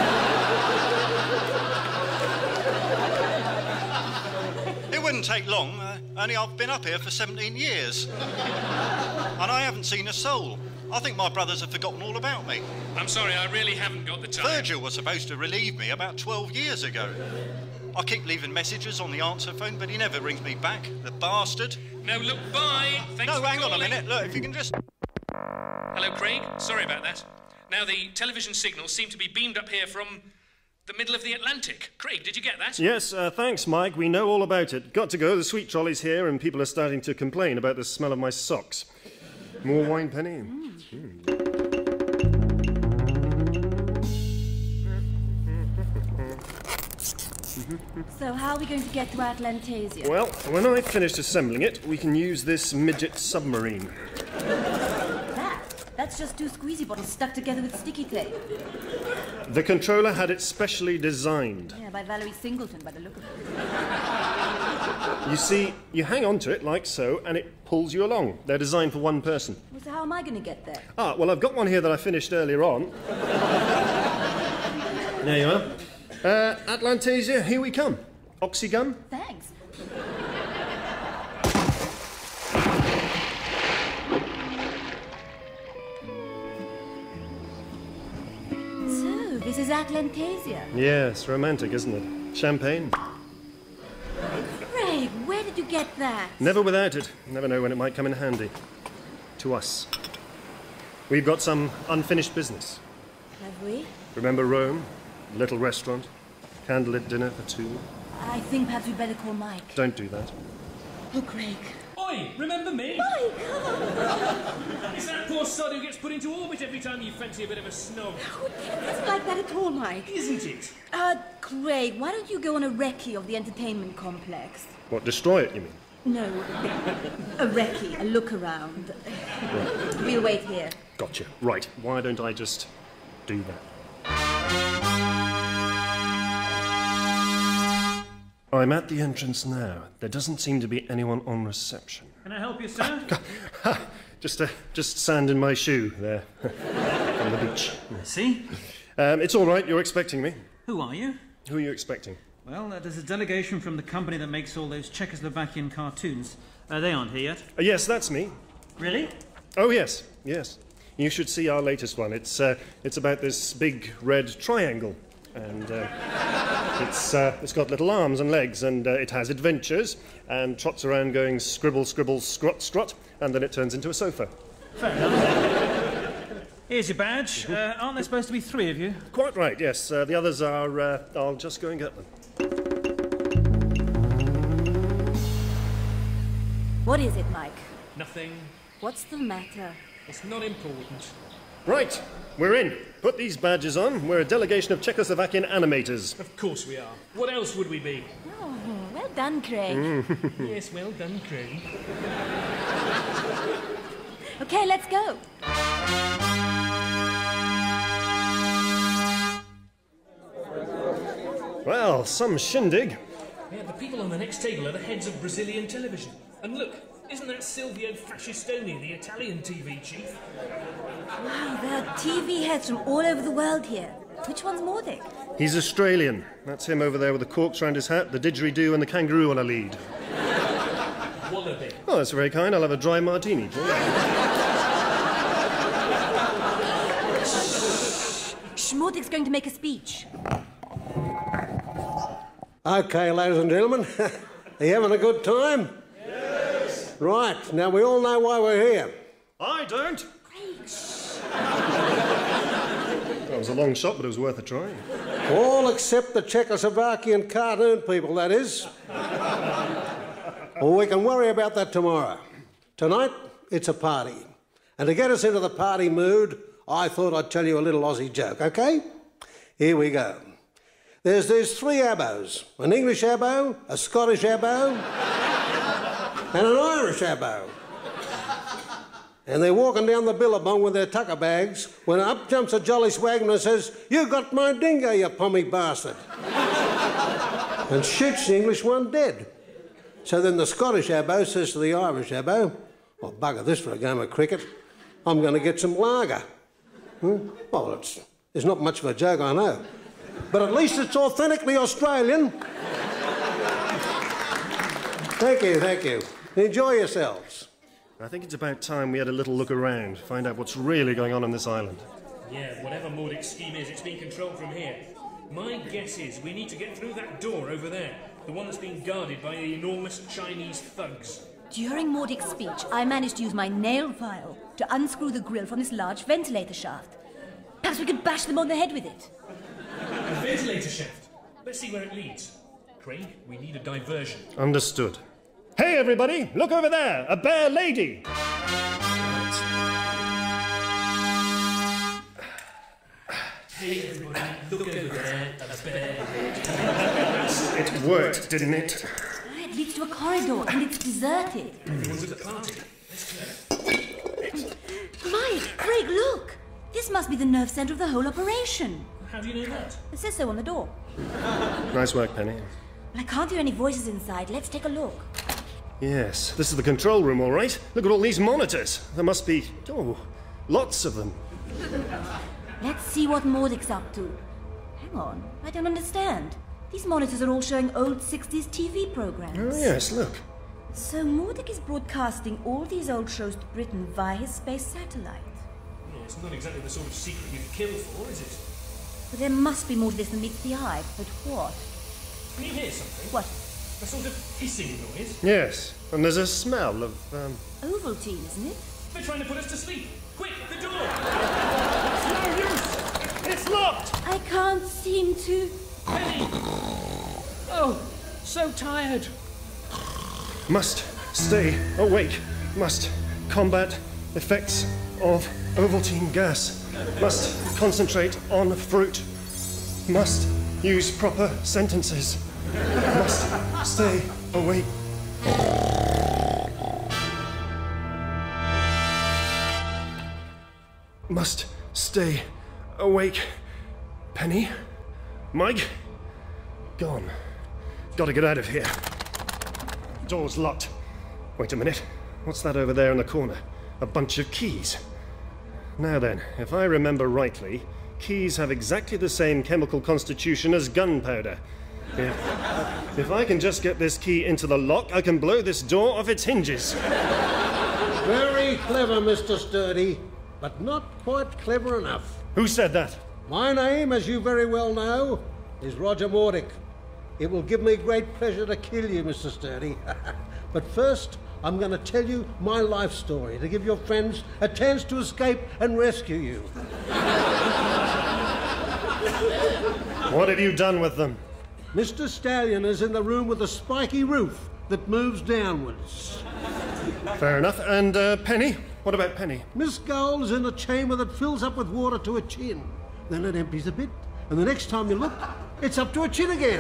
It wouldn't take long, only I've been up here for 17 years. And I haven't seen a soul. I think my brothers have forgotten all about me. I'm sorry, I really haven't got the time. Virgil was supposed to relieve me about 12 years ago. I keep leaving messages on the answer phone, but he never rings me back, the bastard. No, look, bye. Thanks no, for hang on a calling. minute. Look, if you can just... Hello, Craig. Sorry about that. Now, the television signals seem to be beamed up here from the middle of the Atlantic. Craig, did you get that? Yes, thanks, Mike. We know all about it. Got to go. The sweet trolley's here, and people are starting to complain about the smell of my socks. More wine, Penny? So how are we going to get to Atlantasia? Well, when I've finished assembling it, we can use this midget submarine. That's just 2 squeezy bottles stuck together with sticky tape. The controller had it specially designed. Yeah, by Valerie Singleton, by the look of it. You see, you hang on to it like so, and it pulls you along. They're designed for one person. Well, so how am I going to get there? Well, I've got one here that I finished earlier on. There you are. Atlantasia, here we come. Oxygun? Thanks. So, this is Atlantasia. Yes, romantic, isn't it? Champagne? Craig, where did you get that? Never without it. Never know when it might come in handy. To us. We've got some unfinished business. Have we? Remember Rome? Little restaurant? Candlelit dinner for 2? I think perhaps we'd better call Mike. Don't do that. Oh, Craig. Oi, remember me? Mike! It's that poor sod who gets put into orbit every time you fancy a bit of a snob. Oh, it isn't like that at all, Mike. Isn't it? Craig, why don't you go on a recce of the entertainment complex? What, destroy it, you mean? No, a recce, a look around. We'll wait here. Gotcha. Right. Why don't I just do that? I'm at the entrance now. There doesn't seem to be anyone on reception. Can I help you, sir? Just sand in my shoe there on the beach. I see. It's all right. You're expecting me. Who are you? Who are you expecting? Well, there's a delegation from the company that makes all those Czechoslovakian cartoons. They aren't here yet. Yes, that's me. Really? Oh, yes. You should see our latest one. It's about this big red triangle. And it's got little arms and legs, and it has adventures, and trots around going scribble, scribble, scrot, scrot, and then it turns into a sofa. Fair enough. Here's your badge. Aren't there supposed to be 3 of you? Quite right, yes. The others are... I'll just go and get them. What is it, Mike? Nothing. What's the matter? It's not important. Right, we're in. Put these badges on. We're a delegation of Czechoslovakian animators. Of course we are. What else would we be? Oh, well done, Craig. Yes, well done, Craig. Okay, let's go. Well, some shindig. Yeah, the people on the next table are the heads of Brazilian television. And look, isn't that Silvio Fascistoni, the Italian TV chief? Wow, there are TV heads from all over the world here. Which one's Mordic? He's Australian. That's him over there with the corks round his hat, the didgeridoo and the kangaroo on a lead. Wallaby. Oh, that's very kind. I'll have a dry martini. Mordic's going to make a speech. OK, ladies and gentlemen, are you having a good time? Yes. Right, now we all know why we're here. I don't. That was a long shot, but it was worth a try. All except the Czechoslovakian cartoon people, that is. Well, we can worry about that tomorrow. Tonight, it's a party. And to get us into the party mood, I thought I'd tell you a little Aussie joke, OK? Here we go. There's these 3 abos. An English abo, a Scottish abo, and an Irish abo. And they're walking down the billabong with their tucker bags when up jumps a jolly swagman and says, "You got my dingo, you pommy bastard." And shoots the English one dead. So then the Scottish abo says to the Irish abo, "Well, bugger this for a game of cricket. I'm going to get some lager." Well, it's not much of a joke, I know. But at least it's authentically Australian. Thank you. Enjoy yourselves. I think it's about time we had a little look around, find out what's really going on this island. Yeah, whatever Mordic's scheme is, it's being controlled from here. My guess is we need to get through that door over there, the one that's being guarded by the enormous Chinese thugs. During Mordic's speech, I managed to use my nail file to unscrew the grill from this large ventilator shaft. Perhaps we could bash them on the head with it. A ventilator shaft? Let's see where it leads. Craig, we need a diversion. Understood. Hey, everybody, look over there, a bear lady. Hey, everybody, look over there, a bear lady. It worked, didn't it? It leads to a corridor and it's deserted. Everyone's at the party. Let's go. Mike, Craig, look! This must be the nerve centre of the whole operation. How do you know that? It says so on the door. Nice work, Penny. Well, I can't hear any voices inside. Let's take a look. Yes, this is the control room, all right. Look at all these monitors. There must be, lots of them. Let's see what Mordic's up to. Hang on, I don't understand. These monitors are all showing old 60s TV programs. Oh, yes, look. So Mordic is broadcasting all these old shows to Britain via his space satellite. Yeah, it's not exactly the sort of secret you'd kill for, is it? But there must be more to this than meets the eye. But what? Can you hear something? What? A sort of hissing noise? Yes, and there's a smell of, Ovaltine, isn't it? They're trying to put us to sleep. Quick, the door! It's no use! It's locked! I can't seem to... Penny! Oh, so tired. Must stay awake. Must combat effects of Ovaltine gas. Must concentrate on fruit. Must use proper sentences. Must stay awake. Must stay awake. Penny? Mike? Gone. Gotta get out of here. Door's locked. Wait a minute. What's that over there in the corner? A bunch of keys. Now then, if I remember rightly, keys have exactly the same chemical constitution as gunpowder. If I can just get this key into the lock, I can blow this door off its hinges. Very clever, Mr. Sturdy, but not quite clever enough. Who said that? My name, as you very well know, is Roger Mordic. It will give me great pleasure to kill you, Mr. Sturdy. But first, I'm going to tell you my life story to give your friends a chance to escape and rescue you. What have you done with them? Mr. Stallion is in the room with the spiky roof that moves downwards. Fair enough. And Penny? What about Penny? Miss Gold is in a chamber that fills up with water to her chin. Then it empties a bit, and the next time you look, it's up to her chin again.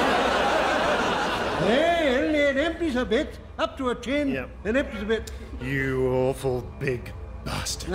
Then it empties a bit, up to her chin, and empties a bit. You awful big bastard.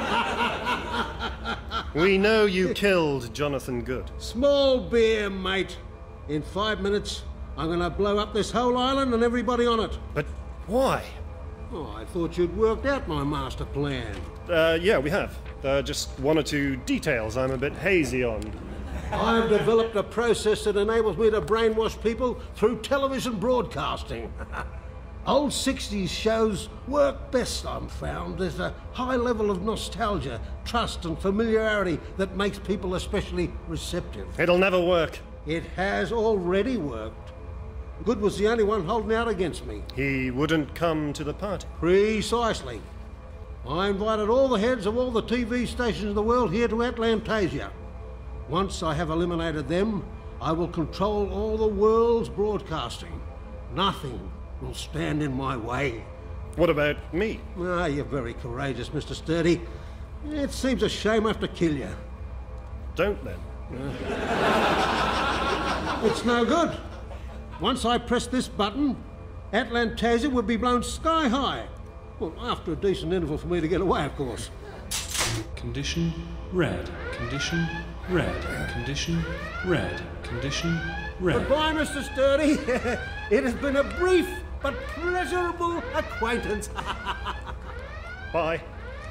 We know you killed Jonathan Good. Small beer, mate. In 5 minutes, I'm going to blow up this whole island and everybody on it. But why? Oh, I thought you'd worked out my master plan. Yeah, we have. Just one or two details I'm a bit hazy on. I've developed a process that enables me to brainwash people through television broadcasting. Old 60s shows work best, I'm found. There's a high level of nostalgia, trust and familiarity that makes people especially receptive. It'll never work. It has already worked. Good was the only one holding out against me. He wouldn't come to the party? Precisely. I invited all the heads of all the TV stations in the world here to Atlantasia. Once I have eliminated them, I will control all the world's broadcasting. Nothing will stand in my way. What about me? Ah, you're very courageous, Mr. Sturdy. It seems a shame I have to kill you. Don't then. It's no good. Once I press this button, Atlantasia would be blown sky high. Well, after a decent interval for me to get away, of course. Condition red. Condition red. Condition red. Condition red. Goodbye, Mr. Sturdy. It has been a brief but pleasurable acquaintance. Bye.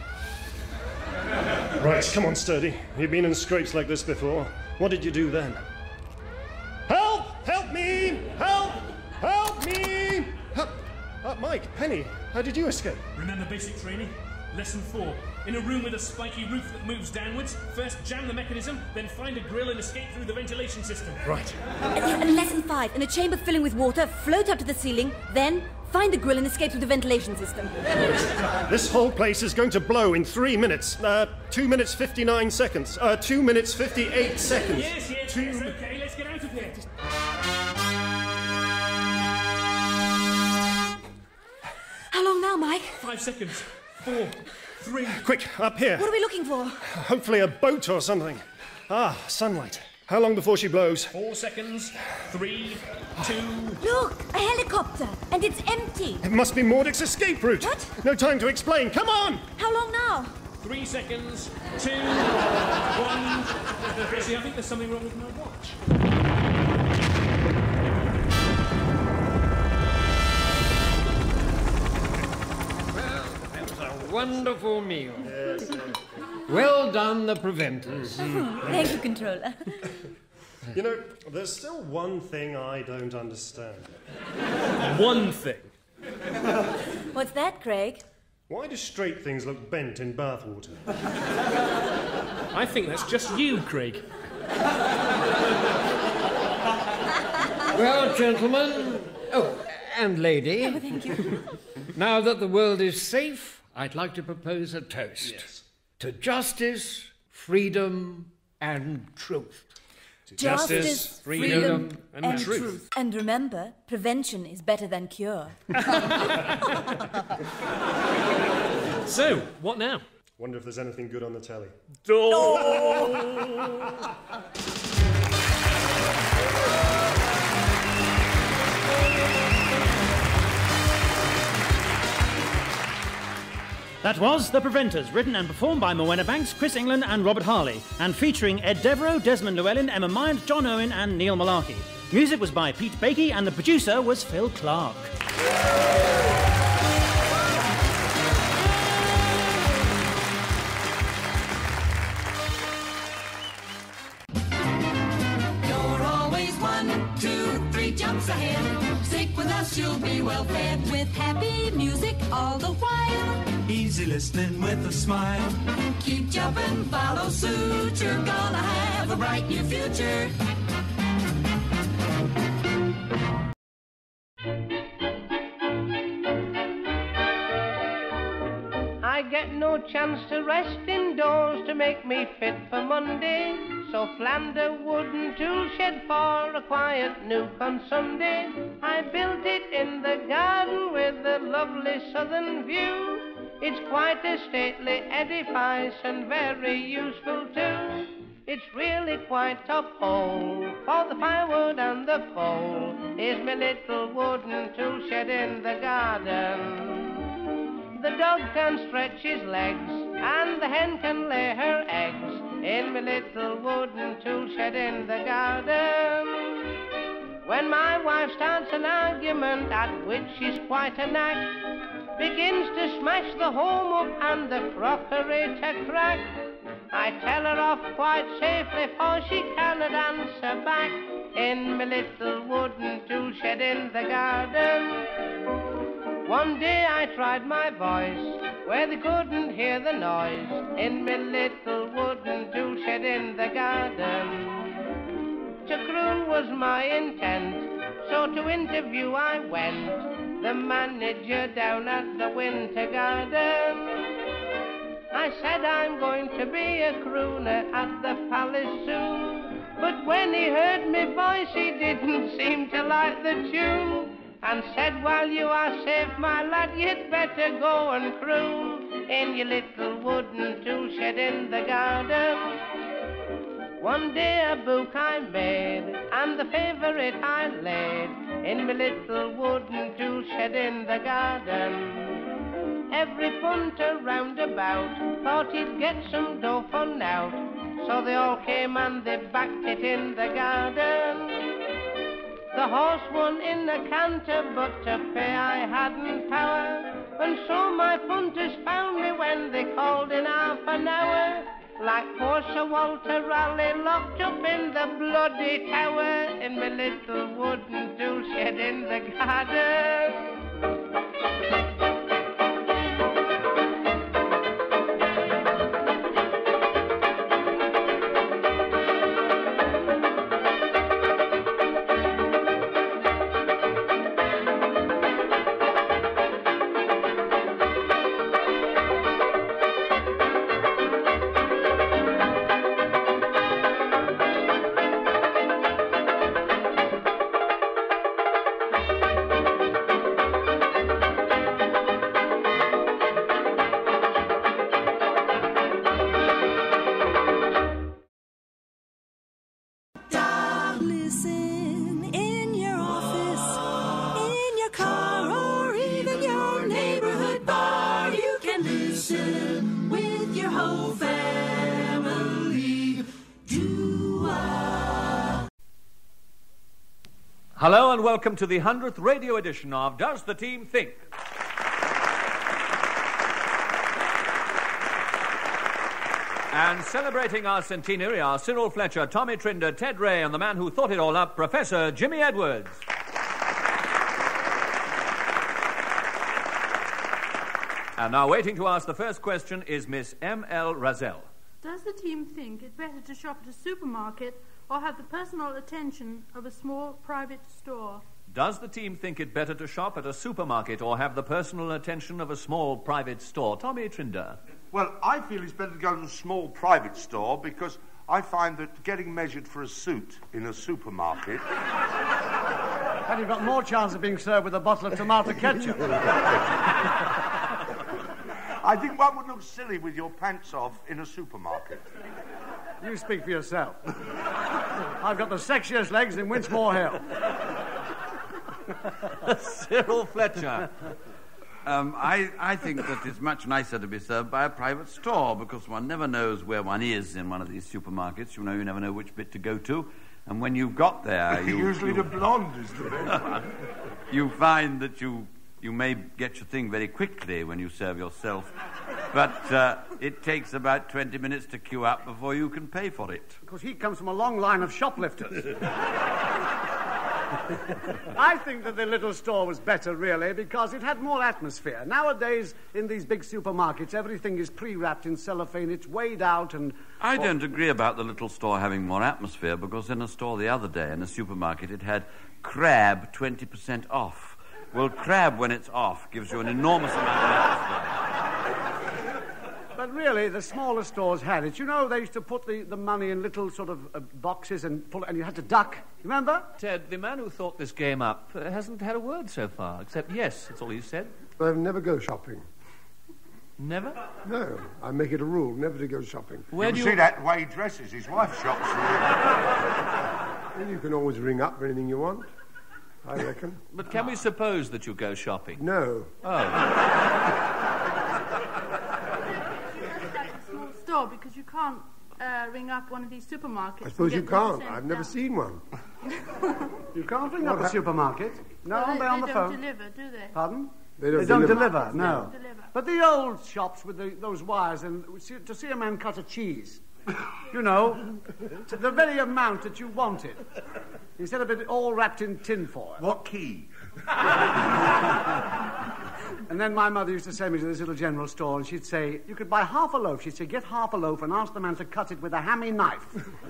Right, come on, Sturdy. You've been in scrapes like this before. What did you do then? Help! Help me! Help! Help me! Help! Mike, Penny, how did you escape? Remember basic training? Lesson 4. In a room with a spiky roof that moves downwards, first jam the mechanism, then find a grill and escape through the ventilation system. Right. And lesson 5. In a chamber filling with water, float up to the ceiling, then find the grill and escape through the ventilation system. This whole place is going to blow in 3 minutes. 2 minutes 59 seconds. 2 minutes 58 seconds. Yes, okay, let's get out of here. How long now, Mike? 5 seconds. 4, 3. Quick, up here. What are we looking for? Hopefully a boat or something. Ah, sunlight. How long before she blows? 4 seconds. 3, 2... Look, a helicopter, and it's empty. It must be Mordick's escape route. What? No time to explain. Come on! How long now? 3 seconds. 2, 1... See, I think there's something wrong with my watch. Wonderful meal. Well done, the preventers. Thank you, Controller. You know, there's still one thing I don't understand. One thing? What's that, Craig? Why do straight things look bent in bathwater? I think that's just you, Craig. Well, gentlemen... Oh, and lady... Oh, thank you. Now that the world is safe, I'd like to propose a toast. Yes. To justice, freedom, and truth. To justice, freedom, and truth. And remember, prevention is better than cure. So, what now? Wonder if there's anything good on the telly. That was The Preventers, written and performed by Morwenna Banks, Chris England and Robert Harley, and featuring Ed Devereux, Desmond Llewellyn, Emma Myant, John Owen and Neil Malarkey. Music was by Pete Bakey and the producer was Phil Clark. You're always 1, 2, 3 jumps ahead. Stick with us, you'll be well fed. With happy music all the while. Easy listening with a smile. Keep jumping, follow suit. You're gonna have a bright new future. I get no chance to rest indoors to make me fit for Monday. So Flander wooden tool shed for a quiet nook on Sunday. I built it in the garden with a lovely southern view. It's quite a stately edifice and very useful too. It's really quite top hole for the firewood and the coal. Is my little wooden tool shed in the garden. The dog can stretch his legs and the hen can lay her eggs in my little wooden tool shed in the garden. When my wife starts an argument at which she's quite a knack, begins to smash the home up and the crockery to crack, I tell her off quite safely for she cannot answer back in my little wooden tool shed in the garden. One day I tried my voice where they couldn't hear the noise in my little wooden tool shed in the garden. To croon was my intent, so to interview I went, the manager down at the Winter Garden. I said I'm going to be a crooner at the palace soon, but when he heard me voice he didn't seem to like the tune, and said, while you are safe, my lad, you'd better go and croon in your little wooden tool shed in the garden. One day a book I made, and the favourite I laid in my little wooden tool shed in the garden. Every punter round about thought he'd get some dough for now, so they all came and they backed it in the garden. The horse won in a canter, but to pay I hadn't power, and so my punters found me when they called in half an hour, like poor Sir Walter Raleigh locked up in the bloody tower in my little wooden tool shed in the garden. oh family, do-ah. Hello and welcome to the 100th radio edition of Does the Team Think? And celebrating our centenary are Cyril Fletcher, Tommy Trinder, Ted Ray, and the man who thought it all up, Professor Jimmy Edwards. And now waiting to ask the first question is Miss M.L. Razel. Does the team think it better to shop at a supermarket or have the personal attention of a small private store? Does the team think it better to shop at a supermarket or have the personal attention of a small private store? Tommy Trinder. Well, I feel it's better to go to a small private store because I find that getting measured for a suit in a supermarket... And you've got more chance of being served with a bottle of tomato ketchup. I think one would look silly with your pants off in a supermarket. You speak for yourself. I've got the sexiest legs in Winchmore Hill. Cyril Fletcher. I think that it's much nicer to be served by a private store because one never knows where one is in one of these supermarkets. You never know which bit to go to. And when you've got there... Usually the blonde is the best one. You find that you may get your thing very quickly when you serve yourself, but it takes about 20 minutes to queue up before you can pay for it. Because he comes from a long line of shoplifters. I think that the little store was better, really, because it had more atmosphere. Nowadays, in these big supermarkets, everything is pre-wrapped in cellophane. It's weighed out and... I don't agree about the little store having more atmosphere, because in a store the other day, in a supermarket, it had crab 20% off. Well, crab, when it's off, gives you an enormous amount of atmosphere. But really, the smaller stores had it. You know, they used to put the money in little sort of boxes and pull it, and you had to duck. Remember? Ted, the man who thought this game up hasn't had a word so far, except yes, that's all he said. I never go shopping. Never? No, I make it a rule never to go shopping. Where do you see that way he dresses? His wife shops for him. Well, you can always ring up for anything you want, I reckon. But can we suppose that you go shopping? No. Oh. Store because you can't ring up one of these supermarkets. I suppose you can't. I've never seen one. You can't ring up a supermarket. No, Well, they're on the phone. They don't deliver, do they? Pardon? They don't deliver. deliver. No. They don't deliver. But the old shops with those wires, and to see a man cut a cheese, you know, to the very amount that you wanted, instead of it all wrapped in tinfoil. What key? And then my mother used to send me to this little general store, and she'd say, you could buy half a loaf. She'd say, get half a loaf and ask the man to cut it with a hammy knife.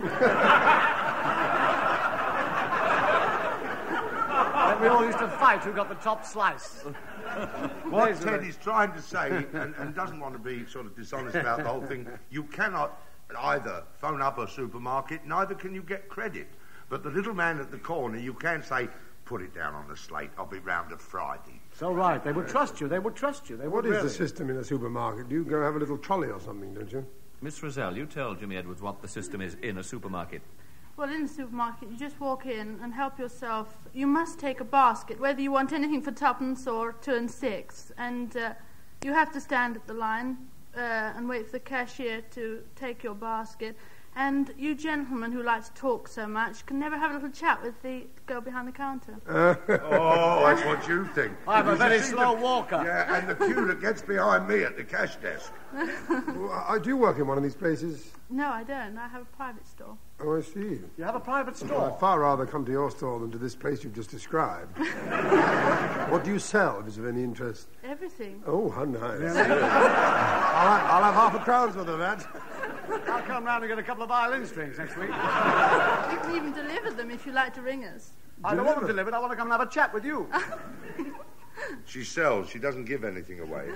And we all used to fight who got the top slice. What Ted is trying to say, and doesn't want to be sort of dishonest about the whole thing, you cannot either phone up a supermarket, neither can you get credit. But the little man at the corner, you can say, put it down on the slate, I'll be round at Friday. So right, they would trust you, they would trust you. What is the system in a supermarket? Do you go have a little trolley or something, don't you? Miss Roselle, you tell Jimmy Edwards what the system is in a supermarket. Well, in the supermarket, you just walk in and help yourself. You must take a basket, whether you want anything for twopence or 2 and 6. And you have to stand at the line and wait for the cashier to take your basket. And you gentlemen who like to talk so much can never have a little chat with the girl behind the counter. Oh, that's what you think. I'm a very You see slow the- walker. Yeah, and the queue that gets behind me at the cash desk. I do work in one of these places. No, I don't. I have a private store. Oh, I see. You have a private Well, store? I'd far rather come to your store than to this place you've just described. What do you sell, if it's of any interest? Everything. Oh, how nice. I'll have half a crown's worth of that. I'll come round and get a couple of violin strings next week. You can even deliver them if you like to ring us. I don't want them delivered. I want to come and have a chat with you. She sells, she doesn't give anything away.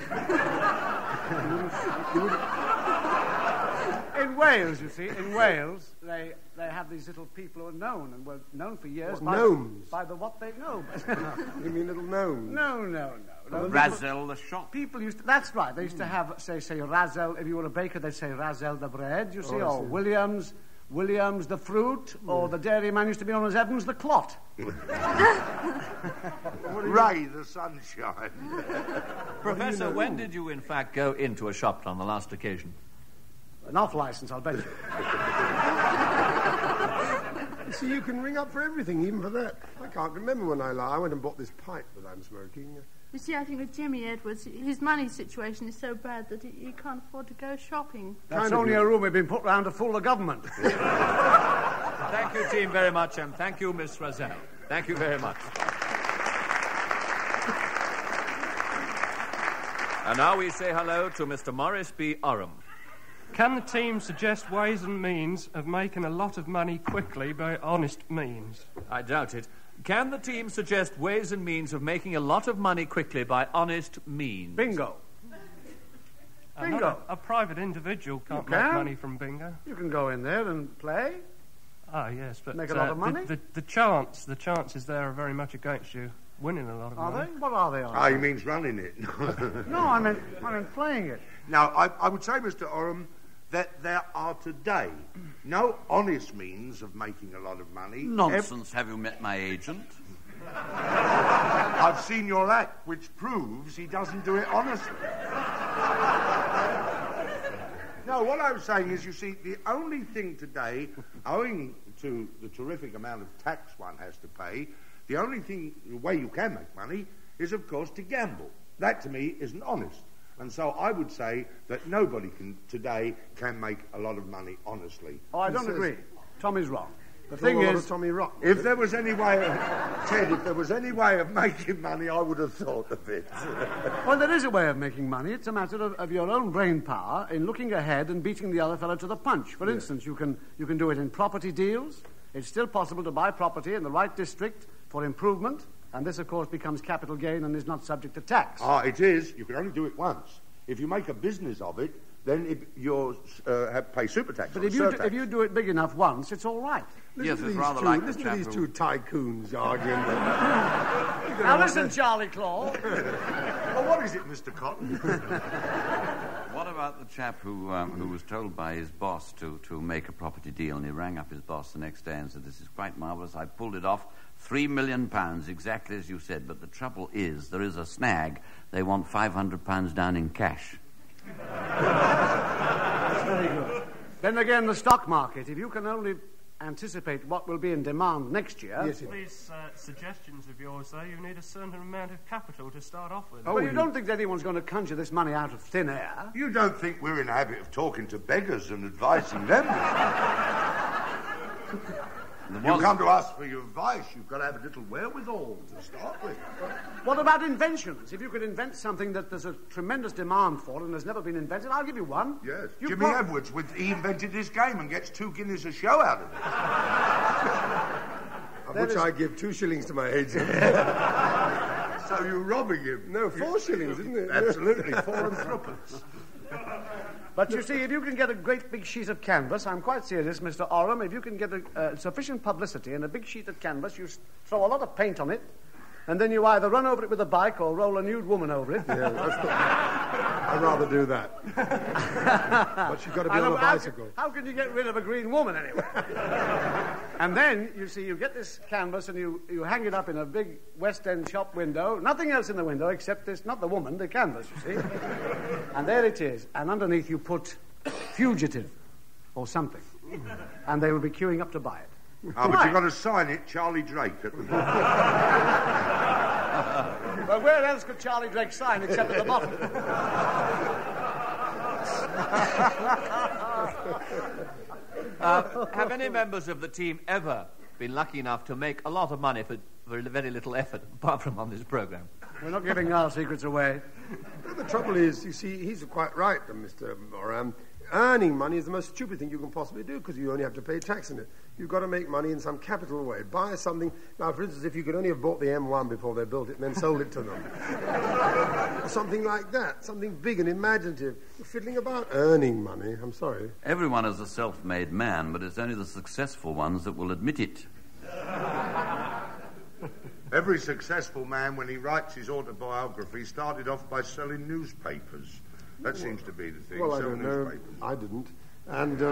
In Wales, you see, in Wales, they have these little people who are known and were known for years What, gnomes? by the what they know. You mean little gnomes? No. Razel the shop. People used to, that's right, they used to have, say, Razel, if you were a baker, they'd say Razel the bread, you see, I or see. Williams the fruit, or the dairyman used to be known as Evans the clot. Ray the sunshine. Professor, when did you in fact go into a shop on the last occasion? An off licence, I'll bet you. You see, you can ring up for everything, even for that. I can't remember when I went and bought this pipe that I'm smoking. You see, I think with Jimmy Edwards, his money situation is so bad that he can't afford to go shopping. That's only a room we've been put round to fool the government. Thank you, team, very much, and thank you, Miss Razel. Thank you very much. And now we say hello to Mr. Morris B. Oram. Can the team suggest ways and means of making a lot of money quickly by honest means? I doubt it. Can the team suggest ways and means of making a lot of money quickly by honest means? Bingo. Bingo. A private individual can't make money from bingo. You can go in there and play. Ah, yes, but make a lot of money. The chances there are very much against you winning a lot of money. Are they? What are they? Ah, he means running it. No, I meant playing it. Now, I would say, Mr. Oram, that there are today no honest means of making a lot of money. Nonsense. Have you met my agent? I've seen your act, which proves he doesn't do it honestly. No, what I was saying is, you see, the only thing today, owing to the terrific amount of tax one has to pay, the way you can make money is, of course, to gamble. That, to me, isn't honest. And so I would say that nobody today can make a lot of money honestly. Oh, I don't agree. Tommy's wrong. The thing is, Tommy Rock. If there was any way of, Ted, if there was any way of making money, I would have thought of it. Well, there is a way of making money. It's a matter of your own brain power in looking ahead and beating the other fellow to the punch. For instance, you can do it in property deals. It's still possible to buy property in the right district for improvement, and this, of course, becomes capital gain and is not subject to tax. Ah, it is. You can only do it once. If you make a business of it, then you'll pay super tax. But if you do it big enough once, it's all right. Yes, it's rather like listen to these two tycoons arguing. Now listen, Charlie Claw. Well, what is it, Mr. Cotton? What about the chap who was told by his boss to make a property deal, and he rang up his boss the next day and said, "This is quite marvellous. I pulled it off. £3 million, exactly as you said. But the trouble is, there is a snag. They want £500 down in cash." That's very good. Then again, the stock market. If you can only anticipate what will be in demand next year... Yes, these suggestions of yours, though, you need a certain amount of capital to start off with. Oh, well, you don't think anyone's going to conjure this money out of thin air? You don't think we're in the habit of talking to beggars and advising them? You come to us for your advice, you've got to have a little wherewithal to start with. What about inventions? If you could invent something that there's a tremendous demand for and has never been invented, I'll give you one. Yes. Jimmy Edwards, he invented this game and gets 2 guineas a show out of it. Of which I give 2 shillings to my agent. So you're robbing him? No, 4 shillings, isn't it? Absolutely, 4 and threepence. But you see, if you can get a great big sheet of canvas, I'm quite serious, Mr. Oram, if you can get sufficient publicity in a big sheet of canvas, you throw a lot of paint on it, and then you either run over it with a bike or roll a nude woman over it. Yeah, I'd rather do that. But she's got to be on a bicycle. How can you get rid of a green woman, anyway? And then, you see, you get this canvas and you hang it up in a big West End shop window. Nothing else in the window except this, not the woman, the canvas, you see. And there it is. And underneath you put fugitive or something. And they will be queuing up to buy it. Oh, but you've got to sign it Charlie Drake at the bottom. Well, where else could Charlie Drake sign except at the bottom? Have any members of the team ever been lucky enough to make a lot of money for very little effort, apart from on this programme? We're not giving our secrets away. Well, the trouble is, you see, he's quite right, Mr. Oram. Earning money is the most stupid thing you can possibly do because you only have to pay tax on it. You've got to make money in some capital way. Buy something. Now, for instance, if you could only have bought the M1 before they built it and then sold it to them. Or something like that. Something big and imaginative. You're fiddling about earning money. I'm sorry. Everyone is a self-made man, but it's only the successful ones that will admit it. Every successful man, when he writes his autobiography, started off by selling newspapers. That seems to be the thing. Well, I don't know. I didn't. And,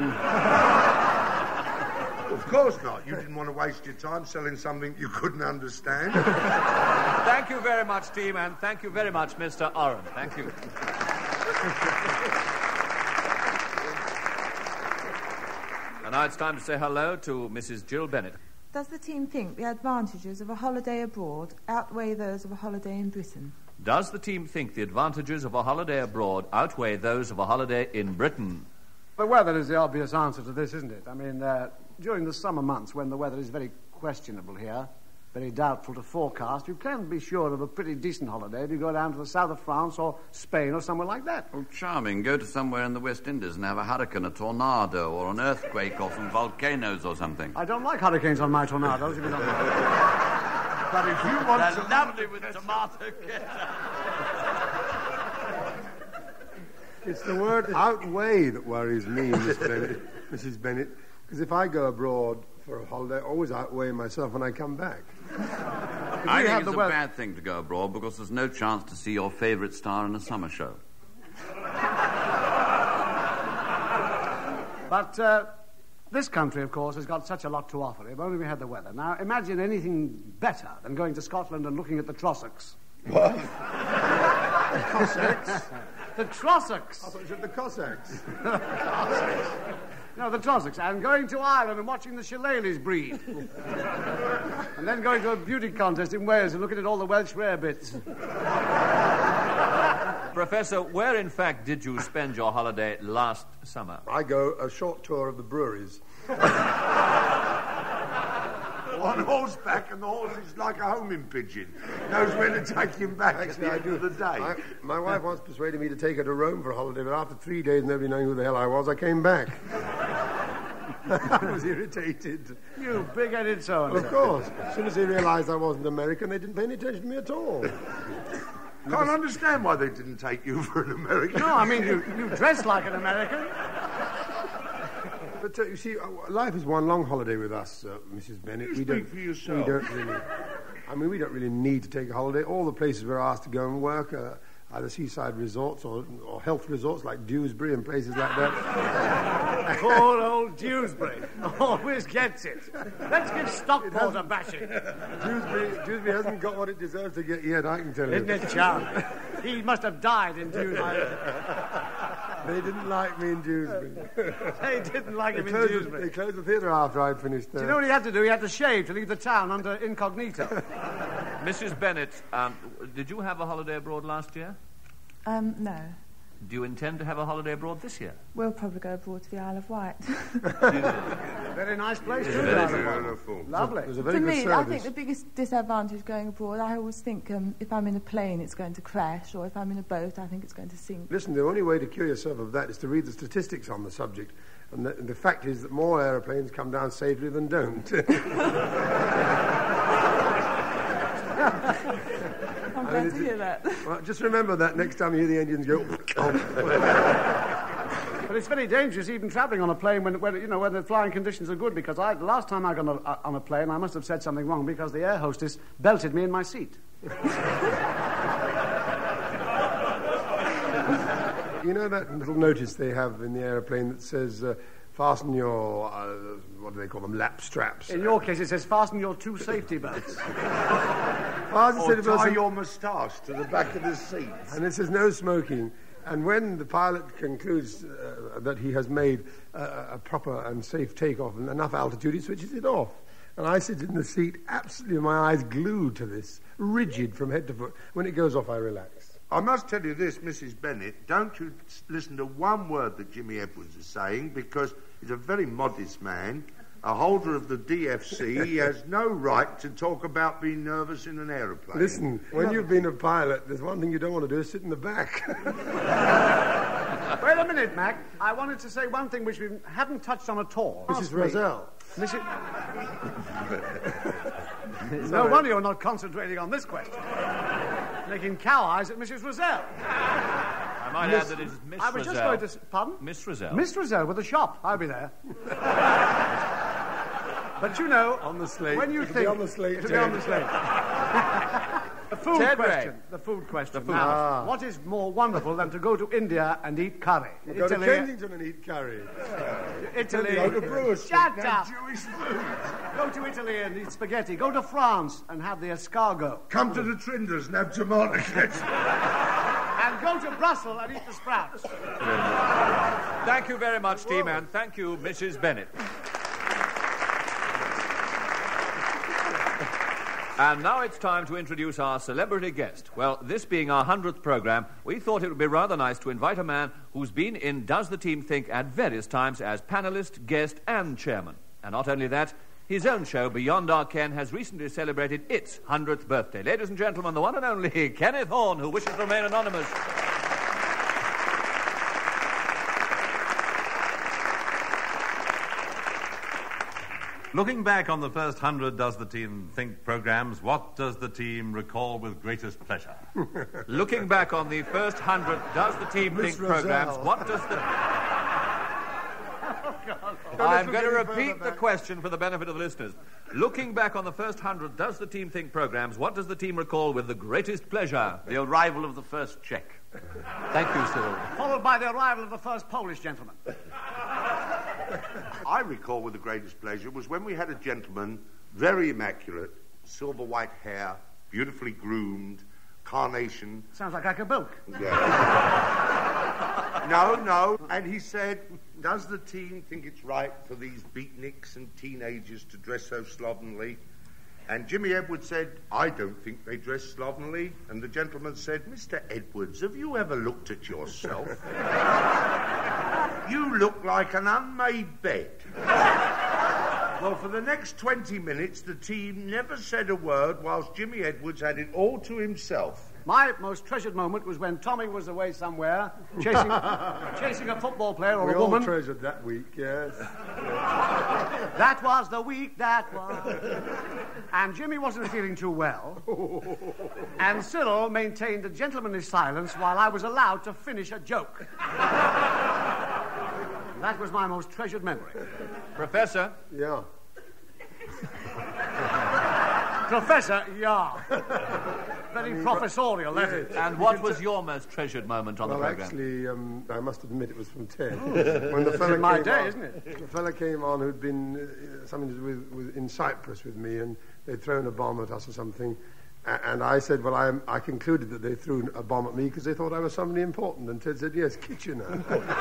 Of course not. You didn't want to waste your time selling something you couldn't understand. Thank you very much, team, and thank you very much, Mr. Oram. Thank you. And now it's time to say hello to Mrs. Jill Bennett. Does the team think the advantages of a holiday abroad outweigh those of a holiday in Britain? Does the team think the advantages of a holiday abroad outweigh those of a holiday in Britain? The weather is the obvious answer to this, isn't it? I mean, during the summer months when the weather is very questionable here, very doubtful to forecast, you can be sure of a pretty decent holiday if you go down to the south of France or Spain or somewhere like that. Oh, charming. Go to somewhere in the West Indies and have a hurricane, a tornado, or an earthquake, or some volcanoes or something. I don't like hurricanes on my tornadoes, if you don't mind. But if you want They're to... lovely with tomato ketchup. It's the word outweigh that worries me, Mrs. Bennett, because if I go abroad for a holiday, I always outweigh myself when I come back. I think it's a bad thing to go abroad because there's no chance to see your favourite star in a summer show. But this country, of course, has got such a lot to offer, if only we had the weather. Now, imagine anything better than going to Scotland and looking at the Trossachs. What? The Cossacks? The Trossachs. I thought you said the Cossacks. No, the Trossachs. And going to Ireland and watching the shillelaghs breed. And then going to a beauty contest in Wales and looking at all the Welsh rarebits. Professor, where in fact did you spend your holiday last summer? I go a short tour of the breweries. On horseback, and the horse is like a homing pigeon. Knows when to take him back at the end of the day. My wife once persuaded me to take her to Rome for a holiday, but after 3 days, nobody knowing who the hell I was, I came back. I was irritated. You big-headed son. Of course. As soon as they realised I wasn't American, they didn't pay any attention to me at all. Can't understand why they didn't take you for an American. No, I mean, you dress like an American. But you see, life is one long holiday with us, Mrs. Bennett. You speak for yourself. We don't really. I mean, we don't really need to take a holiday. All the places we're asked to go and work are either seaside resorts or health resorts like Dewsbury and places like that. Poor old Dewsbury always gets it. Let's give Stockport a bashing. Dewsbury hasn't got what it deserves to get yet, I can tell you. Isn't it charming? He must have died in Dewsbury. They didn't like me in Dewsbury. They didn't like him in Dewsbury. They closed the theatre after I'd finished there. Do you know what he had to do? He had to shave to leave the town under incognito. Mrs. Bennett, did you have a holiday abroad last year? No. Do you intend to have a holiday abroad this year? We'll probably go abroad to the Isle of Wight. Very nice place, too. Very beautiful. Lovely. To me, I think the biggest disadvantage going abroad, I always think if I'm in a plane, it's going to crash, or if I'm in a boat, I think it's going to sink. Listen, the only way to cure yourself of that is to read the statistics on the subject. And the fact is that more aeroplanes come down safely than don't. I'm glad to hear that. Well, just remember that next time you hear the engines go... But it's very dangerous even travelling on a plane when the flying conditions are good, because last time I got on a plane, I must have said something wrong because the air hostess belted me in my seat. You know that little notice they have in the aeroplane that says... fasten your, what do they call them, lap straps. In your case, it says fasten your 2 safety belts. Or tie your moustache to the back of the seat. And it says no smoking. And when the pilot concludes that he has made a proper and safe takeoff and enough altitude, he switches it off. And I sit in the seat, absolutely with my eyes glued to this, rigid from head to foot. When it goes off, I relax. I must tell you this, Mrs. Bennett, don't you listen to one word that Jimmy Edwards is saying, because he's a very modest man, a holder of the DFC. He has no right to talk about being nervous in an aeroplane. Listen, when you've been a pilot, there's one thing you don't want to do is sit in the back. Wait a minute, Mac. I wanted to say one thing which we haven't touched on at all. Mrs. Roselle. No wonder you're not concentrating on this question. Making cow eyes at Mrs. Roselle. I might add that it is Miss Roselle. I was just going to... Pardon? Miss Roselle. Miss Roselle with a shop. I'll be there. But you know... On the slate. When you think... on the slate. It'll be on the slate. The food question. The food question. Now, what is more wonderful than to go to India and eat curry? Go to Kensington and eat curry. Italy. Go to Brewer Street Shut and up. have Jewish food. Go to Italy and eat spaghetti. Go to France and have the escargot. Come to the Trinders and have tomato ketchup. And go to Brussels and eat the sprouts. Thank you very much, team, and thank you, Mrs. Bennett. And now it's time to introduce our celebrity guest. Well, this being our 100th programme, we thought it would be rather nice to invite a man who's been in Does the Team Think at various times as panellist, guest and chairman. And not only that, his own show, Beyond Our Ken, has recently celebrated its 100th birthday. Ladies and gentlemen, the one and only Kenneth Horne, who wishes to remain anonymous. Looking back on the first 100 Does the Team Think programmes, what does the team recall with greatest pleasure? Looking back on the first 100 Does the Team Think programmes, what does the... I'm going to repeat the question for the benefit of the listeners. Looking back on the first 100 Does the Team Think programmes, what does the team recall with the greatest pleasure? The arrival of the first cheque. Thank you, Cyril. Followed by the arrival of the first Polish gentleman. I recall with the greatest pleasure was when we had a gentleman, very immaculate, silver white hair, beautifully groomed, carnation. Sounds like Akabilk. Yeah. No. And he said, does the team think it's right for these beatniks and teenagers to dress so slovenly? And Jimmy Edwards said, I don't think they dress slovenly. And the gentleman said, Mr. Edwards, have you ever looked at yourself? You look like an unmade bed. Well, for the next 20 minutes, the team never said a word whilst Jimmy Edwards had it all to himself. My most treasured moment was when Tommy was away somewhere, chasing a football player or a woman. We all treasured that week, yes. That was the week, that was. And Jimmy wasn't feeling too well. And Cyril maintained a gentlemanly silence while I was allowed to finish a joke. That was my most treasured memory. Professor? Yeah. Professor, yeah. Very professorial, that is. And what was your most treasured moment on the programme? Actually, I must admit it was from Ted. When the fella my day, isn't it? The fella came on who'd been something to do with in Cyprus with me, and they'd thrown a bomb at us or something. And I said, well, I concluded that they threw a bomb at me because they thought I was somebody important. And Ted said, yes, Kitchener.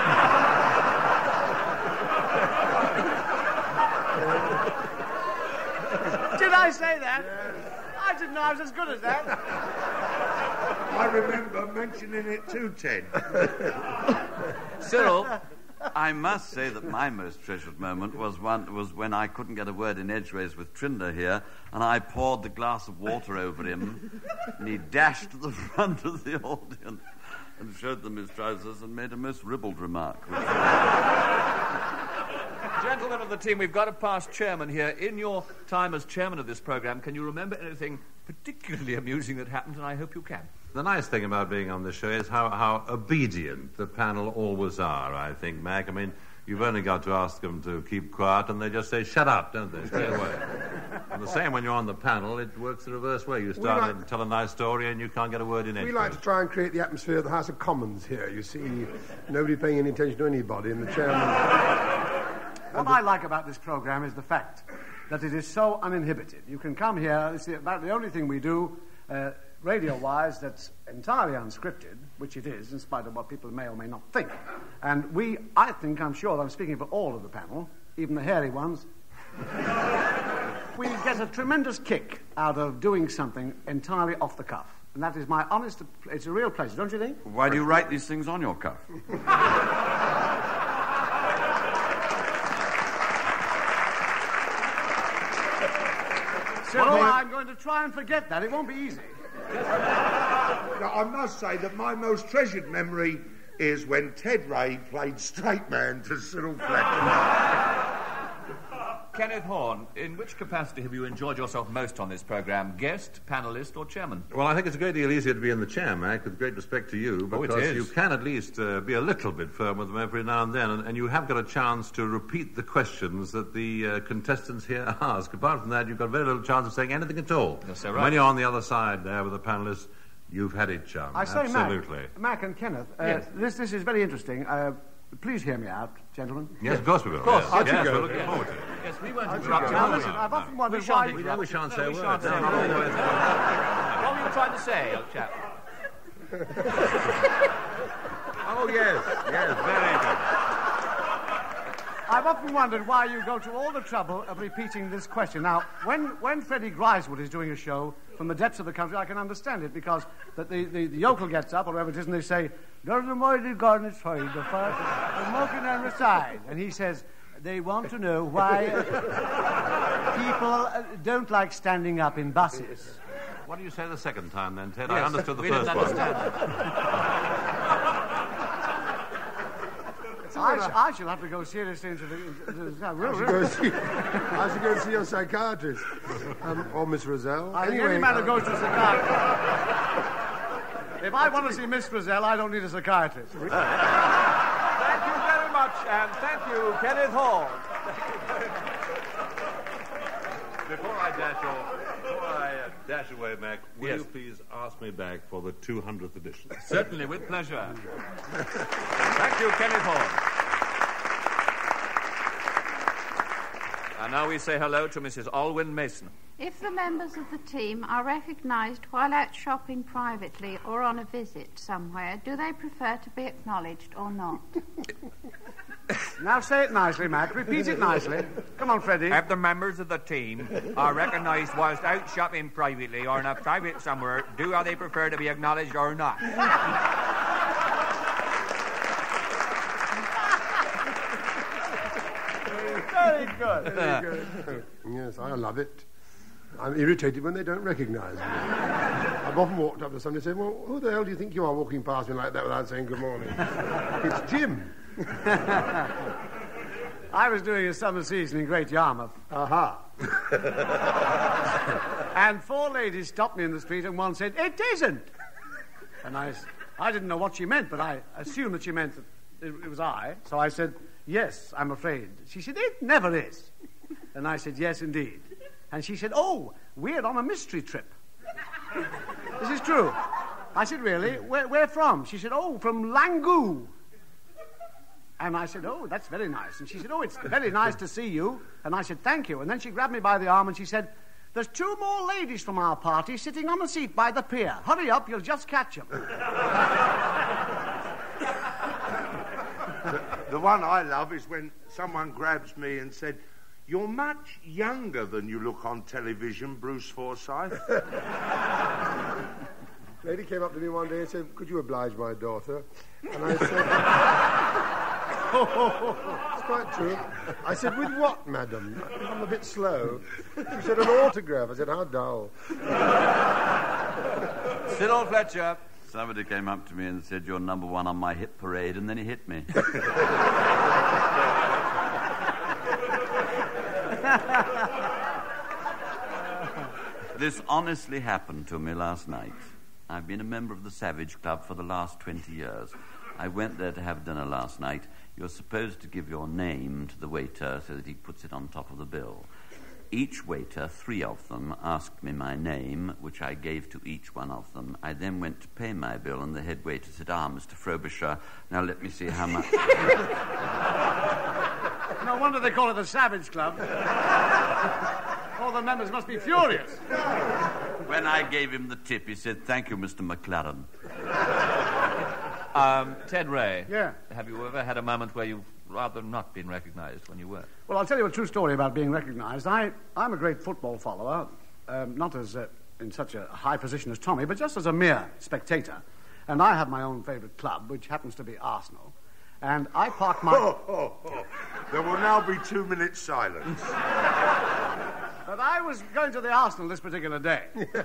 Did I say that? Yes. I didn't know I was as good as that. I remember mentioning it too, Ted. Cyril, I must say that my most treasured moment was when I couldn't get a word in edgeways with Trinder here, and I poured the glass of water over him, and he dashed to the front of the audience and showed them his trousers and made a most ribald remark. Gentlemen of the team, we've got a past chairman here. In your time as chairman of this programme, can you remember anything particularly amusing that happened? And I hope you can. The nice thing about being on the show is how obedient the panel always are, I think, Mac. I mean, you've only got to ask them to keep quiet and they just say, shut up, don't they, straight away. And the same when you're on the panel, it works the reverse way. You start and tell a nice story and you can't get a word in it. We like to try and create the atmosphere of the House of Commons here, you see. Nobody paying any attention to anybody, and the chairman... What I like about this programme is the fact that it is so uninhibited. You can come here, this is about the only thing we do, radio-wise, that's entirely unscripted, which it is, in spite of what people may or may not think. And I think, I'm sure that I'm speaking for all of the panel, even the hairy ones, we get a tremendous kick out of doing something entirely off the cuff. And that is my honest... It's a real pleasure, don't you think? Why do you write these things on your cuff? Cyril, I'm going to try and forget that. It won't be easy. Now, I must say that my most treasured memory is when Ted Ray played straight man to Cyril Fletcher. Kenneth Horne, in which capacity have you enjoyed yourself most on this programme? Guest, panellist or chairman? Well, I think it's a great deal easier to be in the chair, Mac, with great respect to you, because you can at least be a little bit firm with them every now and then, and you have got a chance to repeat the questions that the contestants here ask. Apart from that, you've got very little chance of saying anything at all. Yes, sir, right. When you're on the other side there with the panellists, you've had it, chum. I say, absolutely. Mac and Kenneth, yes. this is very interesting. Please hear me out, gentlemen. Yes, of course we will. Of course. Yes, we're looking forward to it. Yes, we won't interrupt you. Now, listen, I've often wondered why... We shan't say a word. What were you trying to say, old chap? Oh, yes, very good. I've often wondered why you go to all the trouble of repeating this question. Now, when Freddie Griswold is doing a show from the depths of the country, I can understand it, because the yokel gets up, or whoever it is, and they say, "Does the mighty garden side, the fire, the smoking on the side?" And he says, they want to know why people don't like standing up in buses. What do you say the second time then, Ted? Yes, I understood the we first didn't one. understand I shall have to go seriously into the I should go see your psychiatrist. Or Miss Roselle. I think any man who goes to a psychiatrist. If I want to see Miss Roselle, I don't need a psychiatrist. Thank you very much, and thank you, Kenneth Hall. Before I dash away, Mac, will you please ask me back for the 200th edition? Certainly, with pleasure. Thank you, Kenneth Hall. And now we say hello to Mrs. Alwyn Mason. If the members of the team are recognised while out shopping privately or on a visit somewhere, do they prefer to be acknowledged or not? Now say it nicely, Mac. Repeat it nicely. Come on, Freddie. If the members of the team are recognised whilst out shopping privately or in a private somewhere, do they prefer to be acknowledged or not? Very good. Very good. Yes, I love it. I'm irritated when they don't recognise me. I've often walked up to somebody and said, "Well, who the hell do you think you are walking past me like that without saying good morning?" It's Jim. I was doing a summer season in Great Yarmouth. Aha. And 4 ladies stopped me in the street, and one said, "It isn't." And I didn't know what she meant, but I assumed that she meant that it was I. So I said, "Yes, I'm afraid." She said, "It never is." And I said, "Yes, indeed." And she said, "Oh, we're on a mystery trip." This is true. I said, "Really? Where from?" She said, "Oh, from Langoo." And I said, "Oh, that's very nice." And she said, "Oh, it's very nice to see you." And I said, "Thank you." And then she grabbed me by the arm and she said, "There's 2 more ladies from our party sitting on the seat by the pier. Hurry up, you'll just catch them." The one I love is when someone grabs me and said, "You're much younger than you look on television, Bruce Forsyth." Lady came up to me one day and said, "Could you oblige my daughter?" And I said, "It's quite true." I said, "With what, madam? I'm a bit slow." She said, "An autograph." I said, "How dull." Cyril Fletcher. Somebody came up to me and said, "You're number 1 on my hit parade," and then he hit me. This honestly happened to me last night. I've been a member of the Savage Club for the last 20 years. I went there to have dinner last night. You're supposed to give your name to the waiter so that he puts it on top of the bill. Each waiter, 3 of them, asked me my name, which I gave to each one of them. I then went to pay my bill, and the head waiter said, Mr. Frobisher, now let me see how much... No wonder they call it the Savage Club. All the members must be furious. When I gave him the tip, he said, "Thank you, Mr. McLaren." Ted Ray. Yeah. Have you ever had a moment where you've rather not been recognised when you were? Well, I'll tell you a true story about being recognised. I'm a great football follower, not as in such a high position as Tommy, but just as a mere spectator. And I have my own favourite club, which happens to be Arsenal. And I parked my... There will now be 2 minutes silence. But I was going to the Arsenal this particular day.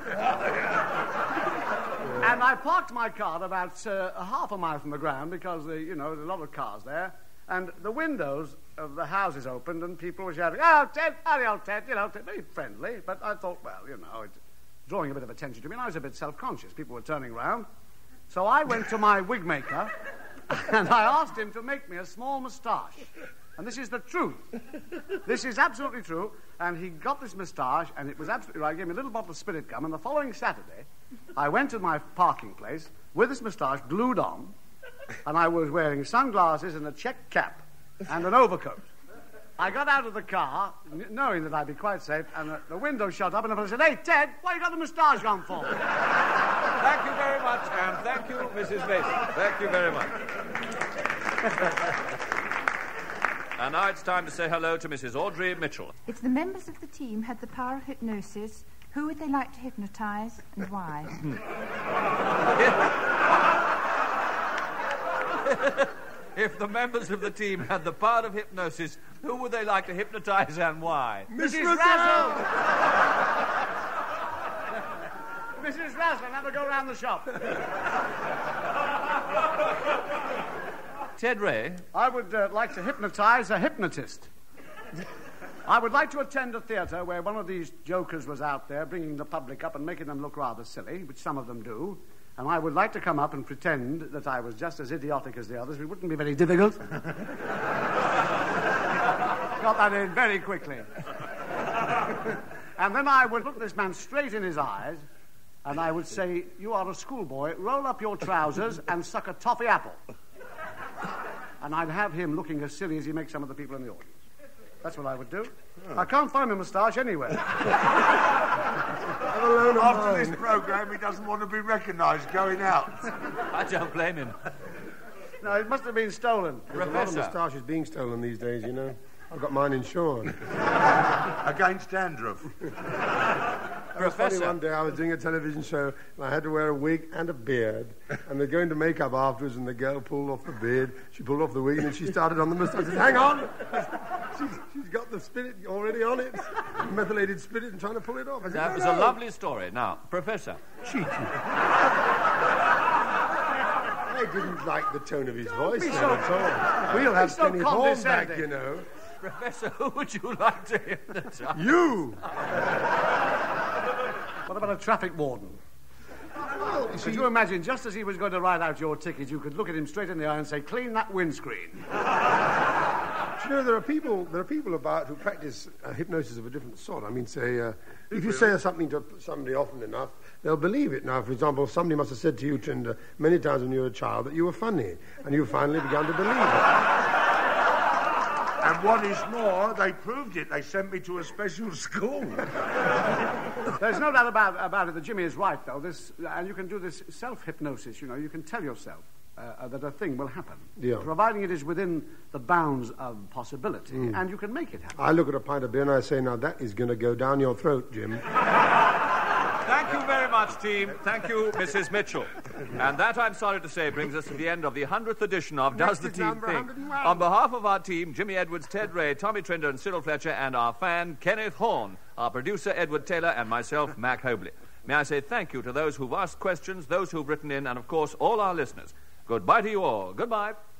And I parked my car about half a mile from the ground because, there's a lot of cars there. And the windows of the houses opened and people were shouting, "Oh, Ted, hurry, old Ted," very friendly. But I thought, well, it's drawing a bit of attention to me. And I was a bit self-conscious. People were turning around. So I went to my wig maker and I asked him to make me a small moustache. And this is the truth. This is absolutely true. And he got this moustache, and it was absolutely right. He gave me a little bottle of spirit gum, and the following Saturday, I went to my parking place with this moustache glued on, and I was wearing sunglasses and a check cap and an overcoat. I got out of the car, knowing that I'd be quite safe, and the window shut up, and I said, "Hey, Ted, what you got the moustache on for?" Thank you very much, and thank you, Mrs. Mason. Thank you very much. And now it's time to say hello to Mrs. Audrey Mitchell. If the members of the team had the power of hypnosis, who would they like to hypnotise and why? If the members of the team had the power of hypnosis, who would they like to hypnotise and why? Mrs. Razzle! Mrs. Razzle, have a go round the shop. Ted Ray? I would like to hypnotise a hypnotist. I would like to attend a theatre where one of these jokers was out there bringing the public up and making them look rather silly, which some of them do. And I would like to come up and pretend that I was just as idiotic as the others. It wouldn't be very difficult. Got that in very quickly. And then I would look this man straight in his eyes, and I would say, "You are a schoolboy. Roll up your trousers and suck a toffee apple." And I'd have him looking as silly as he makes some of the people in the audience. That's what I would do. I can't find a moustache anywhere. After this programme, he doesn't want to be recognised going out. I don't blame him. No, it must have been stolen. There's a lot of moustaches being stolen these days, you know. I've got mine insured. Against dandruff. Funny, one day I was doing a television show and I had to wear a wig and a beard, and they're going to makeup afterwards, and the girl pulled off the beard, she pulled off the wig, and then she started on the moustache. I said, "Hang on!" She's got the spirit already on it, methylated spirit, and trying to pull it off. I said, That was a lovely story. Now, Professor. Cheeky. I didn't like the tone of his voice be then so- at all. We'll We'll have be so Penny Horn back, condescending. you know. Professor, who would you like to hypnotise? You! What about a traffic warden? Well, Could you imagine, just as he was going to write out your ticket, you could look at him straight in the eye and say, "Clean that windscreen." You know, there are people about who practice hypnosis of a different sort. I mean, say, if you say something to somebody often enough, they'll believe it. Now, for example, somebody must have said to you many times when you were a child that you were funny, and you finally began to believe it. And what is more, they proved it. They sent me to a special school. There's no doubt about it that Jimmy is right, though. And you can do this self-hypnosis, you know. You can tell yourself that a thing will happen, Yeah. providing it is within the bounds of possibility, and you can make it happen. I look at a pint of beer and I say, "Now that is going to go down your throat, Jim." Thank you very much, team. Thank you, Mrs. Mitchell. And that, I'm sorry to say, brings us to the end of the 100th edition of Does the Team number Think? 101. On behalf of our team, Jimmy Edwards, Ted Ray, Tommy Trinder, and Cyril Fletcher, and our fan, Kenneth Horn, our producer, Edward Taylor, and myself, Mac Hobley. May I say thank you to those who've asked questions, those who've written in, and, of course, all our listeners. Goodbye to you all. Goodbye.